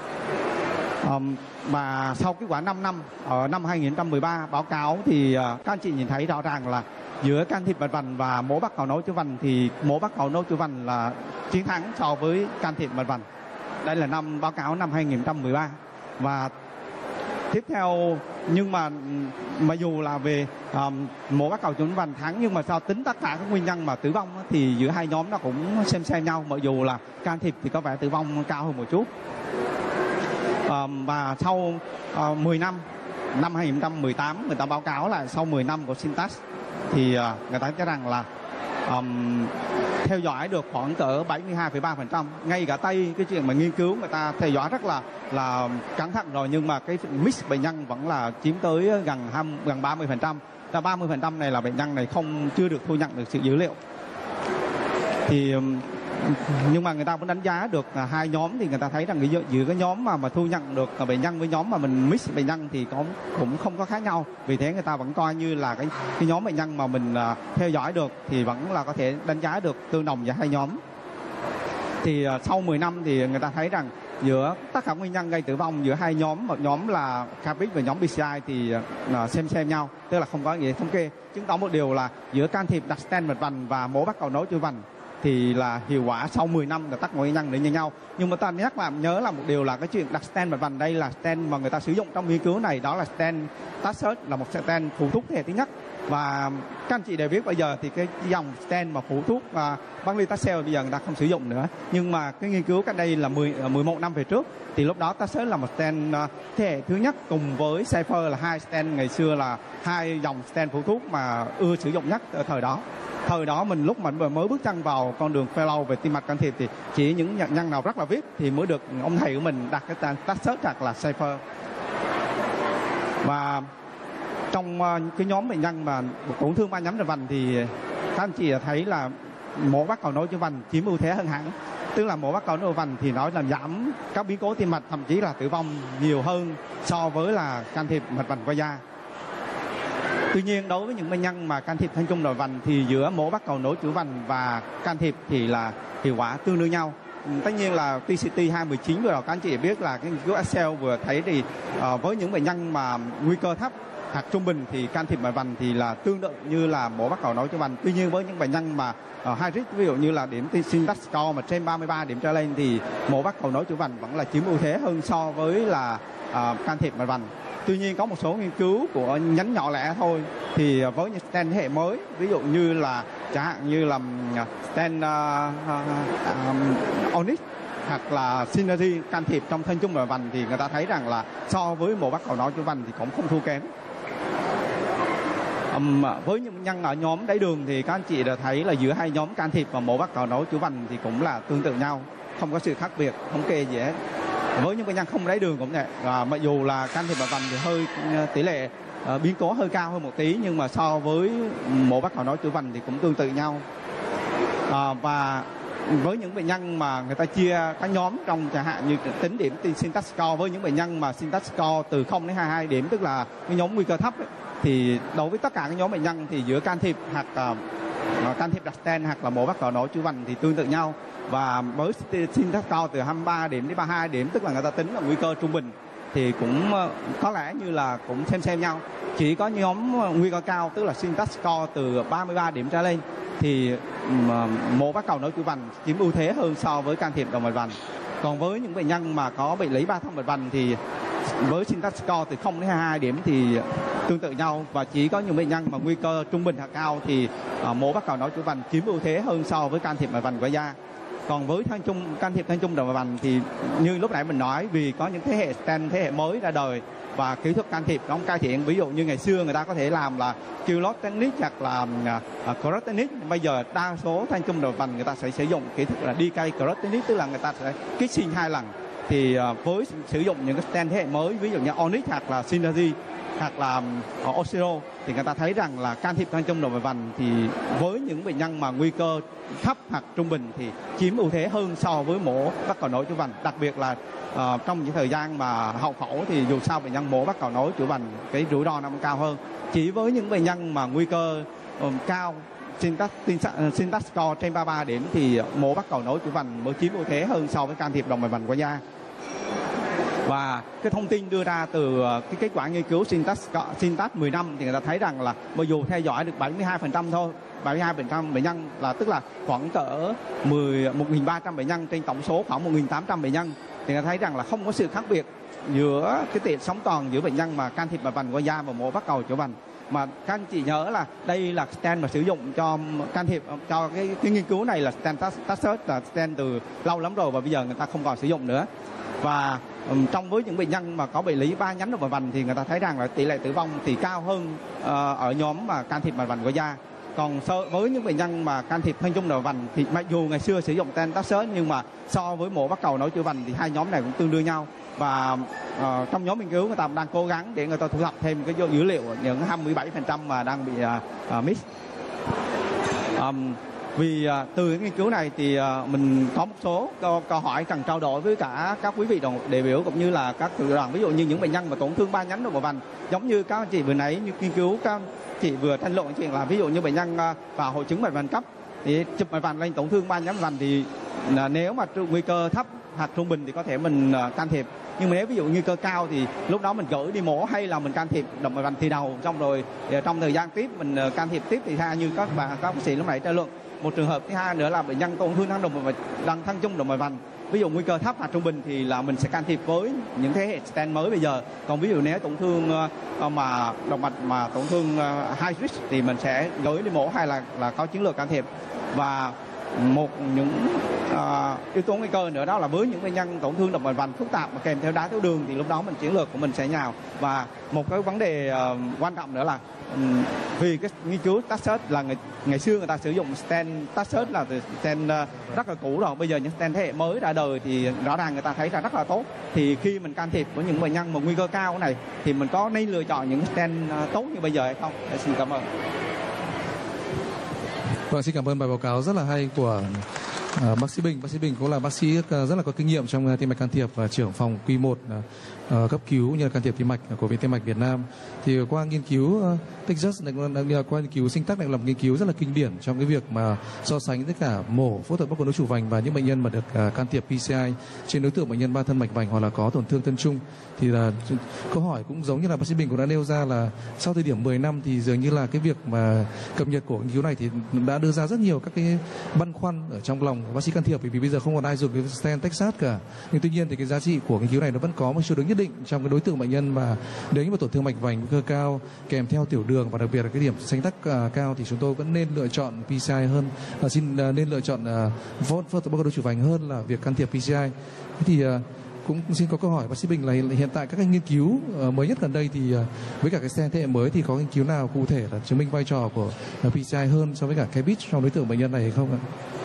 Mà sau kết quả 5 năm ở năm 2013 báo cáo thì các anh chị nhìn thấy rõ ràng là giữa can thiệp mạch vành và mổ bắt cầu nối chữa vành thì mổ bắt cầu nối chữa vành là chiến thắng so với can thiệp mạch vành. Đây là báo cáo năm 2013. Và tiếp theo, nhưng mà dù là về mổ bắt cầu chữa vành thắng, nhưng mà sao tính tất cả các nguyên nhân mà tử vong thì giữa hai nhóm nó cũng xem nhau, mặc dù là can thiệp thì có vẻ tử vong cao hơn một chút. Và sau 10 năm, năm 2018 người ta báo cáo là sau 10 năm của Syntax thì người ta cho rằng là theo dõi được khoảng cỡ 72,3%. Ngay cả Tây, cái chuyện mà nghiên cứu người ta theo dõi rất là cẩn thận rồi, nhưng mà cái mix bệnh nhân vẫn là chiếm tới gần 30%. Và 30% này là bệnh nhân này chưa được thu nhận được sự dữ liệu. Thì nhưng mà người ta vẫn đánh giá được hai nhóm thì người ta thấy rằng giữa cái nhóm mà thu nhận được bệnh nhân với nhóm mà mình mix bệnh nhân thì cũng không có khác nhau. Vì thế người ta vẫn coi như là cái nhóm bệnh nhân mà mình theo dõi được thì vẫn là có thể đánh giá được tương đồng giữa hai nhóm. Thì sau 10 năm thì người ta thấy rằng giữa tất cả nguyên nhân gây tử vong giữa hai nhóm, một nhóm là Capix và nhóm BCI thì xem nhau, tức là không có gì thống kê. Chứng tỏ một điều là giữa can thiệp đặt stent mạch vành và mổ bắt cầu nối chữa vành thì là hiệu quả sau 10 năm là tất cả nguyên nhân để như nhau. Nhưng mà ta nhớ là một điều là cái chuyện đặt stent mạch vành đây là stent mà người ta sử dụng trong nghiên cứu này, đó là stent Tassert, là một stent phụ thuốc thế hệ thứ nhất. Và các anh chị đều biết bây giờ thì cái dòng stent mà phụ thuốc Paclitaxel bây giờ người ta không sử dụng nữa. Nhưng mà cái nghiên cứu cách đây là 11 năm về trước thì lúc đó Tassert là một stent thế hệ thứ nhất cùng với Cypher là hai stent ngày xưa là hai dòng stent phụ thuốc mà ưa sử dụng nhất ở thời đó. Thời đó mình lúc mà mới bước chân vào con đường fellow về tim mạch can thiệp thì chỉ những bệnh nhân nào rất là VIP thì mới được ông thầy của mình đặt cái tên Tassert hoặc là Cypher. Và trong cái nhóm bệnh nhân mà tổn thương ba nhánh rạch vành thì các anh chị thấy là mổ bắt cầu nối chữa vành chiếm ưu thế hơn hẳn. Tức là mổ bắt cầu nối vành thì nói là giảm các biến cố tim mạch, thậm chí là tử vong nhiều hơn so với là can thiệp mạch vành qua da. Tuy nhiên đối với những bệnh nhân mà can thiệp thanh trung nội vành thì giữa mổ bắt cầu nối chữa vành và can thiệp thì là hiệu quả tương đương nhau. Tất nhiên là TCT 2019 vừa rồi các anh chị biết là cái nghiên cứu Excel vừa thấy thì với những bệnh nhân mà nguy cơ thấp hoặc trung bình thì can thiệp mạch vành thì là tương tự như là mổ bắt cầu nối chữa vành. Tuy nhiên với những bệnh nhân mà high risk, ví dụ như là điểm Syntax score mà trên 33 điểm trở lên thì mổ bắt cầu nối chữa vành vẫn là chiếm ưu thế hơn so với là can thiệp mạch vành. Tuy nhiên có một số nghiên cứu của nhánh nhỏ lẻ thôi thì với những stent thế hệ mới, ví dụ như là chẳng hạn như là stent Onyx hoặc là Synergy can thiệp trong thanh trung nội vành thì người ta thấy rằng là so với mổ bắt cầu nối chữa vành thì cũng không thua kém. Với những bệnh nhân ở nhóm đái đường thì các anh chị đã thấy là giữa hai nhóm can thiệp và mổ bắt cầu nối chữa vành thì cũng là tương tự nhau, không có sự khác biệt thống kê gì hết. Với những bệnh nhân không đái đường cũng vậy, mặc dù là can thiệp mạch vành thì hơi tỷ lệ biến cố hơi cao hơn một tí, nhưng mà so với mổ bắt cầu nối chữa vành thì cũng tương tự nhau. Và với những bệnh nhân mà người ta chia các nhóm trong chẳng hạn như tính điểm Syntax score, với những bệnh nhân mà Syntax score từ 0 đến 22 điểm, tức là cái nhóm nguy cơ thấp ấy, thì đối với tất cả các nhóm bệnh nhân thì giữa can thiệp hoặc can thiệp đặt stent hoặc là mổ bắt cầu nối chữa vành thì tương tự nhau. Và với Syntax score từ 23 điểm đến 32 điểm, tức là người ta tính là nguy cơ trung bình, thì cũng có lẽ như là cũng xem nhau. Chỉ có nhóm nguy cơ cao, tức là Syntax score từ 33 điểm trở lên thì mổ bắt cầu nối chữa vành chiếm ưu thế hơn so với can thiệp đầu mạch vành. Còn với những bệnh nhân mà có bệnh lý ba thông mạch vành thì với Syntax score từ 0 đến 22 điểm thì tương tự nhau, và chỉ có những bệnh nhân mà nguy cơ trung bình hoặc cao thì mổ bắt cầu nối chữa vành chiếm ưu thế hơn so với can thiệp mạch vành qua da. Còn với can thiệp thanh trung đầu mạch vành thì như lúc nãy mình nói, vì có những thế hệ stent thế hệ mới ra đời và kỹ thuật can thiệp nó cải thiện. Ví dụ như ngày xưa người ta có thể làm là Quilot technique hoặc là Cross technique, bây giờ đa số thanh trung đầu vành người ta sẽ sử dụng kỹ thuật là DK Cross technique, tức là người ta sẽ kissing 2 lần. Thì với sử dụng những cái stent thế hệ mới, ví dụ như Onyx hoặc là Synergy hoặc là Osiro thì người ta thấy rằng là can thiệp thanh trung động mạch vành thì với những bệnh nhân mà nguy cơ thấp hoặc trung bình thì chiếm ưu thế hơn so với mổ bắt cầu nối chuỗi vành. Đặc biệt là trong những thời gian mà hậu phẫu thì dù sao bệnh nhân mổ bắt cầu nối chuỗi vành cái rủi ro nó cũng cao hơn. Chỉ với những bệnh nhân mà nguy cơ cao syntax score trên 33 điểm thì mổ bắt cầu nối chuỗi vành mới chiếm ưu thế hơn so với can thiệp động mạch vành qua da. Và cái thông tin đưa ra từ cái kết quả nghiên cứu syntax 10 năm thì người ta thấy rằng là mặc dù theo dõi được 72% thôi, 72% bệnh nhân là tức là khoảng cỡ 1.300 bệnh nhân trên tổng số khoảng 1.800 bệnh nhân thì người ta thấy rằng là không có sự khác biệt giữa cái tỷ lệ sống còn giữa bệnh nhân mà can thiệp mạch vành qua da và mổ bắt cầu chuỗi vành. Mà các anh chị nhớ là đây là stent mà sử dụng cho can thiệp cho cái nghiên cứu này là stent Tassert, là stent từ lâu lắm rồi và bây giờ người ta không còn sử dụng nữa. Và trong với những bệnh nhân mà có bệnh lý ba nhánh động mạch vành thì người ta thấy rằng là tỷ lệ tử vong thì cao hơn ở nhóm mà can thiệp mạch vành qua da. Còn với những bệnh nhân mà can thiệp thanh trung động mạch vành thì mặc dù ngày xưa sử dụng stent Tassert nhưng mà so với mổ bắt cầu nối chuỗi vành thì hai nhóm này cũng tương đương nhau. Và trong nhóm nghiên cứu người ta đang cố gắng để người ta thu thập thêm cái dữ liệu những 27% mà đang bị miss. Vì từ cái nghiên cứu này thì mình có một số câu hỏi cần trao đổi với cả các quý vị đại biểu cũng như là các tự đoàn, ví dụ như những bệnh nhân mà tổn thương ba nhánh động mạch vành, giống như các anh chị vừa nãy như nghiên cứu các anh chị vừa tranh luận chuyện là ví dụ như bệnh nhân vào hội chứng mạch vành cấp thì chụp mạch vành lên tổn thương ba nhánh vành thì nếu mà nguy cơ thấp hoặc trung bình thì có thể mình can thiệp, nhưng mà nếu ví dụ nguy cơ cao thì lúc đó mình gửi đi mổ hay là mình can thiệp động mạch vành thì đầu, xong rồi trong thời gian tiếp mình can thiệp tiếp thì như các bác sĩ lúc nãy tranh luận. Một trường hợp thứ hai nữa là bệnh nhân tổn thương thân trung động mạch vành, ví dụ nguy cơ thấp hoặc trung bình thì là mình sẽ can thiệp với những thế hệ stent mới bây giờ. Còn ví dụ nếu tổn thương mà động mạch mà tổn thương high risk thì mình sẽ gửi đi mổ hay là có chiến lược can thiệp. Và một những yếu tố nguy cơ nữa đó là với những bệnh nhân tổn thương động mạch vành phức tạp mà kèm theo đái tháo đường thì lúc đó mình chiến lược của mình sẽ nhào. Và một cái vấn đề quan trọng nữa là vì cái nghiên cứu Tassert là ngày xưa người ta sử dụng stent Tassert là stent rất là cũ rồi, bây giờ những stent thế hệ mới ra đời thì rõ ràng người ta thấy là rất là tốt. Thì khi mình can thiệp với những bệnh nhân mà nguy cơ cao này thì mình có nên lựa chọn những stent tốt như bây giờ hay không? Xin cảm ơn. Vâng, xin cảm ơn bài báo cáo rất là hay của bác sĩ Bình. Bác sĩ Bình cũng là bác sĩ rất là có kinh nghiệm trong tim mạch can thiệp và trưởng phòng Q1 cấp cứu như là can thiệp tim mạch của Viện Tim mạch Việt Nam. Thì qua nghiên cứu Texas này, qua nghiên cứu Syntax này là một nghiên cứu rất là kinh điển trong cái việc mà so sánh tất cả mổ phẫu thuật bắt cầu nối chủ vành và những bệnh nhân mà được can thiệp PCI trên đối tượng bệnh nhân ba thân mạch vành hoặc là có tổn thương thân trung. Thì là câu hỏi cũng giống như là bác sĩ Bình cũng đã nêu ra là sau thời điểm 10 năm thì dường như là cái việc mà cập nhật của nghiên cứu này thì đã đưa ra rất nhiều các cái băn khoăn ở trong lòng của bác sĩ can thiệp, vì bây giờ không còn ai dùng cái stent Texas cả. Nhưng tuy nhiên thì cái giá trị của nghiên cứu này nó vẫn có một số đứng nhất định trong cái đối tượng bệnh nhân mà nếu như mà tổn thương mạch vành nguy cơ cao kèm theo tiểu đường và đặc biệt là cái điểm sánh tắc cao thì chúng tôi vẫn nên lựa chọn PCI hơn, nên lựa chọn phẫu thuật bắt cầu nối chủ vành hơn là việc can thiệp PCI. Thế thì cũng xin có câu hỏi bác sĩ Bình là hiện tại các nghiên cứu mới nhất gần đây thì với cả cái stent thế hệ mới thì có nghiên cứu nào cụ thể là chứng minh vai trò của PCI hơn so với cả CABG trong đối tượng bệnh nhân này hay không ạ?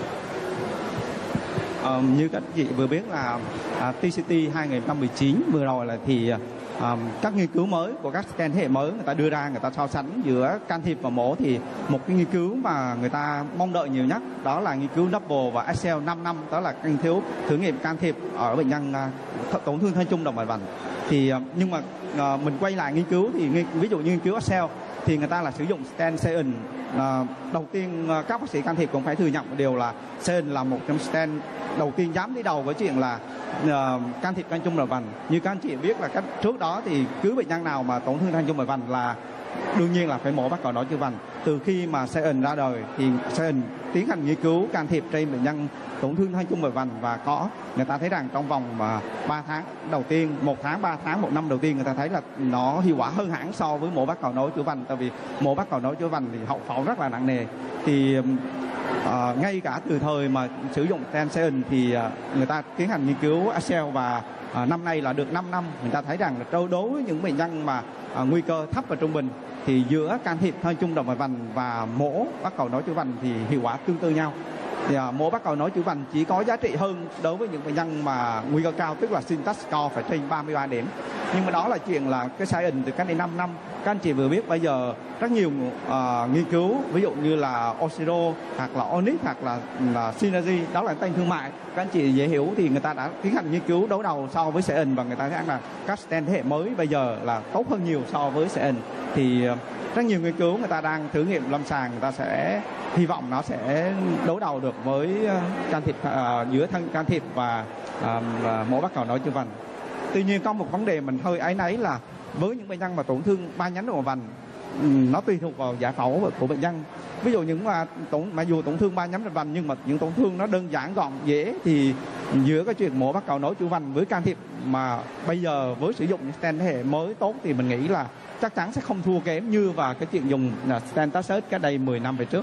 Như các chị vừa biết là TCT 2019 vừa rồi là thì các nghiên cứu mới của các stent thế hệ mới người ta đưa ra, người ta so sánh giữa can thiệp và mổ thì một cái nghiên cứu mà người ta mong đợi nhiều nhất đó là nghiên cứu Double và Excel 5 năm, đó là nghiên cứu thử nghiệm can thiệp ở bệnh nhân tổn thương thân trung động mạch vành. Thì nhưng mà mình quay lại nghiên cứu thì ví dụ như nghiên cứu Excel thì người ta là sử dụng stent Seon. Đầu tiên các bác sĩ can thiệp cũng phải thừa nhận một điều là Seon là một trong stent đầu tiên dám đi đầu với chuyện là can thiệp thanh trung động mạch vành. Như các anh chị biết là trước đó thì cứ bệnh nhân nào mà tổn thương thanh trung động mạch vành là đương nhiên là phải mổ bắt cầu nối chuỗi vành. Từ khi mà Seon ra đời thì Seon tiến hành nghiên cứu can thiệp trên bệnh nhân tổn thương thanh trung động mạch vành và người ta thấy rằng trong vòng 3 tháng đầu tiên, 1 tháng, 3 tháng, 1 năm đầu tiên người ta thấy là nó hiệu quả hơn hẳn so với mổ bắt cầu nối chuỗi vành, tại vì mổ bắt cầu nối chuỗi vành thì hậu phẫu rất là nặng nề. Thì ngay cả từ thời mà sử dụng stent Seon thì người ta tiến hành nghiên cứu Excel và năm nay là được 5 năm, người ta thấy rằng là đối với những bệnh nhân mà nguy cơ thấp và trung bình thì giữa can thiệp thanh trung động mạch vành và mổ bắt cầu nối chuỗi vành thì hiệu quả tương tự nhau. Thì mổ bắt cầu nối chuỗi vành chỉ có giá trị hơn đối với những bệnh nhân mà nguy cơ cao, tức là syntax score phải trên 33 điểm. Nhưng mà đó là chuyện là cái science từ cách đây 5 năm. Các anh chị vừa biết bây giờ rất nhiều nghiên cứu, ví dụ như là Osiro hoặc là Onyx hoặc là Synergy, đó là tên thương mại. Các anh chị dễ hiểu thì người ta đã tiến hành nghiên cứu đấu đầu so với science và người ta thấy là các stent thế hệ mới bây giờ là tốt hơn nhiều so với science. Thì rất nhiều nghiên cứu người ta đang thử nghiệm lâm sàng, người ta sẽ hy vọng nó sẽ đối đầu được với can thiệp giữa thân can thiệp và mổ bắt cầu nối chu vành. Tuy nhiên có một vấn đề mình hơi áy náy là với những bệnh nhân mà tổn thương ba nhánh động vành, nó tùy thuộc vào giải phẫu của bệnh nhân. Ví dụ những mà dù tổn thương ba nhánh động vành nhưng mà những tổn thương nó đơn giản gọn dễ, thì giữa cái chuyện mổ bắt cầu nối chu vành với can thiệp mà bây giờ với sử dụng những stent thế hệ mới tốt thì mình nghĩ là chắc chắn sẽ không thua kém như và cái chuyện dùng stent Tarsus cách đây 10 năm về trước.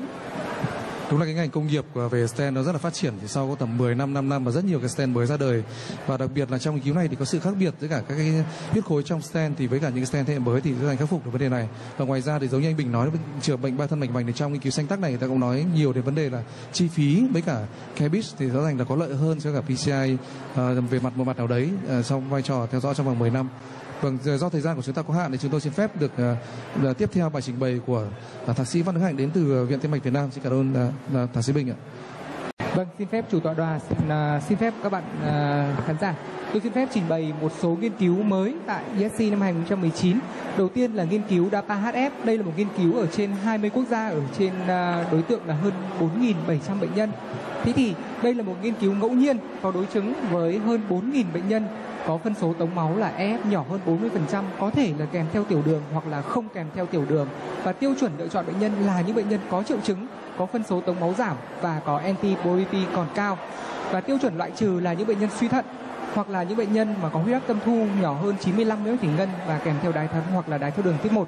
Đúng là cái ngành công nghiệp về stent nó rất là phát triển, thì sau có tầm 10 năm, 5 năm và rất nhiều cái stent mới ra đời. Và đặc biệt là trong nghiên cứu này thì có sự khác biệt với cả các cái huyết khối trong stent thì với cả những cái stent thế hệ mới thì rất là khắc phục được vấn đề này. Và ngoài ra thì giống như anh Bình nói, chữa bệnh ba thân mạch vành thì trong nghiên cứu sanh tắc này người ta cũng nói nhiều đến vấn đề là chi phí với cả CABG thì rõ ràng là có lợi hơn cho cả PCI về một mặt nào đấy trong vai trò theo dõi trong vòng 10 năm. Vâng, do thời gian của chúng ta có hạn thì chúng tôi xin phép được tiếp theo bài trình bày của thạc sĩ Văn Đức Hạnh đến từ Viện Tim mạch Việt Nam. Xin cảm ơn thạc sĩ Bình ạ. Vâng, xin phép chủ tọa đoàn, xin phép các bạn khán giả. Tôi xin phép trình bày một số nghiên cứu mới tại ESC năm 2019. Đầu tiên là nghiên cứu DAPA-HF. Đây là một nghiên cứu ở trên 20 quốc gia, ở trên đối tượng là hơn 4.700 bệnh nhân. Thế thì đây là một nghiên cứu ngẫu nhiên có đối chứng với hơn 4.000 bệnh nhân có phân số tống máu là EF nhỏ hơn 40%, có thể là kèm theo tiểu đường hoặc là không kèm theo tiểu đường. Và tiêu chuẩn lựa chọn bệnh nhân là những bệnh nhân có triệu chứng, có phân số tống máu giảm và có NT-proBNP còn cao. Và tiêu chuẩn loại trừ là những bệnh nhân suy thận hoặc là những bệnh nhân mà có huyết áp tâm thu nhỏ hơn 95 ml thủy ngân và kèm theo đái tháo hoặc là đái tháo đường type 1.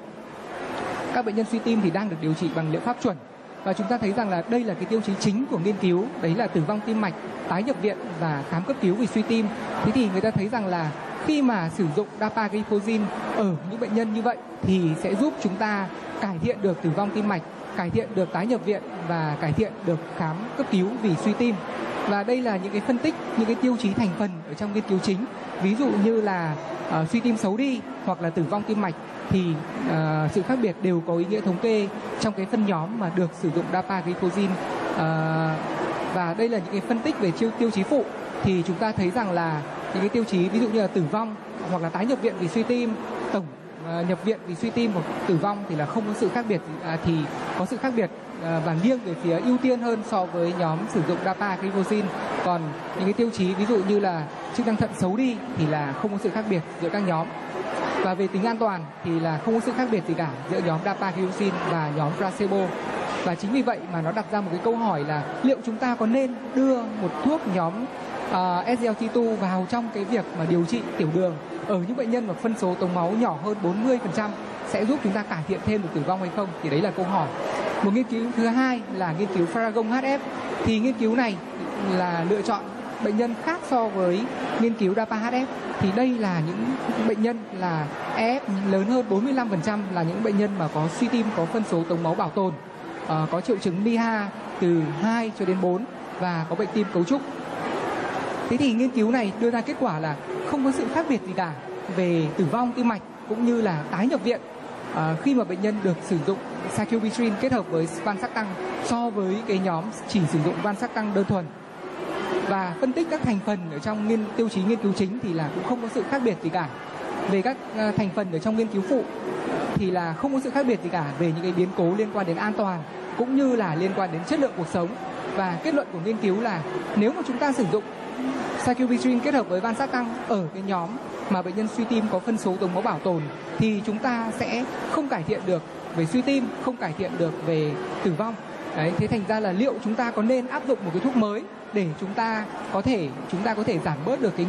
Các bệnh nhân suy tim thì đang được điều trị bằng liệu pháp chuẩn. Và chúng ta thấy rằng là đây là cái tiêu chí chính của nghiên cứu, đấy là tử vong tim mạch, tái nhập viện và khám cấp cứu vì suy tim. Thế thì người ta thấy rằng là khi mà sử dụng dapagliflozin ở những bệnh nhân như vậy thì sẽ giúp chúng ta cải thiện được tử vong tim mạch, cải thiện được tái nhập viện và cải thiện được khám cấp cứu vì suy tim. Và đây là những cái phân tích, những cái tiêu chí thành phần ở trong nghiên cứu chính. Ví dụ như là suy tim xấu đi hoặc là tử vong tim mạch thì sự khác biệt đều có ý nghĩa thống kê trong cái phân nhóm mà được sử dụng dapagliflozin. Và đây là những cái phân tích về tiêu chí phụ, thì chúng ta thấy rằng là những cái tiêu chí ví dụ như là tử vong hoặc là tái nhập viện vì suy tim, tổng nhập viện vì suy tim hoặc tử vong thì là không có sự khác biệt, thì có sự khác biệt và nghiêng về phía ưu tiên hơn so với nhóm sử dụng dapagliflozin. Còn những cái tiêu chí ví dụ như là chức năng thận xấu đi thì là không có sự khác biệt giữa các nhóm. Và về tính an toàn thì là không có sự khác biệt gì cả giữa nhóm dapagliflozin và nhóm placebo. Và chính vì vậy mà nó đặt ra một cái câu hỏi là liệu chúng ta có nên đưa một thuốc nhóm SGLT2 vào trong cái việc mà điều trị tiểu đường ở những bệnh nhân mà phân số tống máu nhỏ hơn 40% sẽ giúp chúng ta cải thiện thêm được tử vong hay không? Thì đấy là câu hỏi. Một nghiên cứu thứ hai là nghiên cứu Faragon-HF. Thì nghiên cứu này là lựa chọn bệnh nhân khác so với nghiên cứu DAPA-HF. Thì đây là những bệnh nhân là EF lớn hơn 45%, là những bệnh nhân mà có suy tim có phân số tống máu bảo tồn, có triệu chứng MIHA từ 2 cho đến 4 và có bệnh tim cấu trúc. Thế thì nghiên cứu này đưa ra kết quả là không có sự khác biệt gì cả về tử vong tim mạch cũng như là tái nhập viện khi mà bệnh nhân được sử dụng sacubitril kết hợp với valsartan so với cái nhóm chỉ sử dụng valsartan đơn thuần. Và phân tích các thành phần ở trong tiêu chí nghiên cứu chính thì là cũng không có sự khác biệt gì cả. Về các thành phần ở trong nghiên cứu phụ thì là không có sự khác biệt gì cả về những cái biến cố liên quan đến an toàn cũng như là liên quan đến chất lượng cuộc sống. Và kết luận của nghiên cứu là nếu mà chúng ta sử dụng sacubitril kết hợp với valsartan ở cái nhóm mà bệnh nhân suy tim có phân số tống máu bảo tồn thì chúng ta sẽ không cải thiện được về suy tim, không cải thiện được về tử vong. Đấy, thế thành ra là liệu chúng ta có nên áp dụng một cái thuốc mới để chúng ta có thể giảm bớt được cái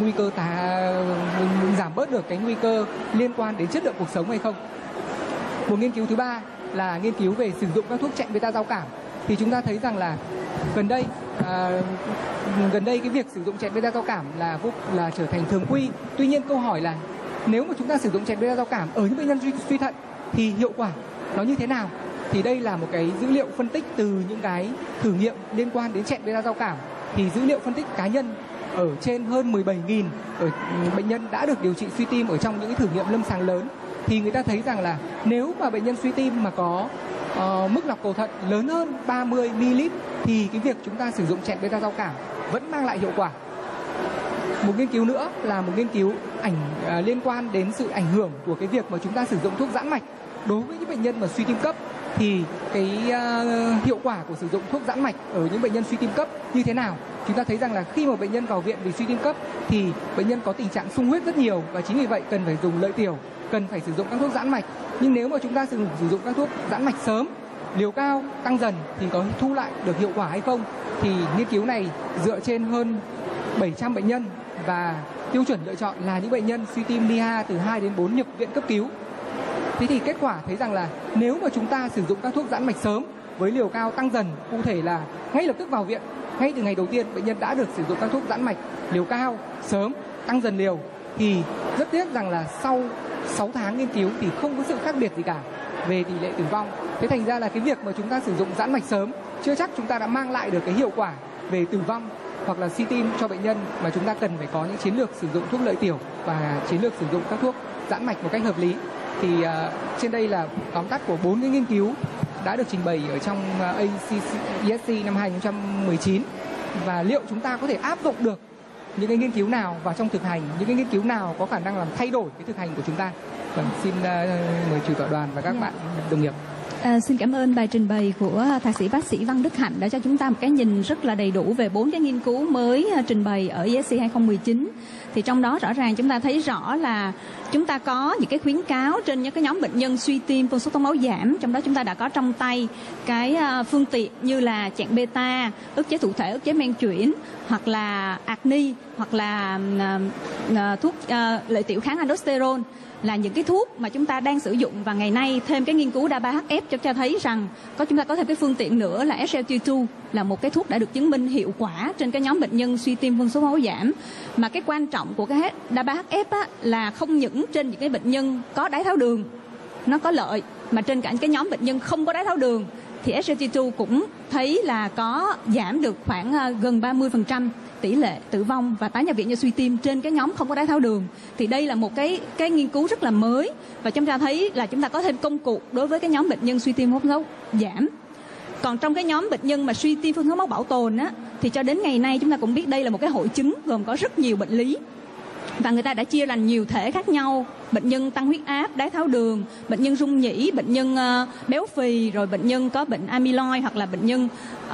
nguy cơ liên quan đến chất lượng cuộc sống hay không? Một nghiên cứu thứ ba là nghiên cứu về sử dụng các thuốc chẹn beta giao cảm. Thì chúng ta thấy rằng là gần đây cái việc sử dụng chẹn beta giao cảm là trở thành thường quy. Tuy nhiên câu hỏi là nếu mà chúng ta sử dụng chẹn beta giao cảm ở những bệnh nhân suy thận thì hiệu quả nó như thế nào? Thì đây là một cái dữ liệu phân tích từ những cái thử nghiệm liên quan đến chẹn beta giao cảm. Thì dữ liệu phân tích cá nhân ở trên hơn 17.000 bệnh nhân đã được điều trị suy tim ở trong những cái thử nghiệm lâm sàng lớn, thì người ta thấy rằng là nếu mà bệnh nhân suy tim mà có mức lọc cầu thận lớn hơn 30 ml thì cái việc chúng ta sử dụng chẹn beta giao cảm vẫn mang lại hiệu quả. Một nghiên cứu nữa là một nghiên cứu liên quan đến sự ảnh hưởng của cái việc mà chúng ta sử dụng thuốc giãn mạch đối với những bệnh nhân mà suy tim cấp. Thì cái hiệu quả của sử dụng thuốc giãn mạch ở những bệnh nhân suy tim cấp như thế nào? Chúng ta thấy rằng là khi mà bệnh nhân vào viện vì suy tim cấp thì bệnh nhân có tình trạng sung huyết rất nhiều, và chính vì vậy cần phải dùng lợi tiểu, cần phải sử dụng các thuốc giãn mạch. Nhưng nếu mà chúng ta sử dụng các thuốc giãn mạch sớm, liều cao tăng dần thì có thu lại được hiệu quả hay không? Thì nghiên cứu này dựa trên hơn 700 bệnh nhân và tiêu chuẩn lựa chọn là những bệnh nhân suy tim MIA từ 2 đến 4 nhập viện cấp cứu. Thế thì kết quả thấy rằng là nếu mà chúng ta sử dụng các thuốc giãn mạch sớm với liều cao tăng dần, cụ thể là ngay lập tức vào viện, ngay từ ngày đầu tiên bệnh nhân đã được sử dụng các thuốc giãn mạch liều cao sớm, tăng dần liều, thì rất tiếc rằng là sau 6 tháng nghiên cứu thì không có sự khác biệt gì cả về tỷ lệ tử vong. Thế thành ra là cái việc mà chúng ta sử dụng giãn mạch sớm chưa chắc chúng ta đã mang lại được cái hiệu quả về tử vong hoặc là suy tim cho bệnh nhân, mà chúng ta cần phải có những chiến lược sử dụng thuốc lợi tiểu và chiến lược sử dụng các thuốc giãn mạch một cách hợp lý. Thì trên đây là tóm tắt của 4 cái nghiên cứu đã được trình bày ở trong ESC năm 2019, và liệu chúng ta có thể áp dụng được những cái nghiên cứu nào vào trong thực hành, những cái nghiên cứu nào có khả năng làm thay đổi cái thực hành của chúng ta. Xin mời chủ tọa đoàn và các bạn đồng nghiệp. Xin cảm ơn bài trình bày của thạc sĩ bác sĩ Văn Đức Hạnh đã cho chúng ta một cái nhìn rất là đầy đủ về 4 cái nghiên cứu mới trình bày ở ESC 2019. Thì trong đó rõ ràng chúng ta thấy rõ là chúng ta có những cái khuyến cáo trên những cái nhóm bệnh nhân suy tim phân số thông máu giảm. Trong đó chúng ta đã có trong tay cái phương tiện như là chẹn beta, ức chế thụ thể, ức chế men chuyển, hoặc là acni, hoặc là thuốc lợi tiểu kháng aldosterone, là những cái thuốc mà chúng ta đang sử dụng. Và ngày nay thêm cái nghiên cứu DAPA-HF cho thấy rằng chúng ta có thêm cái phương tiện nữa là SGLT2, là một cái thuốc đã được chứng minh hiệu quả trên cái nhóm bệnh nhân suy tim phân số máu giảm. Mà cái quan trọng của cái DAPA-HF là không những trên những cái bệnh nhân có đái tháo đường nó có lợi, mà trên cả những cái nhóm bệnh nhân không có đái tháo đường thì SGLT2 cũng thấy là có giảm được khoảng gần 30% tỷ lệ tử vong và tái nhập viện do suy tim trên cái nhóm không có đái tháo đường. Thì đây là một cái nghiên cứu rất là mới, và chúng ta thấy là chúng ta có thêm công cụ đối với cái nhóm bệnh nhân suy tim phân số giảm. Còn trong cái nhóm bệnh nhân mà suy tim phân số máu bảo tồn thì cho đến ngày nay chúng ta cũng biết đây là một cái hội chứng gồm có rất nhiều bệnh lý, và người ta đã chia thành nhiều thể khác nhau: bệnh nhân tăng huyết áp, đái tháo đường, bệnh nhân rung nhĩ, bệnh nhân béo phì, rồi bệnh nhân có bệnh amyloid, hoặc là bệnh nhân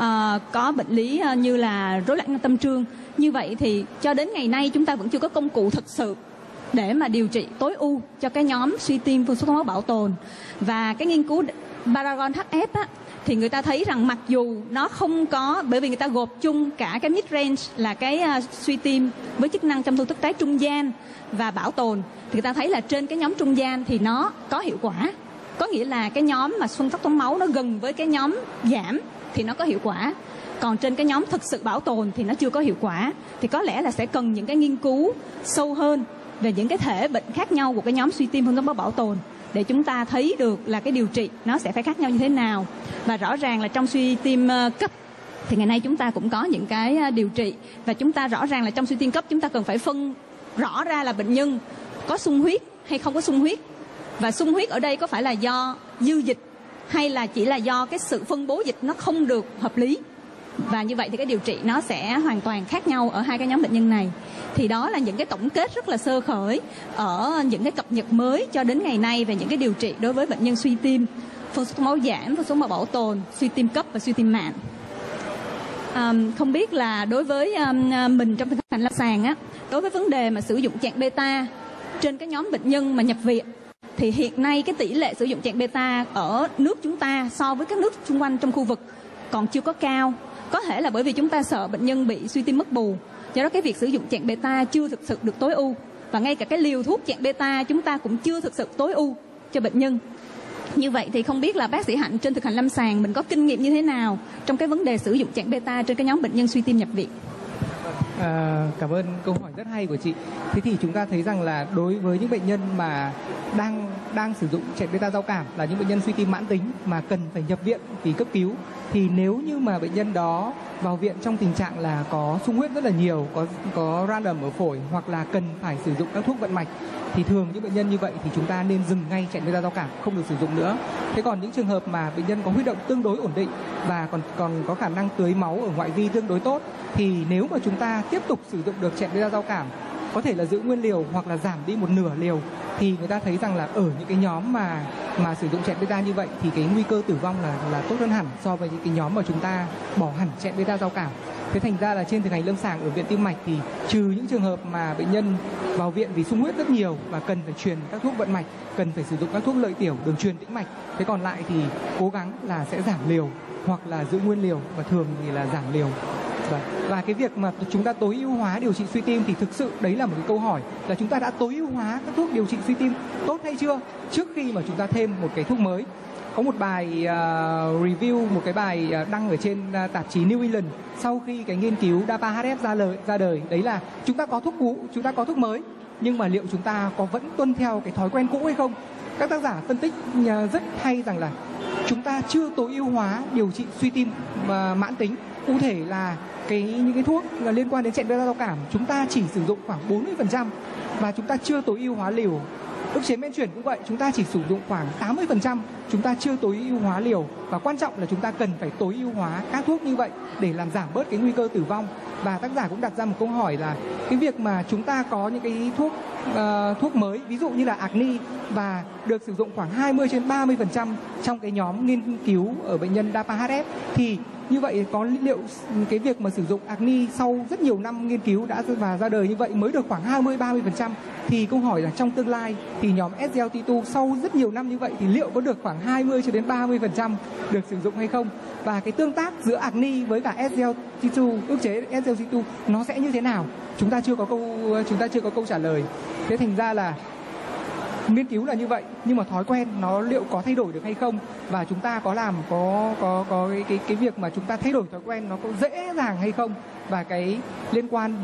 có bệnh lý như là rối loạn tâm trương. Như vậy thì cho đến ngày nay chúng ta vẫn chưa có công cụ thực sự để mà điều trị tối ưu cho cái nhóm suy tim phân số thông máu bảo tồn. Và cái nghiên cứu Paragon HF thì người ta thấy rằng mặc dù nó không có, bởi vì người ta gộp chung cả cái mid-range là cái suy tim với chức năng trong thu thức tái trung gian và bảo tồn, thì người ta thấy là trên cái nhóm trung gian thì nó có hiệu quả. Có nghĩa là cái nhóm mà phân tốc máu nó gần với cái nhóm giảm thì nó có hiệu quả. Còn trên cái nhóm thực sự bảo tồn thì nó chưa có hiệu quả. Thì có lẽ là sẽ cần những cái nghiên cứu sâu hơn về những cái thể bệnh khác nhau của cái nhóm suy tim phân tốc bảo tồn, để chúng ta thấy được là cái điều trị nó sẽ phải khác nhau như thế nào. Và rõ ràng là trong suy tim cấp thì ngày nay chúng ta cũng có những cái điều trị, và chúng ta rõ ràng là trong suy tim cấp chúng ta cần phải phân rõ ra là bệnh nhân có xung huyết hay không có xung huyết, và xung huyết ở đây có phải là do dư dịch hay là chỉ là do cái sự phân bố dịch nó không được hợp lý. Và như vậy thì cái điều trị nó sẽ hoàn toàn khác nhau ở hai cái nhóm bệnh nhân này. Thì đó là những cái tổng kết rất là sơ khởi ở những cái cập nhật mới cho đến ngày nay về những cái điều trị đối với bệnh nhân suy tim phân số máu giảm, phân số máu bảo tồn, suy tim cấp và suy tim mạng. Không biết là đối với mình trong thực hành lâm sàng đối với vấn đề mà sử dụng chẹn beta trên cái nhóm bệnh nhân mà nhập viện, thì hiện nay cái tỷ lệ sử dụng chẹn beta ở nước chúng ta so với các nước xung quanh trong khu vực còn chưa có cao. Có thể là bởi vì chúng ta sợ bệnh nhân bị suy tim mất bù, do đó cái việc sử dụng chẹn beta chưa thực sự được tối ưu, và ngay cả cái liều thuốc chẹn beta chúng ta cũng chưa thực sự tối ưu cho bệnh nhân. Như vậy thì không biết là bác sĩ Hạnh trên thực hành lâm sàng mình có kinh nghiệm như thế nào trong cái vấn đề sử dụng chẹn beta trên cái nhóm bệnh nhân suy tim nhập viện? Cảm ơn câu hỏi rất hay của chị. Thế thì chúng ta thấy rằng là đối với những bệnh nhân mà đang sử dụng chẹn beta giao cảm, là những bệnh nhân suy tim mãn tính mà cần phải nhập viện vì cấp cứu, thì nếu như mà bệnh nhân đó vào viện trong tình trạng là có sung huyết rất là nhiều, có random ở phổi, hoặc là cần phải sử dụng các thuốc vận mạch, thì thường những bệnh nhân như vậy thì chúng ta nên dừng ngay chẹn beta giao cảm, không được sử dụng nữa. Thế còn những trường hợp mà bệnh nhân có huyết động tương đối ổn định và còn có khả năng tưới máu ở ngoại vi tương đối tốt, thì nếu mà chúng ta tiếp tục sử dụng được chẹn beta giao cảm, có thể là giữ nguyên liều hoặc là giảm đi một nửa liều, thì người ta thấy rằng là ở những cái nhóm mà sử dụng chẹn beta như vậy thì cái nguy cơ tử vong là tốt hơn hẳn so với những cái nhóm mà chúng ta bỏ hẳn chẹn beta giao cảm. Thế thành ra là trên thực hành lâm sàng ở viện tim mạch thì trừ những trường hợp mà bệnh nhân vào viện vì sung huyết rất nhiều và cần phải truyền các thuốc vận mạch, cần phải sử dụng các thuốc lợi tiểu, đường truyền tĩnh mạch, thế còn lại thì cố gắng là sẽ giảm liều hoặc là giữ nguyên liều, và thường thì là giảm liều. Và cái việc mà chúng ta tối ưu hóa điều trị suy tim thì thực sự đấy là một cái câu hỏi là chúng ta đã tối ưu hóa các thuốc điều trị suy tim tốt hay chưa trước khi mà chúng ta thêm một cái thuốc mới. Có một bài review, một cái bài đăng ở trên tạp chí New England sau khi cái nghiên cứu DAPA-HF ra đời, đấy là chúng ta có thuốc cũ, chúng ta có thuốc mới, nhưng mà liệu chúng ta có vẫn tuân theo cái thói quen cũ hay không? Các tác giả phân tích rất hay rằng là chúng ta chưa tối ưu hóa điều trị suy tim mãn tính. Cụ thể là những cái thuốc liên quan đến chẹn beta giao cảm chúng ta chỉ sử dụng khoảng 40% và chúng ta chưa tối ưu hóa liều. Ức chế men chuyển cũng vậy, chúng ta chỉ sử dụng khoảng 80%, chúng ta chưa tối ưu hóa liều, và quan trọng là chúng ta cần phải tối ưu hóa các thuốc như vậy để làm giảm bớt cái nguy cơ tử vong. Và tác giả cũng đặt ra một câu hỏi là cái việc mà chúng ta có những cái thuốc mới, ví dụ như là Acni, và được sử dụng khoảng 20-30% trong cái nhóm nghiên cứu ở bệnh nhân DAPA-HF, thì như vậy có liệu cái việc mà sử dụng Acni sau rất nhiều năm nghiên cứu và ra đời như vậy mới được khoảng 20-30%, thì câu hỏi là trong tương lai thì nhóm SGLT2 sau rất nhiều năm như vậy thì liệu có được khoảng 20-30% được sử dụng hay không? Và cái tương tác giữa Acni với cả SGLT2, ức chế SGLT2 nó sẽ như thế nào? Chúng ta chưa có câu trả lời. Thế thành ra là nghiên cứu là như vậy, nhưng mà thói quen nó liệu có thay đổi được hay không, và chúng ta có làm có cái việc mà chúng ta thay đổi thói quen nó có dễ dàng hay không, và cái liên quan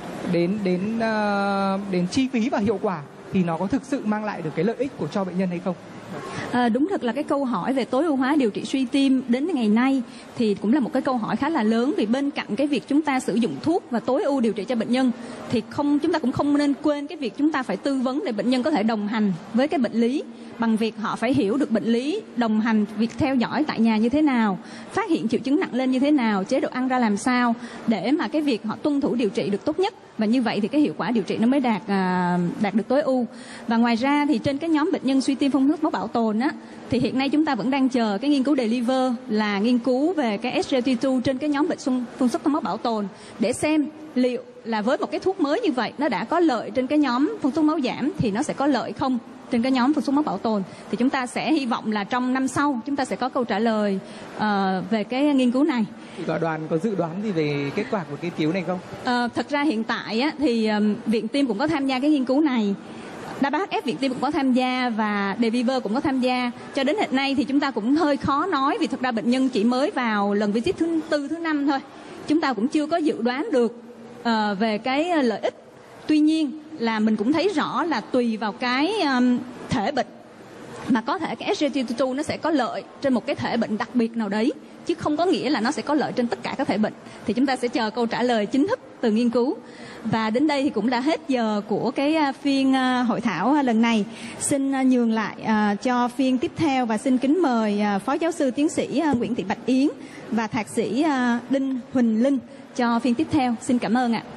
đến chi phí và hiệu quả thì nó có thực sự mang lại được cái lợi ích cho bệnh nhân hay không. Đúng thật là cái câu hỏi về tối ưu hóa điều trị suy tim đến ngày nay thì cũng là một cái câu hỏi khá là lớn, vì bên cạnh cái việc chúng ta sử dụng thuốc và tối ưu điều trị cho bệnh nhân thì chúng ta cũng không nên quên cái việc chúng ta phải tư vấn để bệnh nhân có thể đồng hành với cái bệnh lý, bằng việc họ phải hiểu được bệnh lý, đồng hành việc theo dõi tại nhà như thế nào, phát hiện triệu chứng nặng lên như thế nào, chế độ ăn ra làm sao để mà cái việc họ tuân thủ điều trị được tốt nhất, và như vậy thì cái hiệu quả điều trị nó mới đạt được tối ưu. Và ngoài ra thì trên cái nhóm bệnh nhân suy tim phun máu bảo tồn á, thì hiện nay chúng ta vẫn đang chờ cái nghiên cứu DELIVER, là nghiên cứu về cái SGLT2 trên cái nhóm bệnh phun xuất máu bảo tồn, để xem liệu là với một cái thuốc mới như vậy nó đã có lợi trên cái nhóm phun xuất máu giảm thì nó sẽ có lợi không trên cái nhóm phun xuất máu bảo tồn. Thì chúng ta sẽ hy vọng là trong năm sau chúng ta sẽ có câu trả lời về cái nghiên cứu này. Đoàn có dự đoán gì về kết quả của nghiên cứu này không? Thật ra hiện tại á, thì Viện Tim cũng có tham gia cái nghiên cứu này, DAPA-HF Viện Tim cũng có tham gia và DELIVER cũng có tham gia. Cho đến hiện nay thì chúng ta cũng hơi khó nói, vì thật ra bệnh nhân chỉ mới vào lần visit thứ 4, thứ 5 thôi. Chúng ta cũng chưa có dự đoán được về cái lợi ích. Tuy nhiên là mình cũng thấy rõ là tùy vào cái thể bệnh mà có thể cái SGLT2 nó sẽ có lợi trên một cái thể bệnh đặc biệt nào đấy, chứ không có nghĩa là nó sẽ có lợi trên tất cả các thể bệnh. Thì chúng ta sẽ chờ câu trả lời chính thức từ nghiên cứu. Và đến đây thì cũng đã hết giờ của cái phiên hội thảo lần này. Xin nhường lại cho phiên tiếp theo và xin kính mời Phó Giáo sư Tiến sĩ Nguyễn Thị Bạch Yến và Thạc sĩ Đinh Huỳnh Linh cho phiên tiếp theo. Xin cảm ơn ạ.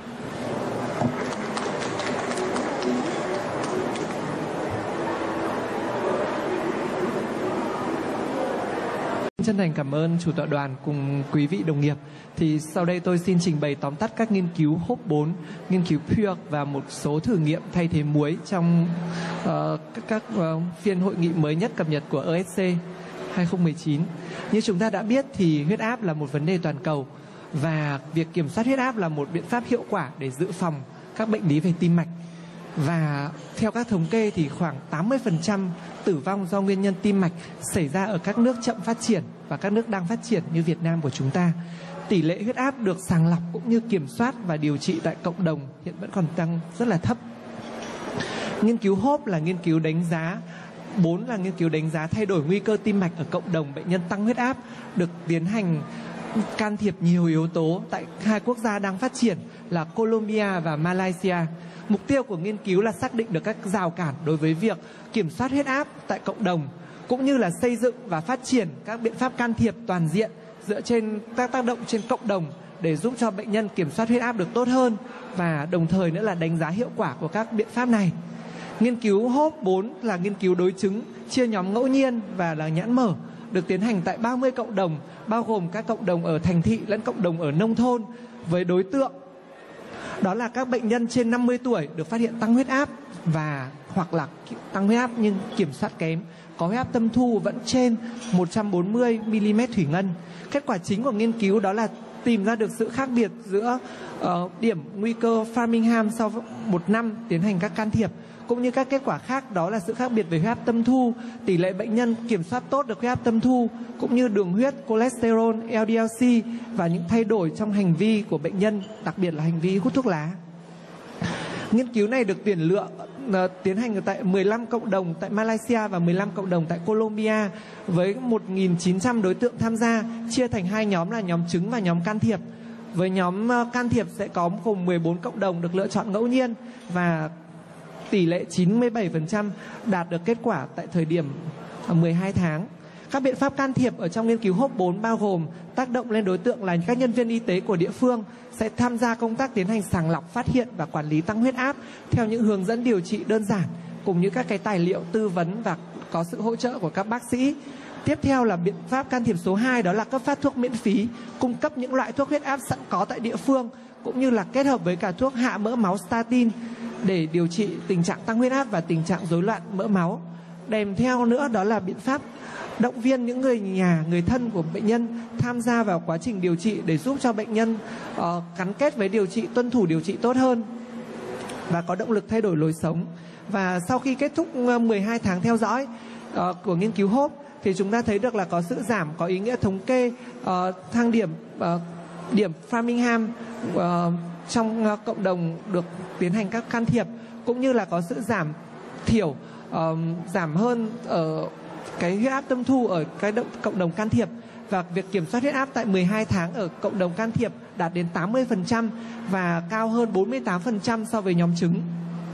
Chân thành cảm ơn chủ tọa đoàn cùng quý vị đồng nghiệp. Thì sau đây tôi xin trình bày tóm tắt các nghiên cứu HOPE-4, nghiên cứu PURE và một số thử nghiệm thay thế muối trong các phiên hội nghị mới nhất cập nhật của ESC 2019. Như chúng ta đã biết thì huyết áp là một vấn đề toàn cầu, và việc kiểm soát huyết áp là một biện pháp hiệu quả để dự phòng các bệnh lý về tim mạch. Và theo các thống kê thì khoảng 80% tử vong do nguyên nhân tim mạch xảy ra ở các nước chậm phát triển và các nước đang phát triển như Việt Nam của chúng ta. tỷ lệ huyết áp được sàng lọc cũng như kiểm soát và điều trị tại cộng đồng hiện vẫn còn đang rất là thấp. Nghiên cứu HOPE là nghiên cứu đánh giá 4 là nghiên cứu đánh giá thay đổi nguy cơ tim mạch ở cộng đồng bệnh nhân tăng huyết áp, được tiến hành can thiệp nhiều yếu tố tại 2 quốc gia đang phát triển là Colombia và Malaysia. Mục tiêu của nghiên cứu là xác định được các rào cản đối với việc kiểm soát huyết áp tại cộng đồng, cũng như là xây dựng và phát triển các biện pháp can thiệp toàn diện dựa trên các tác động trên cộng đồng để giúp cho bệnh nhân kiểm soát huyết áp được tốt hơn, và đồng thời nữa là đánh giá hiệu quả của các biện pháp này. Nghiên cứu HOPE 4 là nghiên cứu đối chứng, chia nhóm ngẫu nhiên và là nhãn mở, được tiến hành tại 30 cộng đồng, bao gồm các cộng đồng ở thành thị lẫn cộng đồng ở nông thôn, với đối tượng đó là các bệnh nhân trên 50 tuổi được phát hiện tăng huyết áp và hoặc là tăng huyết áp nhưng kiểm soát kém, có huyết áp tâm thu vẫn trên 140 mm thủy ngân. Kết quả chính của nghiên cứu đó là tìm ra được sự khác biệt giữa điểm nguy cơ Framingham sau 1 năm tiến hành các can thiệp, cũng như các kết quả khác đó là sự khác biệt về huyết áp tâm thu, tỷ lệ bệnh nhân kiểm soát tốt được huyết áp tâm thu, cũng như đường huyết, cholesterol, LDL-C và những thay đổi trong hành vi của bệnh nhân, đặc biệt là hành vi hút thuốc lá. Nghiên cứu này được tuyển lựa tiến hành tại 15 cộng đồng tại Malaysia và 15 cộng đồng tại Colombia với 1.900 đối tượng tham gia, chia thành 2 nhóm là nhóm trứng và nhóm can thiệp. Với nhóm can thiệp sẽ có gồm 14 cộng đồng được lựa chọn ngẫu nhiên và tỷ lệ 97% đạt được kết quả tại thời điểm 12 tháng. Các biện pháp can thiệp ở trong nghiên cứu HOPE 4 bao gồm tác động lên đối tượng là các nhân viên y tế của địa phương sẽ tham gia công tác tiến hành sàng lọc, phát hiện và quản lý tăng huyết áp theo những hướng dẫn điều trị đơn giản, cùng như các cái tài liệu tư vấn và có sự hỗ trợ của các bác sĩ. Tiếp theo là biện pháp can thiệp số 2, đó là cấp phát thuốc miễn phí, cung cấp những loại thuốc huyết áp sẵn có tại địa phương, cũng như là kết hợp với cả thuốc hạ mỡ máu statin để điều trị tình trạng tăng huyết áp và tình trạng rối loạn mỡ máu. Kèm theo nữa đó là biện pháp động viên những người nhà, người thân của bệnh nhân tham gia vào quá trình điều trị để giúp cho bệnh nhân gắn kết với điều trị, tuân thủ điều trị tốt hơn và có động lực thay đổi lối sống. Và sau khi kết thúc 12 tháng theo dõi của nghiên cứu HOPE thì chúng ta thấy được là có sự giảm có ý nghĩa thống kê thang điểm Framingham trong cộng đồng được tiến hành các can thiệp, cũng như là có sự giảm thiểu giảm hơn ở cái huyết áp tâm thu ở cái cộng đồng can thiệp, và việc kiểm soát huyết áp tại 12 tháng ở cộng đồng can thiệp đạt đến 80% và cao hơn 48% so với nhóm trứng.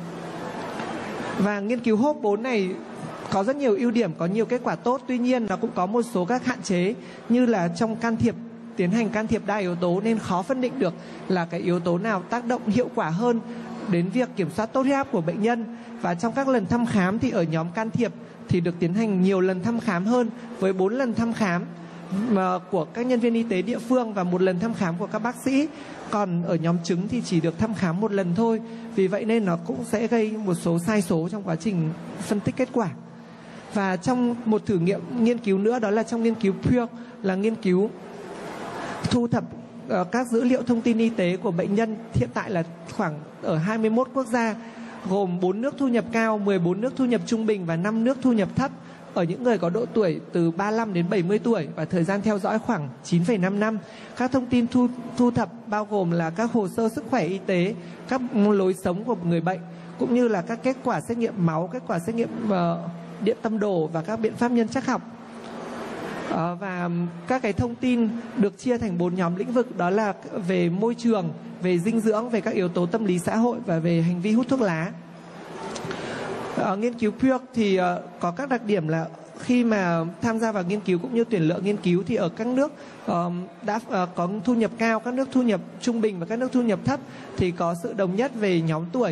Và nghiên cứu HOPE 4 này có rất nhiều ưu điểm, có nhiều kết quả tốt, tuy nhiên nó cũng có một số các hạn chế, như là trong can thiệp tiến hành can thiệp đa yếu tố nên khó phân định được là cái yếu tố nào tác động hiệu quả hơn đến việc kiểm soát tốt huyết áp của bệnh nhân. Và trong các lần thăm khám thì ở nhóm can thiệp thì được tiến hành nhiều lần thăm khám hơn, với 4 lần thăm khám của các nhân viên y tế địa phương và 1 lần thăm khám của các bác sĩ. Còn ở nhóm trứng thì chỉ được thăm khám 1 lần thôi. Vì vậy nên nó cũng sẽ gây một số sai số trong quá trình phân tích kết quả. Và trong một thử nghiệm nghiên cứu nữa, đó là trong nghiên cứu PURE, là nghiên cứu thu thập các dữ liệu thông tin y tế của bệnh nhân hiện tại là khoảng ở 21 quốc gia, gồm 4 nước thu nhập cao, 14 nước thu nhập trung bình và 5 nước thu nhập thấp, ở những người có độ tuổi từ 35 đến 70 tuổi và thời gian theo dõi khoảng 9,5 năm. Các thông tin thu thập bao gồm là các hồ sơ sức khỏe y tế, các lối sống của người bệnh, cũng như là các kết quả xét nghiệm máu, kết quả xét nghiệm điện tâm đồ và các biện pháp nhân chắc học. Và các cái thông tin được chia thành 4 nhóm lĩnh vực, đó là về môi trường, về dinh dưỡng, về các yếu tố tâm lý xã hội và về hành vi hút thuốc lá. Nghiên cứu PURE thì có các đặc điểm là khi mà tham gia vào nghiên cứu cũng như tuyển lựa nghiên cứu thì ở các nước đã có thu nhập cao, các nước thu nhập trung bình và các nước thu nhập thấp thì có sự đồng nhất về nhóm tuổi,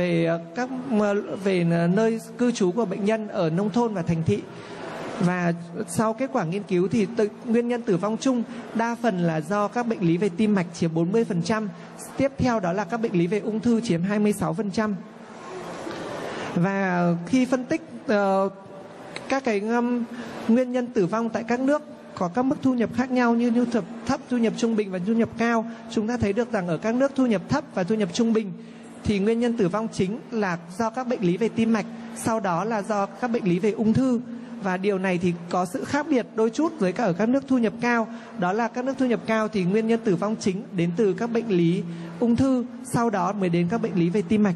về nơi cư trú của bệnh nhân ở nông thôn và thành thị. Và sau kết quả nghiên cứu thì nguyên nhân tử vong chung đa phần là do các bệnh lý về tim mạch chiếm 40%, tiếp theo đó là các bệnh lý về ung thư chiếm 26%. Và khi phân tích các cái nguyên nhân tử vong tại các nước có các mức thu nhập khác nhau như thu nhập thấp, thu nhập trung bình và thu nhập cao, chúng ta thấy được rằng ở các nước thu nhập thấp và thu nhập trung bình thì nguyên nhân tử vong chính là do các bệnh lý về tim mạch, sau đó là do các bệnh lý về ung thư. và điều này thì có sự khác biệt đôi chút với cả ở các nước thu nhập cao. Đó là các nước thu nhập cao thì nguyên nhân tử vong chính đến từ các bệnh lý ung thư, sau đó mới đến các bệnh lý về tim mạch.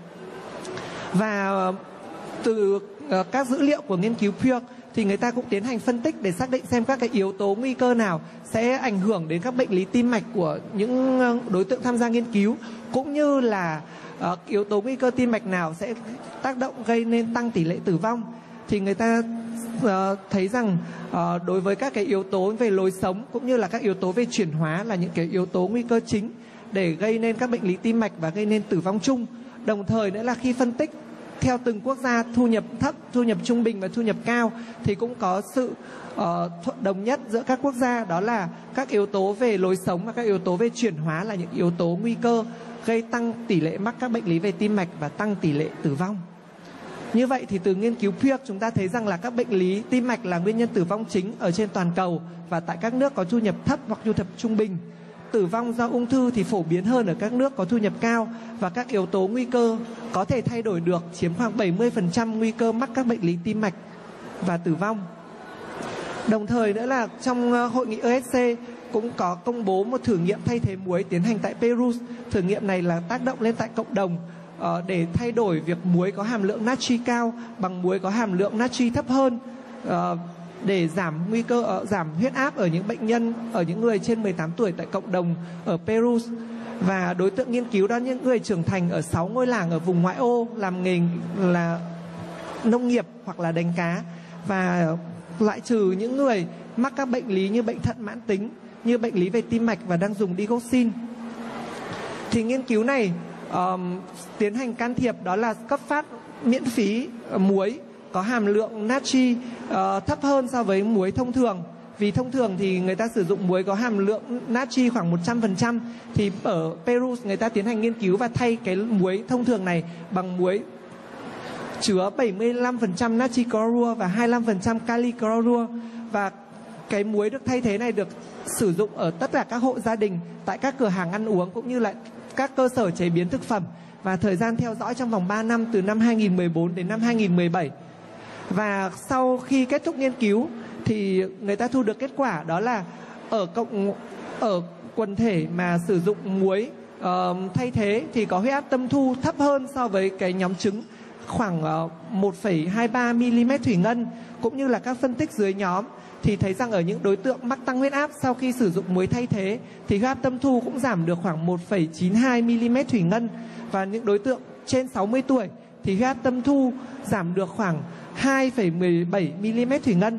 Và từ các dữ liệu của nghiên cứu Pew thì người ta cũng tiến hành phân tích để xác định xem các cái yếu tố nguy cơ nào sẽ ảnh hưởng đến các bệnh lý tim mạch của những đối tượng tham gia nghiên cứu, cũng như là yếu tố nguy cơ tim mạch nào sẽ tác động gây nên tăng tỷ lệ tử vong. Thì người ta thấy rằng đối với các cái yếu tố về lối sống cũng như là các yếu tố về chuyển hóa là những cái yếu tố nguy cơ chính để gây nên các bệnh lý tim mạch và gây nên tử vong chung. Đồng thời nữa là khi phân tích theo từng quốc gia thu nhập thấp, thu nhập trung bình và thu nhập cao thì cũng có sự thuận đồng nhất giữa các quốc gia, đó là các yếu tố về lối sống và các yếu tố về chuyển hóa là những yếu tố nguy cơ gây tăng tỷ lệ mắc các bệnh lý về tim mạch và tăng tỷ lệ tử vong. Như vậy thì từ nghiên cứu Pew chúng ta thấy rằng là các bệnh lý tim mạch là nguyên nhân tử vong chính ở trên toàn cầu và tại các nước có thu nhập thấp hoặc thu nhập trung bình. Tử vong do ung thư thì phổ biến hơn ở các nước có thu nhập cao, và các yếu tố nguy cơ có thể thay đổi được, chiếm khoảng 70% nguy cơ mắc các bệnh lý tim mạch và tử vong. Đồng thời nữa là trong hội nghị ESC cũng có công bố một thử nghiệm thay thế muối tiến hành tại Peru. Thử nghiệm này là tác động lên tại cộng đồng để thay đổi việc muối có hàm lượng natri cao bằng muối có hàm lượng natri thấp hơn, để giảm nguy cơ giảm huyết áp ở những bệnh nhân, ở những người trên 18 tuổi tại cộng đồng ở Peru. Và đối tượng nghiên cứu đó những người trưởng thành ở 6 ngôi làng ở vùng ngoại ô làm nghề là nông nghiệp hoặc là đánh cá, và loại trừ những người mắc các bệnh lý như bệnh thận mãn tính, như bệnh lý về tim mạch và đang dùng digoxin. Thì nghiên cứu này tiến hành can thiệp, đó là cấp phát miễn phí muối có hàm lượng natri thấp hơn so với muối thông thường. Vì thông thường thì người ta sử dụng muối có hàm lượng natri khoảng 100%, thì ở Peru người ta tiến hành nghiên cứu và thay cái muối thông thường này bằng muối chứa 75% natri clorua và 25% kali clorua. Và cái muối được thay thế này được sử dụng ở tất cả các hộ gia đình, tại các cửa hàng ăn uống cũng như là các cơ sở chế biến thực phẩm, và thời gian theo dõi trong vòng 3 năm từ năm 2014 đến năm 2017. Và sau khi kết thúc nghiên cứu thì người ta thu được kết quả, đó là ở quần thể mà sử dụng muối thay thế thì có huyết áp tâm thu thấp hơn so với cái nhóm trứng khoảng 1,23 mm thủy ngân, cũng như là các phân tích dưới nhóm thì thấy rằng ở những đối tượng mắc tăng huyết áp sau khi sử dụng muối thay thế thì huyết áp tâm thu cũng giảm được khoảng 1,92 mm thủy ngân, và những đối tượng trên 60 tuổi thì huyết áp tâm thu giảm được khoảng 2,17 mm thủy ngân.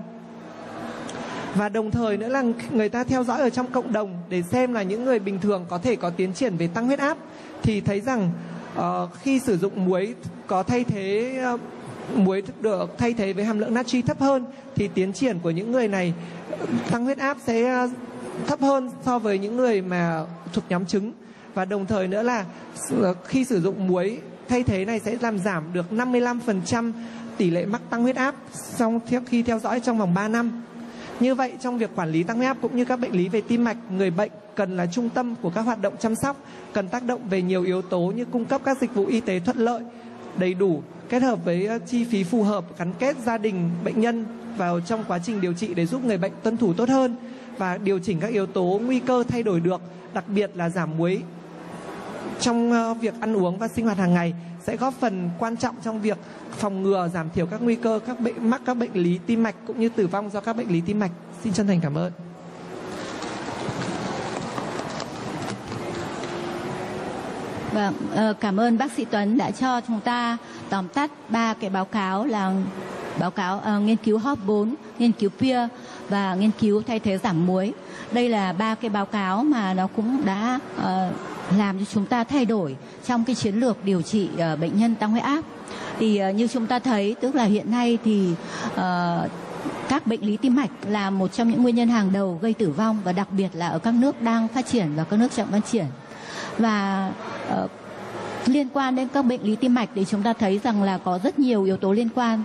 Và đồng thời nữa là người ta theo dõi ở trong cộng đồng để xem là những người bình thường có thể có tiến triển về tăng huyết áp, thì thấy rằng khi sử dụng muối có thay thế muối được thay thế với hàm lượng natri thấp hơn thì tiến triển của những người này tăng huyết áp sẽ thấp hơn so với những người mà thuộc nhóm trứng. Và đồng thời nữa là khi sử dụng muối thay thế này sẽ làm giảm được 55% tỷ lệ mắc tăng huyết áp khi theo dõi trong vòng 3 năm. Như vậy trong việc quản lý tăng huyết áp cũng như các bệnh lý về tim mạch, người bệnh cần là trung tâm của các hoạt động chăm sóc, cần tác động về nhiều yếu tố như cung cấp các dịch vụ y tế thuận lợi, đầy đủ, kết hợp với chi phí phù hợp, gắn kết gia đình bệnh nhân vào trong quá trình điều trị để giúp người bệnh tuân thủ tốt hơn, và điều chỉnh các yếu tố nguy cơ thay đổi được, đặc biệt là giảm muối trong việc ăn uống và sinh hoạt hàng ngày sẽ góp phần quan trọng trong việc phòng ngừa, giảm thiểu các nguy cơ mắc các bệnh lý tim mạch cũng như tử vong do các bệnh lý tim mạch. Xin chân thành cảm ơn. Vâng, cảm ơn bác sĩ Tuấn đã cho chúng ta tóm tắt 3 cái báo cáo là báo cáo nghiên cứu HOP4, nghiên cứu Pew và nghiên cứu thay thế giảm muối. Đây là 3 cái báo cáo mà nó cũng đã làm cho chúng ta thay đổi trong cái chiến lược điều trị bệnh nhân tăng huyết áp. Thì như chúng ta thấy, tức là hiện nay thì các bệnh lý tim mạch là một trong những nguyên nhân hàng đầu gây tử vong, và đặc biệt là ở các nước đang phát triển và các nước chậm phát triển. Và liên quan đến các bệnh lý tim mạch thì chúng ta thấy rằng là có rất nhiều yếu tố liên quan,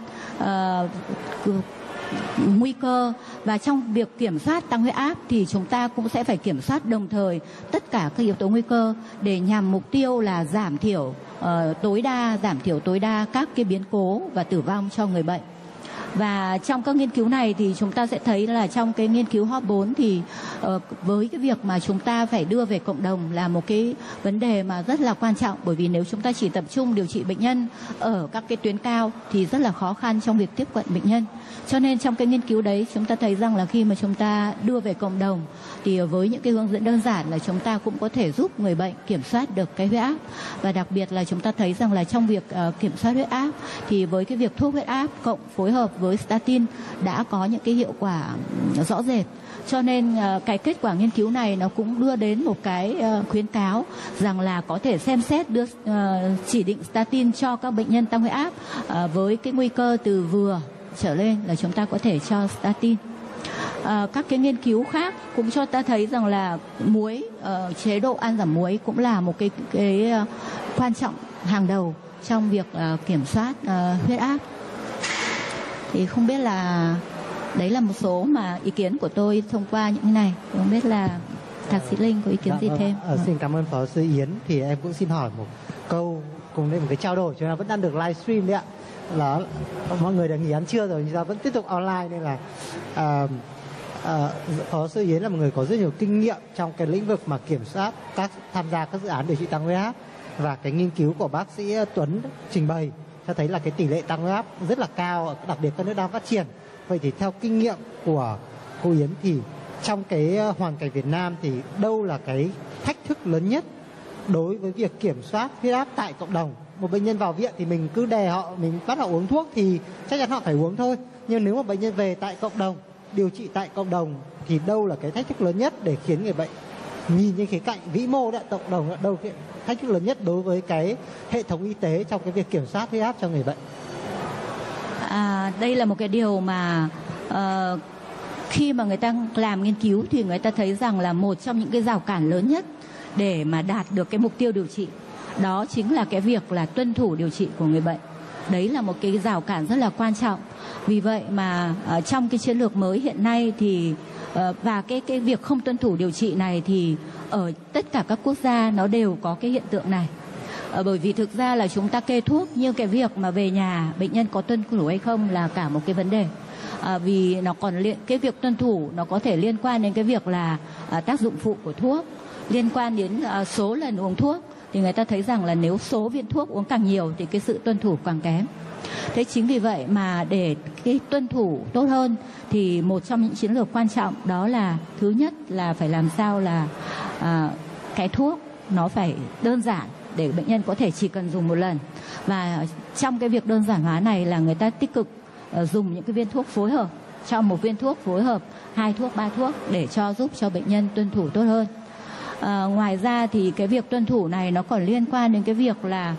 nguy cơ, và trong việc kiểm soát tăng huyết áp thì chúng ta cũng sẽ phải kiểm soát đồng thời tất cả các yếu tố nguy cơ để nhằm mục tiêu là giảm thiểu tối đa các cái biến cố và tử vong cho người bệnh. Và trong các nghiên cứu này thì chúng ta sẽ thấy là trong cái nghiên cứu HOP4 thì với cái việc mà chúng ta phải đưa về cộng đồng là một cái vấn đề mà rất là quan trọng, bởi vì nếu chúng ta chỉ tập trung điều trị bệnh nhân ở các cái tuyến cao thì rất là khó khăn trong việc tiếp cận bệnh nhân. Cho nên trong cái nghiên cứu đấy chúng ta thấy rằng là khi mà chúng ta đưa về cộng đồng thì với những cái hướng dẫn đơn giản là chúng ta cũng có thể giúp người bệnh kiểm soát được cái huyết áp. Và đặc biệt là chúng ta thấy rằng là trong việc kiểm soát huyết áp thì với cái việc thuốc huyết áp cộng phối hợp với statin đã có những cái hiệu quả rõ rệt. Cho nên cái kết quả nghiên cứu này nó cũng đưa đến một cái khuyến cáo rằng là có thể xem xét đưa chỉ định statin cho các bệnh nhân tăng huyết áp với cái nguy cơ từ vừa trở lên là chúng ta có thể cho statin. Các cái nghiên cứu khác cũng cho ta thấy rằng là muối, chế độ ăn giảm muối cũng là một cái quan trọng hàng đầu trong việc kiểm soát huyết áp. Thì không biết là đấy là một số mà ý kiến của tôi thông qua những cái này. Không biết là Thạc sĩ Linh có ý kiến gì thêm? Xin cảm ơn Phó sư Yến. Thì em cũng xin hỏi một câu cùng đến một cái trao đổi, chúng ta vẫn đang được livestream đấy ạ. Là mọi người đã nghỉ ăn trưa rồi nhưng ta vẫn tiếp tục online, nên là Phó sư Yến là một người có rất nhiều kinh nghiệm trong cái lĩnh vực mà kiểm soát tham gia các dự án điều trị tăng huyết áp, và cái nghiên cứu của bác sĩ Tuấn trình bày cho thấy là cái tỷ lệ tăng huyết áp rất là cao, đặc biệt các nước đang phát triển. Vậy thì theo kinh nghiệm của cô Yến thì trong cái hoàn cảnh Việt Nam thì đâu là cái thách thức lớn nhất đối với việc kiểm soát huyết áp tại cộng đồng? Một bệnh nhân vào viện thì mình cứ đè họ, mình bắt họ uống thuốc thì chắc chắn họ phải uống thôi. Nhưng nếu mà bệnh nhân về tại cộng đồng, điều trị tại cộng đồng thì đâu là cái thách thức lớn nhất để khiến người bệnh nhìn những khía cạnh vĩ mô tại cộng đồng, đâu cái thách thức lớn nhất đối với cái hệ thống y tế trong cái việc kiểm soát huyết áp cho người bệnh? Đây là một cái điều mà khi mà người ta làm nghiên cứu thì người ta thấy rằng là một trong những cái rào cản lớn nhất để mà đạt được cái mục tiêu điều trị đó chính là cái việc là tuân thủ điều trị của người bệnh. Đấy là một cái rào cản rất là quan trọng. Vì vậy mà trong cái chiến lược mới hiện nay thì và cái việc không tuân thủ điều trị này thì ở tất cả các quốc gia nó đều có cái hiện tượng này. Bởi vì thực ra là chúng ta kê thuốc, nhưng cái việc mà về nhà bệnh nhân có tuân thủ hay không là cả một cái vấn đề. Vì nó còn cái việc tuân thủ nó có thể liên quan đến cái việc là tác dụng phụ của thuốc, liên quan đến số lần uống thuốc. Thì người ta thấy rằng là nếu số viên thuốc uống càng nhiều thì cái sự tuân thủ càng kém. Thế chính vì vậy mà để cái tuân thủ tốt hơn thì một trong những chiến lược quan trọng đó là thứ nhất là phải làm sao là cái thuốc nó phải đơn giản để bệnh nhân có thể chỉ cần dùng một lần. Và trong cái việc đơn giản hóa này là người ta tích cực dùng những cái viên thuốc phối hợp, cho một viên thuốc phối hợp 2 thuốc 3 thuốc để giúp cho bệnh nhân tuân thủ tốt hơn. Ngoài ra thì cái việc tuân thủ này nó còn liên quan đến cái việc là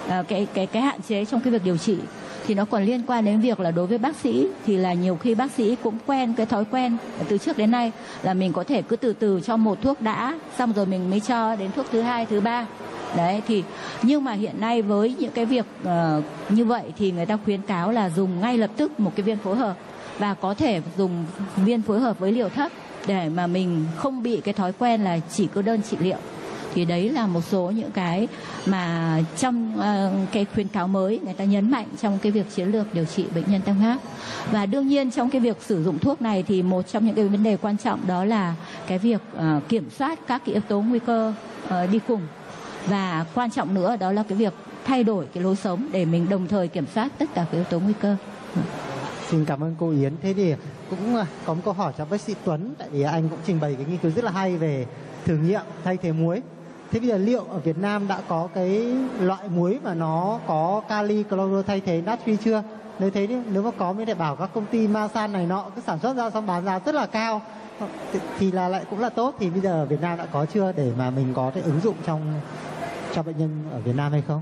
cái hạn chế trong cái việc điều trị, thì nó còn liên quan đến việc là đối với bác sĩ thì là nhiều khi bác sĩ cũng quen cái thói quen từ trước đến nay là mình có thể cứ từ từ cho một thuốc đã, xong rồi mình mới cho đến thuốc thứ 2, thứ 3. Đấy thì nhưng mà hiện nay với những cái việc như vậy thì người ta khuyến cáo là dùng ngay lập tức một cái viên phối hợp, và có thể dùng viên phối hợp với liều thấp để mà mình không bị cái thói quen là chỉ có đơn trị liệu. Thì đấy là một số những cái mà trong cái khuyến cáo mới người ta nhấn mạnh trong cái việc chiến lược điều trị bệnh nhân tăng huyết áp. Và đương nhiên trong cái việc sử dụng thuốc này thì một trong những cái vấn đề quan trọng đó là cái việc kiểm soát các cái yếu tố nguy cơ đi cùng. Và quan trọng nữa đó là cái việc thay đổi cái lối sống để mình đồng thời kiểm soát tất cả các yếu tố nguy cơ. Xin cảm ơn cô Yến. Thế thì cũng có một câu hỏi cho bác sĩ Tuấn, tại vì anh cũng trình bày cái nghiên cứu rất là hay về thử nghiệm thay thế muối. Thế bây giờ liệu ở Việt Nam đã có cái loại muối mà nó có kali cloro thay thế natri chưa? Nếu thế nếu mà có mới để bảo các công ty Masan này nọ cứ sản xuất ra xong bán ra rất là cao thì là lại cũng là tốt. Thì bây giờ ở Việt Nam đã có chưa để mà mình có thể ứng dụng cho bệnh nhân ở Việt Nam hay không?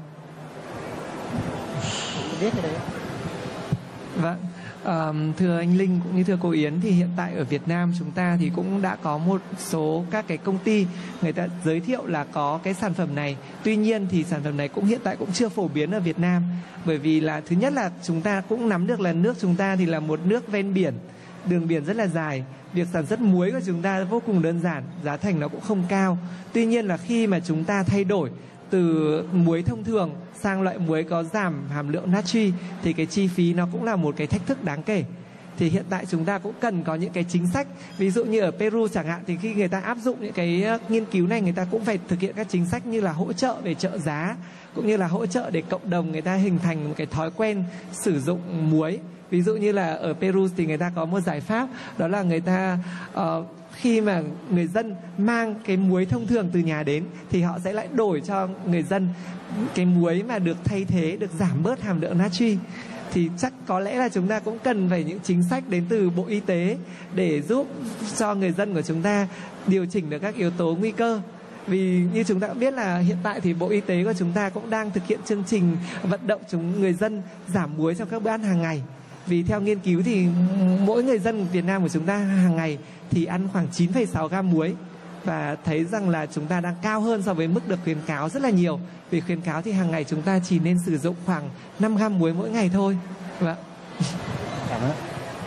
Biết cái đấy. Vâng. Thưa anh Linh cũng như thưa cô Yến, thì hiện tại ở Việt Nam chúng ta thì cũng đã có một số các cái công ty người ta giới thiệu là có cái sản phẩm này. Tuy nhiên thì sản phẩm này cũng hiện tại cũng chưa phổ biến ở Việt Nam, bởi vì là thứ nhất là chúng ta cũng nắm được là nước chúng ta thì là một nước ven biển, đường biển rất là dài. Việc sản xuất muối của chúng ta vô cùng đơn giản, giá thành nó cũng không cao. Tuy nhiên là khi mà chúng ta thay đổi từ muối thông thường sang loại muối có giảm hàm lượng natri thì cái chi phí nó cũng là một cái thách thức đáng kể. Thì hiện tại chúng ta cũng cần có những cái chính sách, ví dụ như ở Peru chẳng hạn, thì khi người ta áp dụng những cái nghiên cứu này, người ta cũng phải thực hiện các chính sách như là hỗ trợ về trợ giá, cũng như là hỗ trợ để cộng đồng người ta hình thành một cái thói quen sử dụng muối. Ví dụ như là ở Peru thì người ta có một giải pháp, đó là người ta khi mà người dân mang cái muối thông thường từ nhà đến thì họ sẽ lại đổi cho người dân cái muối mà được thay thế, được giảm bớt hàm lượng natri. Thì chắc có lẽ là chúng ta cũng cần phải những chính sách đến từ Bộ Y tế để giúp cho người dân của chúng ta điều chỉnh được các yếu tố nguy cơ. Vì như chúng ta cũng biết là hiện tại thì Bộ Y tế của chúng ta cũng đang thực hiện chương trình vận động người dân giảm muối trong các bữa ăn hàng ngày. Vì theo nghiên cứu thì mỗi người dân Việt Nam của chúng ta hàng ngày thì ăn khoảng 9,6 gam muối. Và thấy rằng là chúng ta đang cao hơn so với mức được khuyến cáo rất là nhiều. Vì khuyến cáo thì hàng ngày chúng ta chỉ nên sử dụng khoảng 5 gam muối mỗi ngày thôi. Vâng. Cảm ơn.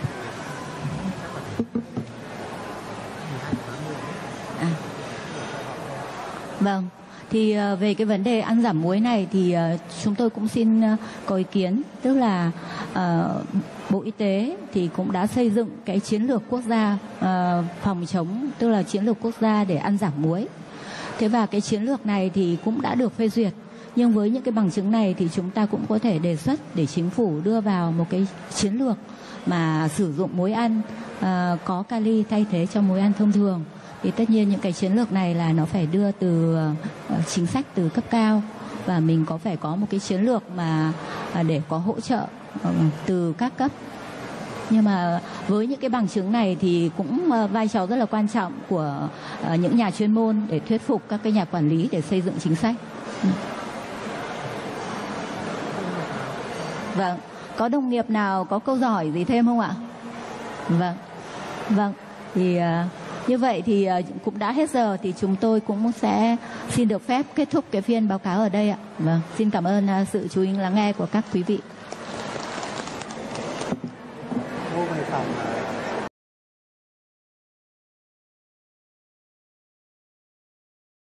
Vâng, thì về cái vấn đề ăn giảm muối này thì chúng tôi cũng xin có ý kiến. Tức là Bộ Y tế thì cũng đã xây dựng cái chiến lược quốc gia phòng chống, tức là chiến lược quốc gia để ăn giảm muối. Thế và cái chiến lược này thì cũng đã được phê duyệt. Nhưng với những cái bằng chứng này thì chúng ta cũng có thể đề xuất để chính phủ đưa vào một cái chiến lược mà sử dụng muối ăn có kali thay thế cho muối ăn thông thường. Thì tất nhiên những cái chiến lược này là nó phải đưa từ chính sách từ cấp cao, và mình có phải có một cái chiến lược mà để có hỗ trợ từ các cấp. Nhưng mà với những cái bằng chứng này thì cũng vai trò rất là quan trọng của những nhà chuyên môn để thuyết phục các cái nhà quản lý để xây dựng chính sách. Vâng, có đồng nghiệp nào có câu hỏi gì thêm không ạ? Vâng, thì như vậy thì cũng đã hết giờ, thì chúng tôi cũng sẽ xin được phép kết thúc cái phiên báo cáo ở đây ạ. Vâng, xin cảm ơn sự chú ý lắng nghe của các quý vị.